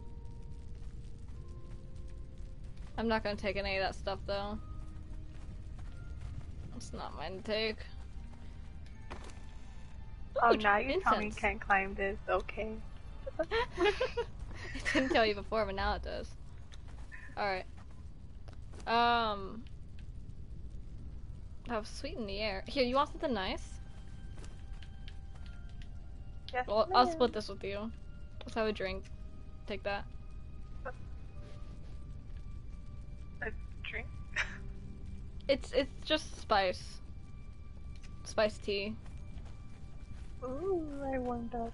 I'm not gonna take any of that stuff though. It's not mine to take. Oh, Ooh, now you tell me you incense. can't climb this. Okay. I didn't tell you before, but now it does. Alright. Um. That was sweet in the air. Here, you want something nice? Yes, Well, I'll ma'am. split this with you. Let's have a drink. Take that. A drink? It's it's just spice. Spice tea. Ooh, I warmed up.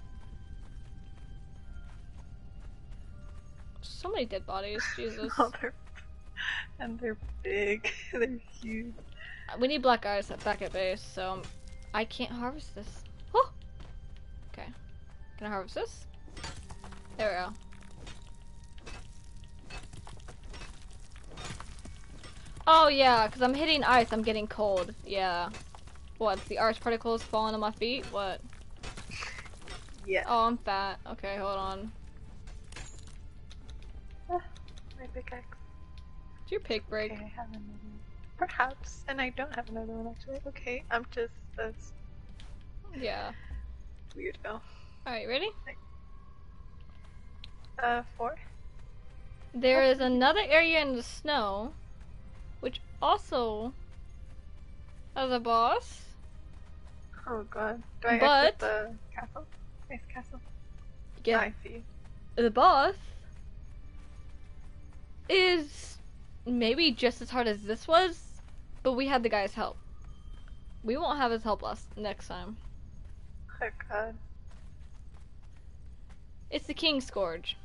So many dead bodies, Jesus. Oh, they're, and they're big. They're huge. We need black ice back at base, so I can't harvest this. Oh! Okay. Can I harvest this? There we go. Oh yeah, because I'm hitting ice, I'm getting cold. Yeah. What, the ice particles falling on my feet? What? Yeah. Oh, I'm fat. Okay, hold on. Ah, my pickaxe. Did your pig break? Okay, I have another one. Perhaps. And I don't have another one actually. Okay, I'm just a Yeah. weirdo. Alright, ready? Uh, four? There is another area in the snow, which also has a boss. Oh god. Do I But- exit the castle? Nice castle. Yeah. I see. The boss is maybe just as hard as this was, but we had the guy's help. We won't have his help last next time. Oh god. It's the King Scourge.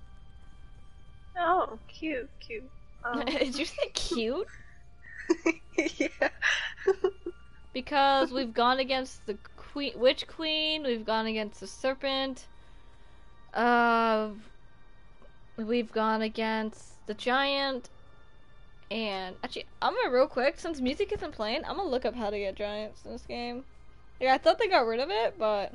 Oh, cute, cute. Um, Did you say cute? yeah. Because we've gone against the queen, witch queen. We've gone against the serpent. Uh, we've gone against the giant. And actually, I'm gonna real quick, since music isn't playing, I'm gonna look up how to get giants in this game. Yeah, I thought they got rid of it, but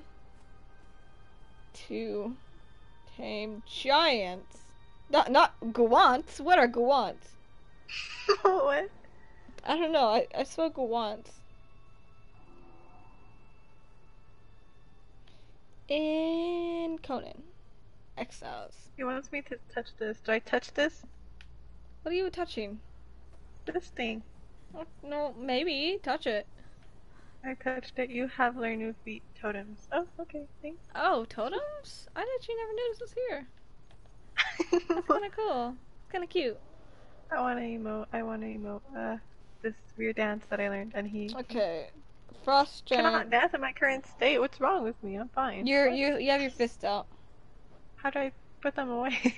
to tame giants, not not gawants. What are gawants? What? I don't know. I I saw gawants. In Conan, Exiles. He wants me to touch this. Do I touch this? What are you touching? This thing. Oh, no, maybe touch it. I touched it. You have learned new feet totems. Oh, okay, thanks. Oh, totems? I actually never noticed this here. That's kind of cool. Kind of cute. I want to emote. I want to emote. Uh, this weird dance that I learned, and he Okay, frost cannot giant. dance in my current state. What's wrong with me? I'm fine. You're What? you you have your fist out. How do I put them away?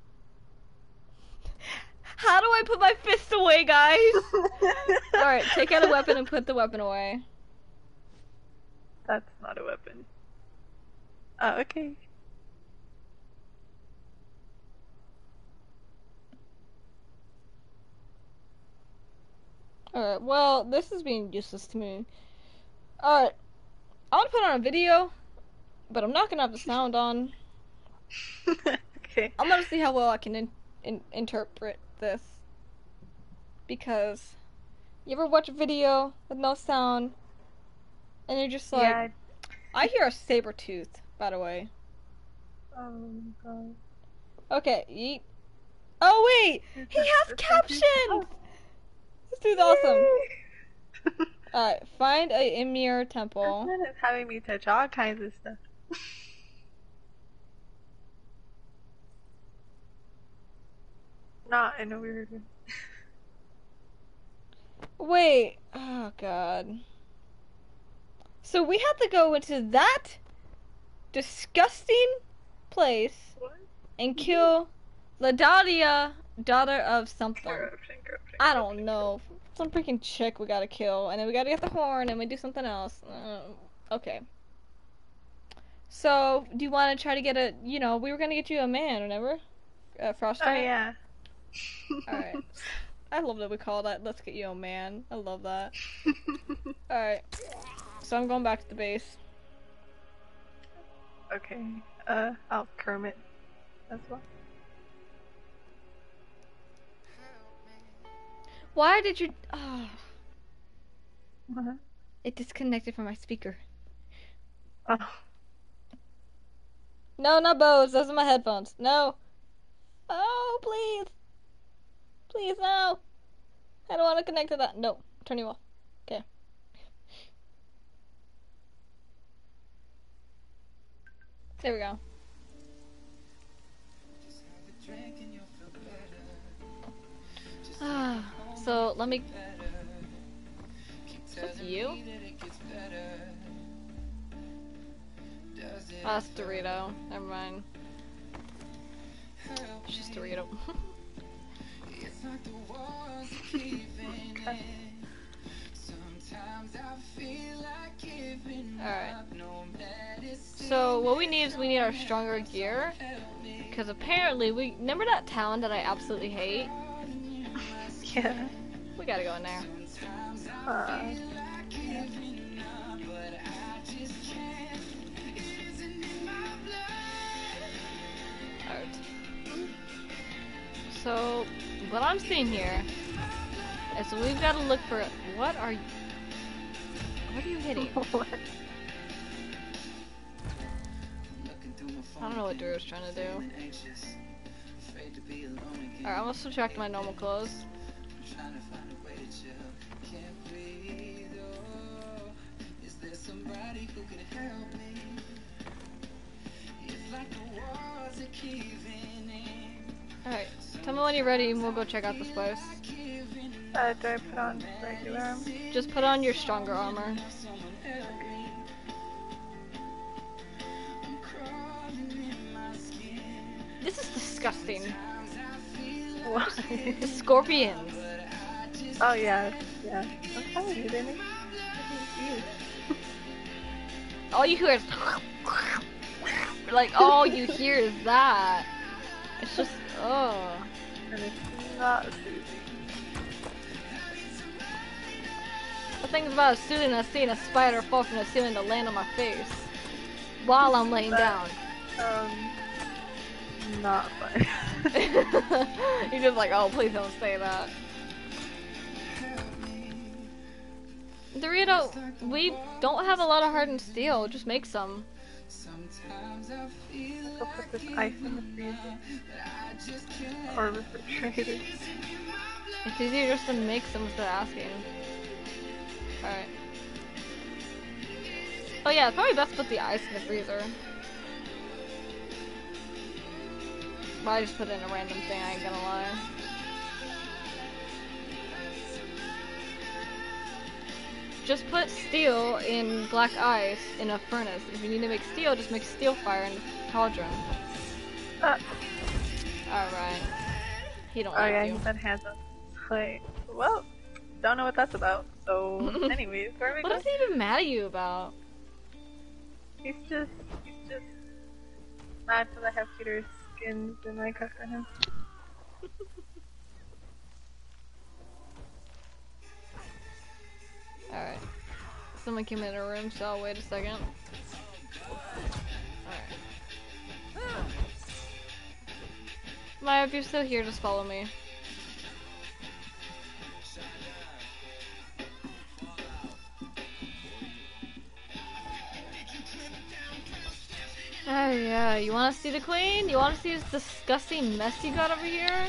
How do I put my fist away, guys? All right, take out a weapon and put the weapon away. That's not a weapon. Oh, okay. Alright, well, this is being useless to me. Alright, I want to put on a video, but I'm not going to have the sound on. Okay. I'm going to see how well I can in in interpret this. Because you ever watch a video with no sound, and you're just like, Yeah. I hear a saber tooth, by the way. Oh god. Okay, yeet. Oh wait, he has captions! This dude's awesome. Alright, find a Ymir temple. This man is having me touch all kinds of stuff. Not in a weird way. Wait, oh god. So we have to go into that disgusting place What? and kill Ladadia, daughter of something. Corruption, corruption, I corruption, don't know. Some freaking chick we gotta kill, and then we gotta get the horn, and we do something else. Uh, okay. So, do you want to try to get a, you know, we were gonna get you a man, remember? Uh, Frostbite? Oh yeah. Alright. I love that we call that, let's get you a man. I love that. Alright. So I'm going back to the base. Okay. Uh, I'll Kermit as well. Why did you, oh, Uh-huh. it disconnected from my speaker. Oh. No, not Bose, those are my headphones. No. Oh, please. Please, no. I don't want to connect to that. No, turn you off. Okay. There we go. Ah, so let me. Is this you? Oh, that's Dorito. Never mind. It's just Dorito. Alright. So what we need is we need our stronger gear. Because apparently we remember that town that I absolutely hate? Yeah. We gotta go in there. Uh, Alright. So what I'm seeing here is we've gotta look for what are you what are you hitting? what? I don't know what Drew's trying to do. Alright, I'm gonna switch back to my normal clothes. Alright, tell me when you're ready and we'll go check out this place. Uh, do I put on regular armor? Just put on your stronger armor. This is disgusting. What? The scorpions. Oh yeah, yeah. I'm telling you, didn't All you hear is like all you hear is that. It's just oh. And it's not soothing. The thing's about as soothing as seeing a spider fall from the ceiling to land on my face while I'm laying But, down. Um, not fun. You're just like, oh, please don't say that. Dorito, we don't have a lot of hardened steel. Just make some. Go put this ice in the freezer. Or refrigerator. It's easier just to make some instead of asking. Alright. Oh yeah, it's probably best to put the ice in the freezer. But I just put it in a random thing, I ain't gonna lie. Just put steel in black ice in a furnace. If you need to make steel, just make steel fire in the cauldron. Uh, Alright. He don't oh like yeah, you. he said hands up. Like, well, don't know what that's about. So, anyways, where are we What going? is he even mad at you about? He's just, he's just mad because I have cuter skins and I cook for him. Alright. Someone came in a room, so I'll wait a second. Alright. Maya, if you're still here, just follow me. Oh yeah, you wanna see the queen? You wanna see this disgusting mess you got over here?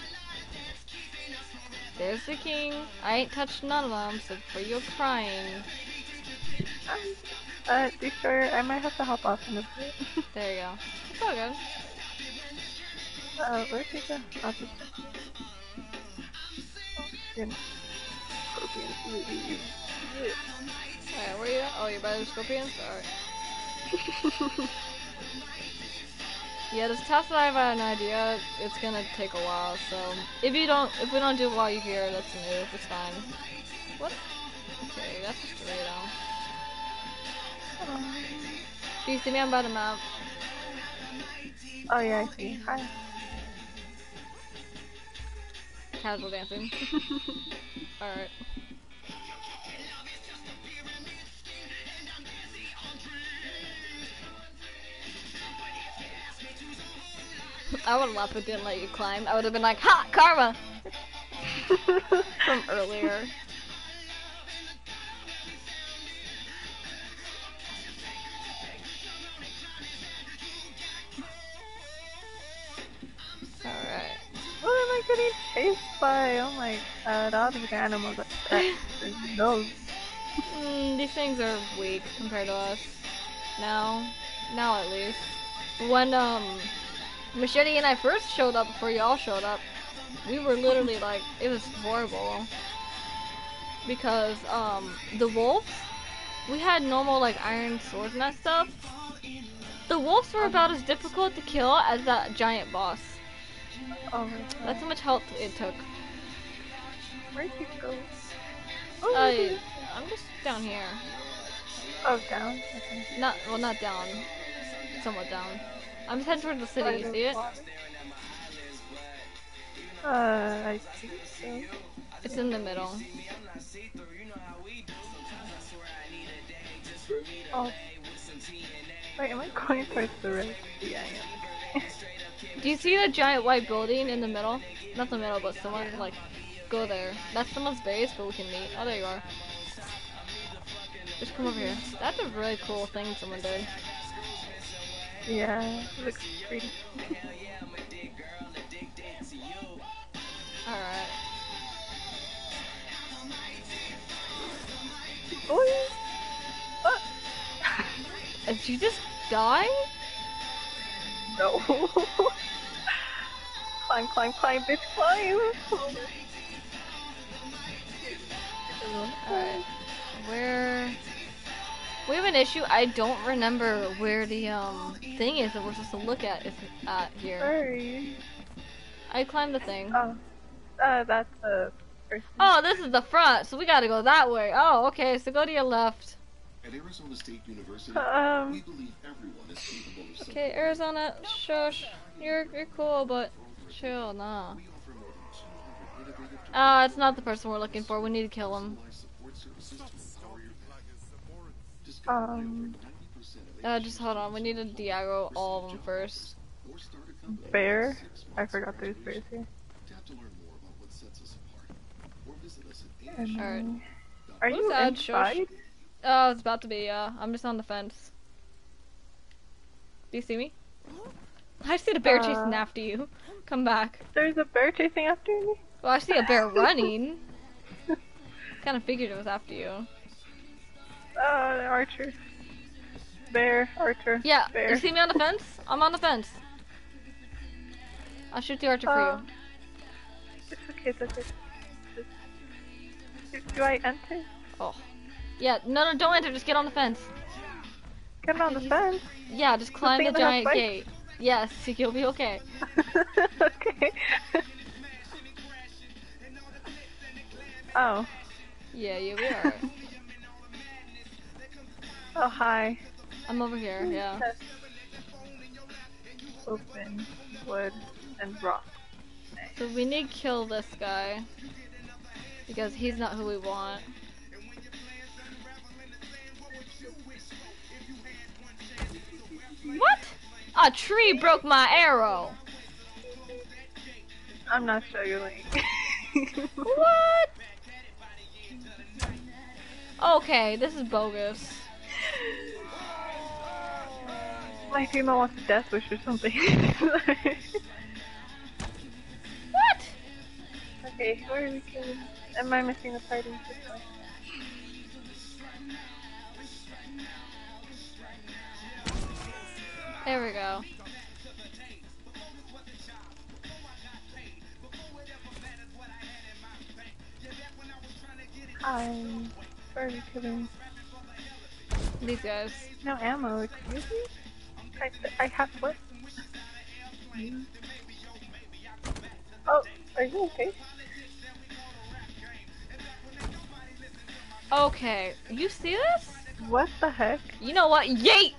There's the king. I ain't touched none of them, so for your crying. Uh, Destroyer, I might have to hop off in a bit. There you go. It's all good. Uh, where'd he go? I'll just... Oh, goodness. Scorpions, you, you, you. Alright, where you at? Oh, you're by the scorpions? Alright. Yeah, this task that I have an idea, it's gonna take a while, so if you don't, if we don't do it while you're here, that's new, it's fine. What? Okay, that's just a radar. Oh, Do you see me? I'm by the map. oh yeah, I see. Hi. Casual dancing. Alright. I would have laughed if it didn't let you climb. I would have been like, ha! Karma! From earlier. Alright. What am I getting chased by? Oh my god, all these animals are pets. There's no. Mm, these things are weak compared to us. Now. Now at least. When, um, Machete and I first showed up before y'all showed up, we were literally like, it was horrible. Because, um, the wolves, we had normal, like, iron swords and that stuff. The wolves were about as difficult to kill as that giant boss. Oh my god. That's how much health it took. Where'd you go? Oh, Uh, look at- I'm just down here. oh down? Okay. Not, well, not down. Somewhat down. I'm just heading towards the city, you see it? Uh, I think so. It's in the middle. Oh. Wait, am I going towards the right? Yeah, I am. Do you see the giant white building in the middle? Not the middle, but somewhere, like, go there. That's someone's base, but we can meet. Oh, there you are. Just come over here. That's a really cool thing someone did. Yeah, it looks pretty. Alright. Boy! What? Did you just die? No. Climb, climb, climb, bitch, climb! Alright. Where... We have an issue. I don't remember where the um thing is that we're supposed to look at is at here. Sorry. I climbed the thing. Oh. Uh, that's the first. Oh, this is the front, so we gotta go that way. Oh, okay, so go to your left. At Arizona State University, Um. we believe everyone is capable of something. Okay, Arizona, shush. You're, you're cool, but chill, nah. We offer more than two hundred innovative Ah, uh, it's not the person we're looking for. We need to kill him. support services to empower your family. Discover Um. why over ninety percent of Uh, just hold on. We need to de-aggro all of them first. or start a company Bear? in six I months. forgot there's bears here. Tap to learn more about what sets us apart. Or visit us at And, Alright. Are Who's you that? Shush. inside? Oh, it's about to be, yeah. I'm just on the fence. Do you see me? I see the bear Uh. chasing after you. Come back. There's a bear chasing after me? Well, I see a bear running. Kind of figured it was after you. Oh, the archer. Bear, archer. Yeah, bear. you see me on the fence? I'm on the fence. I'll shoot the archer for Uh, you. It's okay, it's okay. Just- Do, do I enter? Oh. Yeah, no, no, don't enter. Just get on the fence. Get on the fence. Yeah, just climb thing the that has giant spikes? gate. Yes, you'll be okay. Okay. Oh. Yeah, you'll be alright. Oh, hi. I'm over here, yeah. Chest. Open, wood, and rock. So we need to kill this guy. Because he's not who we want. What? A tree broke my arrow! I'm not struggling. What? Okay, this is bogus. My female wants a death wish or something. What? Okay, who are we killing? Am I missing the party? This one. There we go. Hi. Who are we killing? These guys. No ammo, excuse me? I, I have what? Oh, are you okay? Okay, you see this? What the heck? You know what? Yeet!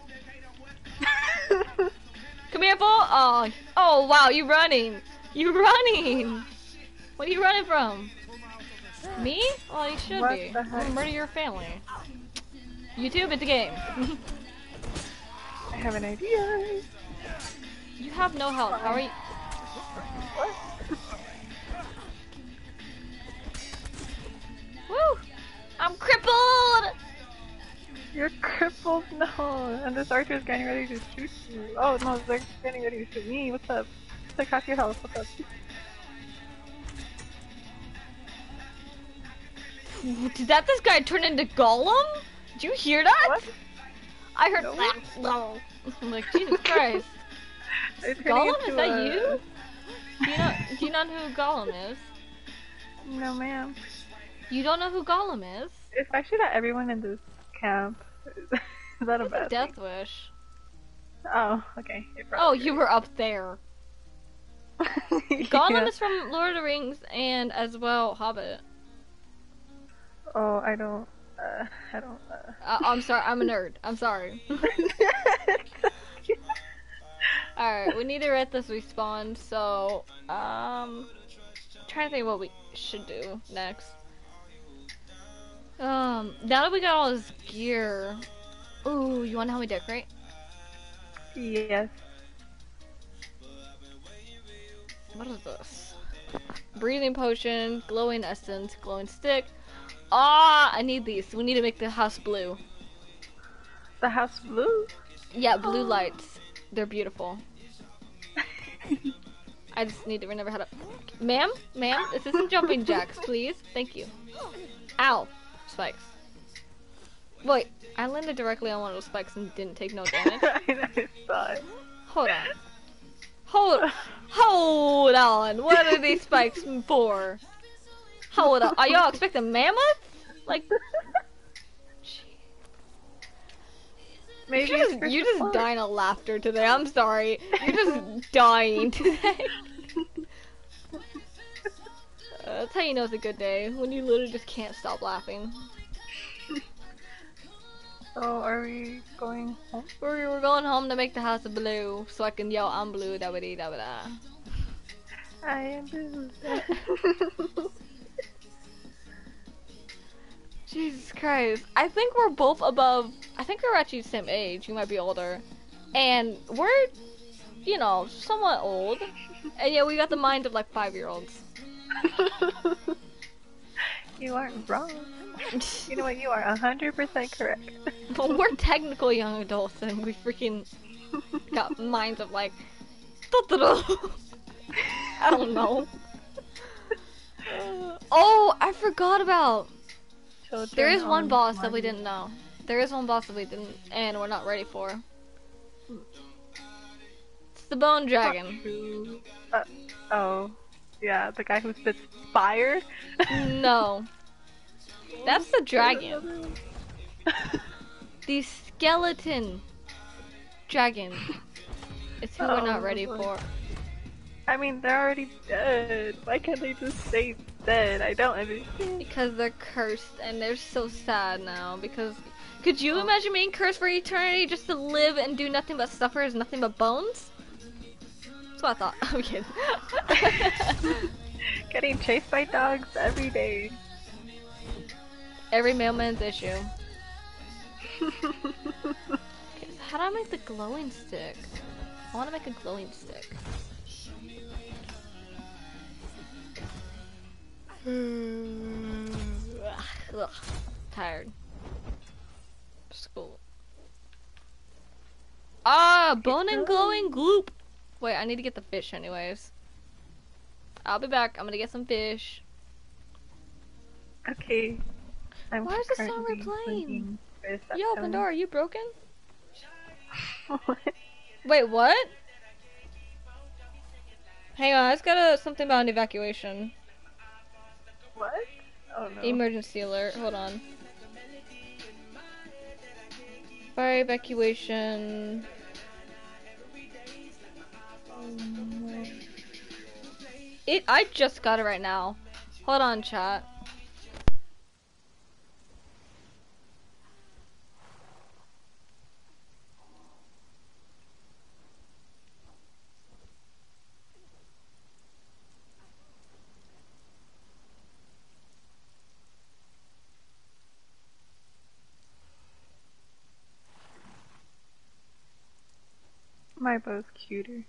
Come here, bull! Oh, oh wow, you running! You running! What are you running from? Me? Well, you should What be. the I'm heck? gonna murder your family. YouTube, it's a game. I have an idea. You have no health. How are you? What? Woo! I'm crippled! You're crippled? No. And this archer is getting ready to shoot you. Oh no, they're getting ready to shoot me. What's up? It's like half your health. What's up? Did that this guy turn into Gollum? Did you hear that? What? I heard No. that. No. I'm like, Jesus Christ. They're turning Gollum, is into that a- you? Do you know? Do you not know who Gollum is? No, ma'am. You don't know who Gollum is? It's actually that everyone in this camp. Is that a It's a bad death thing? wish. Oh, okay. You're Oh, probably you were up there. right. Gollum Yeah. is from Lord of the Rings and as well Hobbit. Oh, I don't. Uh, I don't. Uh... Uh, I'm sorry, I'm a nerd. I'm sorry. Alright, we need to let this respawn, so, um, trying to think what we should do next. Um, now that we got all this gear, ooh, you wanna help me decorate? Yes. What is this? Breathing potion, glowing essence, glowing stick. Ah, I need these. We need to make the house blue. The house blue? Yeah, blue lights. They're beautiful. I just need to remember how to. Ma'am? Ma'am? This isn't jumping jacks, please. Thank you. Ow. Spikes. Wait, I landed directly on one of those spikes and didn't take no damage. I saw it. Hold on. Hold Hold on. What are these spikes for? Hold on. Are y'all expecting mammoths? Like, Maybe you're it's just, for you're just support. dying of laughter today. I'm sorry. You're just dying today. Uh, that's how you know it's a good day, when you literally just can't stop laughing. So, are we going home? We're, we're going home to make the house blue, so I can yell, I'm blue, da ba dee da ba da. I am blue. Jesus Christ. I think we're both above, I think we're actually the same age, you might be older. And we're, you know, somewhat old. And yet we got the mind of like five-year-olds. You aren't wrong. You know what? You are a hundred percent correct. But we're technical young adults and we freaking got minds of like, I don't know. Uh, oh, I forgot about. Children There is one on boss that we money. didn't know. There is one boss that we didn't, and we're not ready for. It's the Bone Dragon. True. Uh, oh, yeah, the guy who spits fire. No. That's the dragon. The skeleton dragon. It's who we're not ready Oh. for. I mean, they're already dead. Why can't they just stay dead? I don't understand. Because they're cursed and they're so sad now. Because could you imagine being cursed for eternity just to live and do nothing but suffer as nothing but bones? That's what I thought. I'm kidding. Getting chased by dogs every day. Every mailman's issue. Okay, so how do I make the glowing stick? I want to make a glowing stick. Ugh, tired. School. Ah, bone and glowing gloop. Wait, I need to get the fish anyways. I'll be back. I'm gonna get some fish. Okay. I'm Why is the song currently replaying? looking for stuff Yo, to- Pandora, are you broken? What? Wait, what? Hang on, I just got a something about an evacuation. What? Oh no. Emergency alert. Hold on. Fire evacuation. Um, It. I just got it right now. Hold on, chat. My bow's cuter.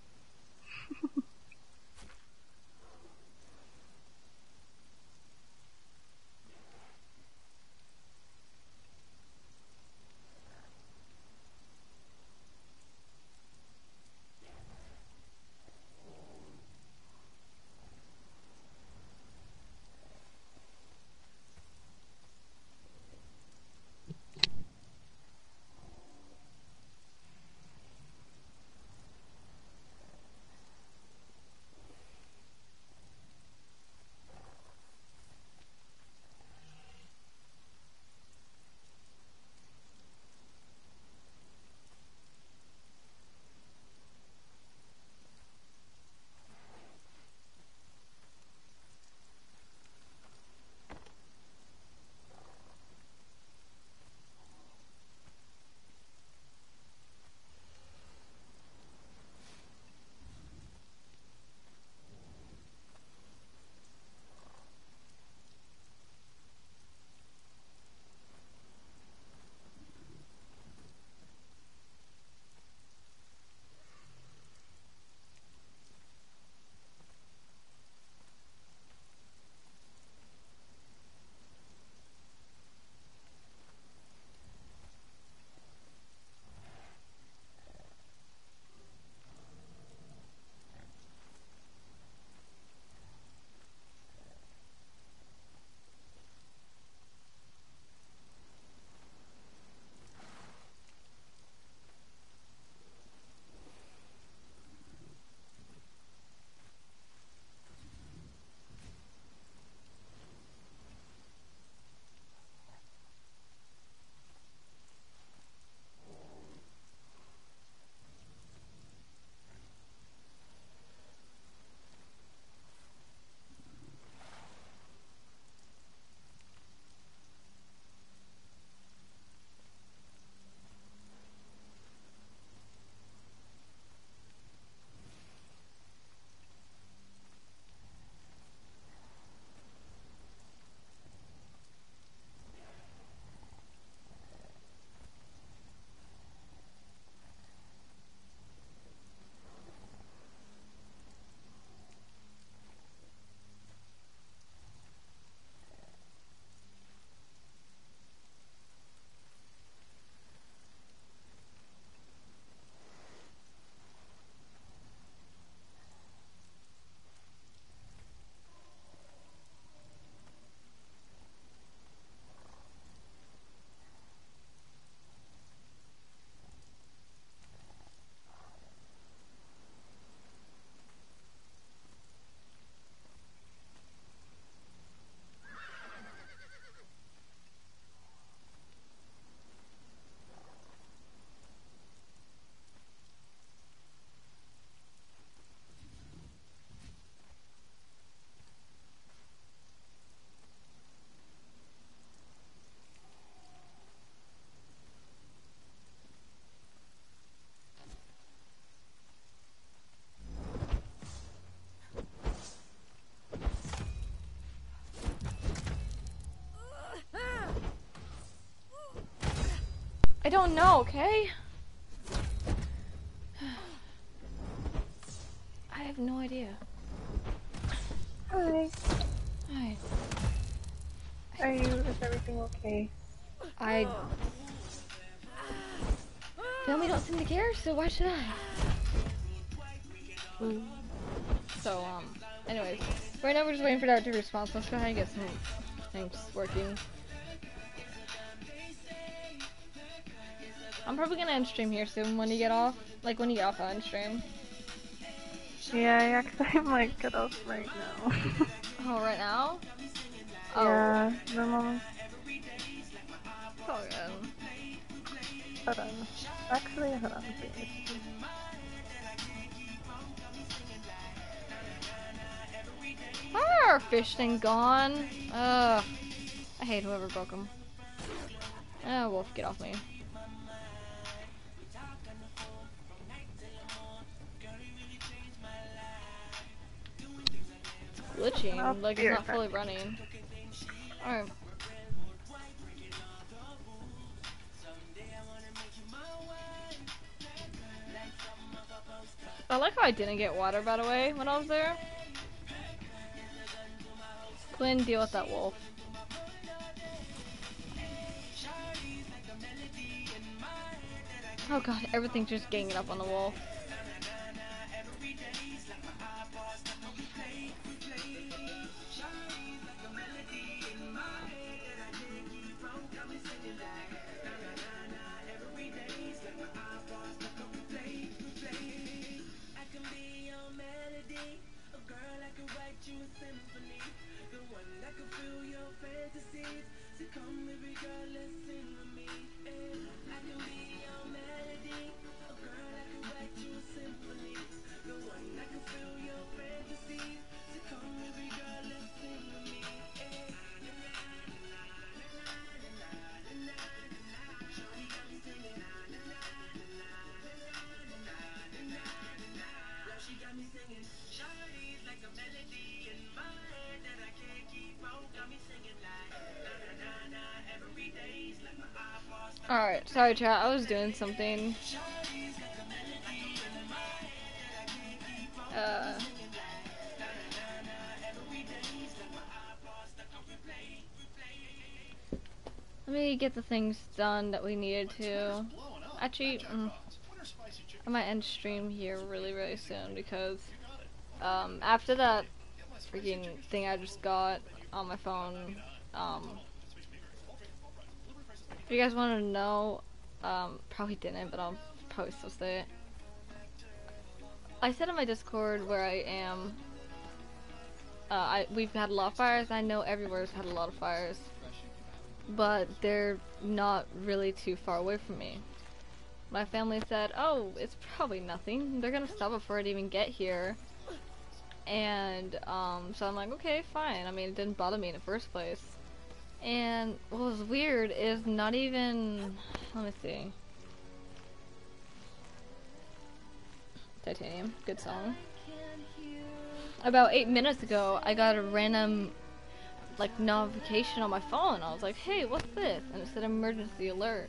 I don't know, okay? I have no idea. Hi. Hi. Are you, is everything okay? I... Family don't seem to care, so why should I? Ooh. So, um, anyways. Right now we're just waiting for that to respond, so let's go ahead and get some things working. I'm probably gonna end stream here soon when you get off. Like, when you get off, I'll end stream. Yeah, yeah, cause I might get off right now. Oh, right now? Oh. Yeah, my mom. Oh, good. Hold on. Actually, hold on. our fish thing gone? Ugh. I hate whoever broke them. Oh, wolf, get off me. It's glitching, Oh, like it's dear. not fully running. Alright. I like how I didn't get water, by the way, when I was there. Quinn, deal with that wolf. Oh god, everything's just ganging up on the wolf. Alright, sorry chat, I was doing something. Uh... Let me get the things done that we needed to. Actually, mm, I might end stream here really, really soon because um, after that freaking thing I just got on my phone, um, if you guys want to know, um, probably didn't, but I'll probably still say it. I said in my Discord where I am, uh, I, we've had a lot of fires. I know everywhere's had a lot of fires, but they're not really too far away from me. My family said, oh, it's probably nothing. They're gonna stop before it even get here. And, um, so I'm like, okay, fine. I mean, it didn't bother me in the first place. And what was weird is not even, let me see. Titanium, good song. About eight minutes ago, I got a random, like, notification on my phone. I was like, hey, what's this? And it said emergency alert.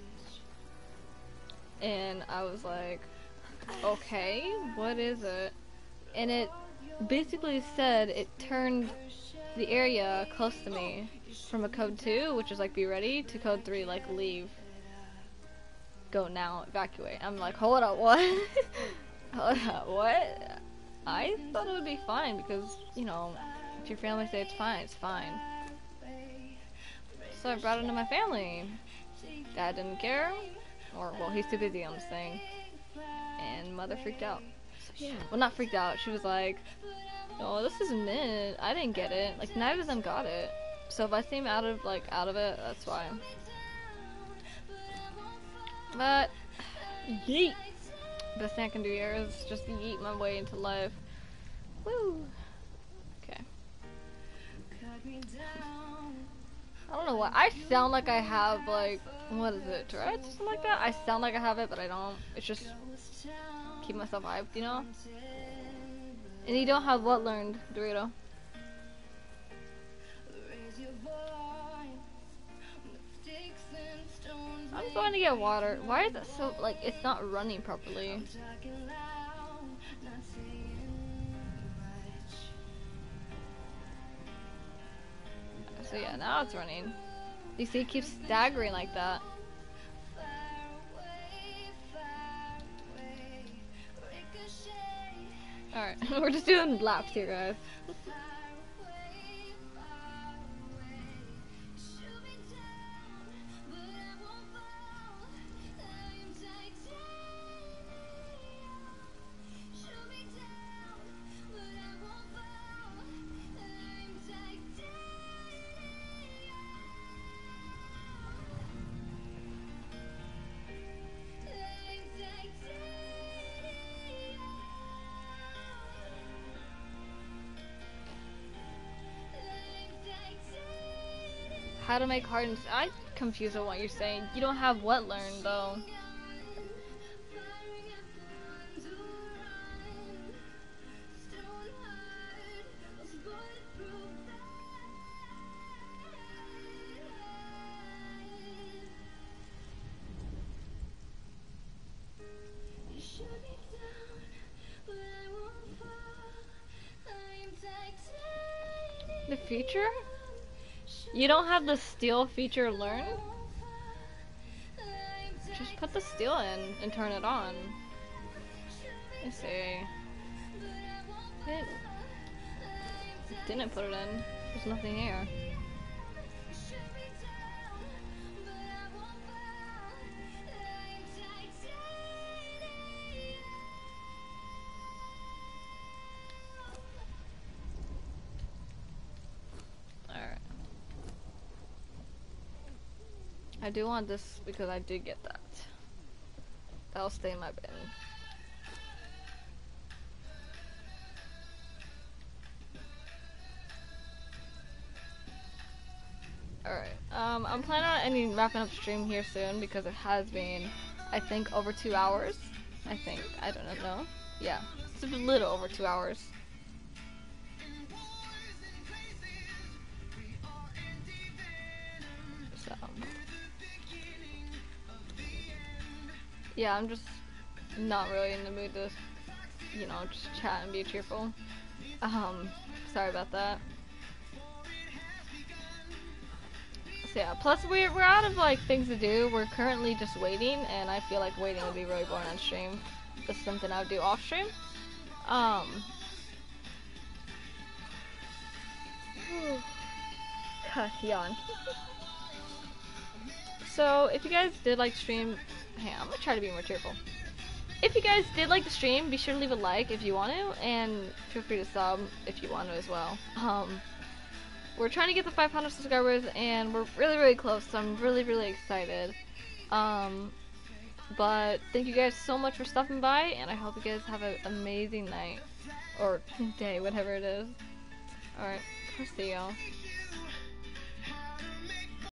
And I was like, okay, what is it? And it basically said it turned the area close to me from a code two, which is like be ready, to code three, like leave. Go now, evacuate. I'm like, hold up, what? Hold up, what? I thought it would be fine because, you know, if your family say it's fine, it's fine. So I brought it to my family. Dad didn't care. Or, well, he's too busy on this thing. And mother freaked out. So, yeah. Well, not freaked out. She was like, oh, this isn't it. I didn't get it. Like, neither of them got it. So if I seem out of, like, out of it, that's why. But, yeet. Best thing I can do here is just yeet my way into life. Woo. Okay. I don't know what. I sound like I have, like, what is it, Tourette's or something like that? I sound like I have it, but I don't. It's just keep myself hyped, you know? And you don't have what learned, Dorito? I'm going to get water. Why is it so, like, it's not running properly? So yeah, now it's running. You see, it keeps staggering like that. Alright, we're just doing laps here, guys. How to make hardens. I'm confused on what you're saying. You don't have what learned though. The feature? You don't have the steel feature learned? Just put the steel in and turn it on. Let me see. It didn't put it in. There's nothing here. Alright. I do want this because I did get that. That'll stay in my bin. Alright, um, I'm planning on ending wrapping up stream here soon because it has been, I think, over two hours. I think. I don't know. Yeah, it's a little over two hours. So, yeah, I'm just not really in the mood to, you know, just chat and be cheerful. Um, sorry about that. Yeah, plus we're, we're out of like things to do. We're currently just waiting, and I feel like waiting would be really boring on stream. This is something I would do off stream. Um, yawn. So if you guys did like stream, hey, I'm gonna try to be more cheerful. If you guys did like the stream, be sure to leave a like if you want to, and feel free to sub if you want to as well. Um. We're trying to get the five hundred subscribers, and we're really, really close, so I'm really, really excited. Um, but thank you guys so much for stopping by, and I hope you guys have an amazing night, or day, whatever it is. Alright, I'll see y'all.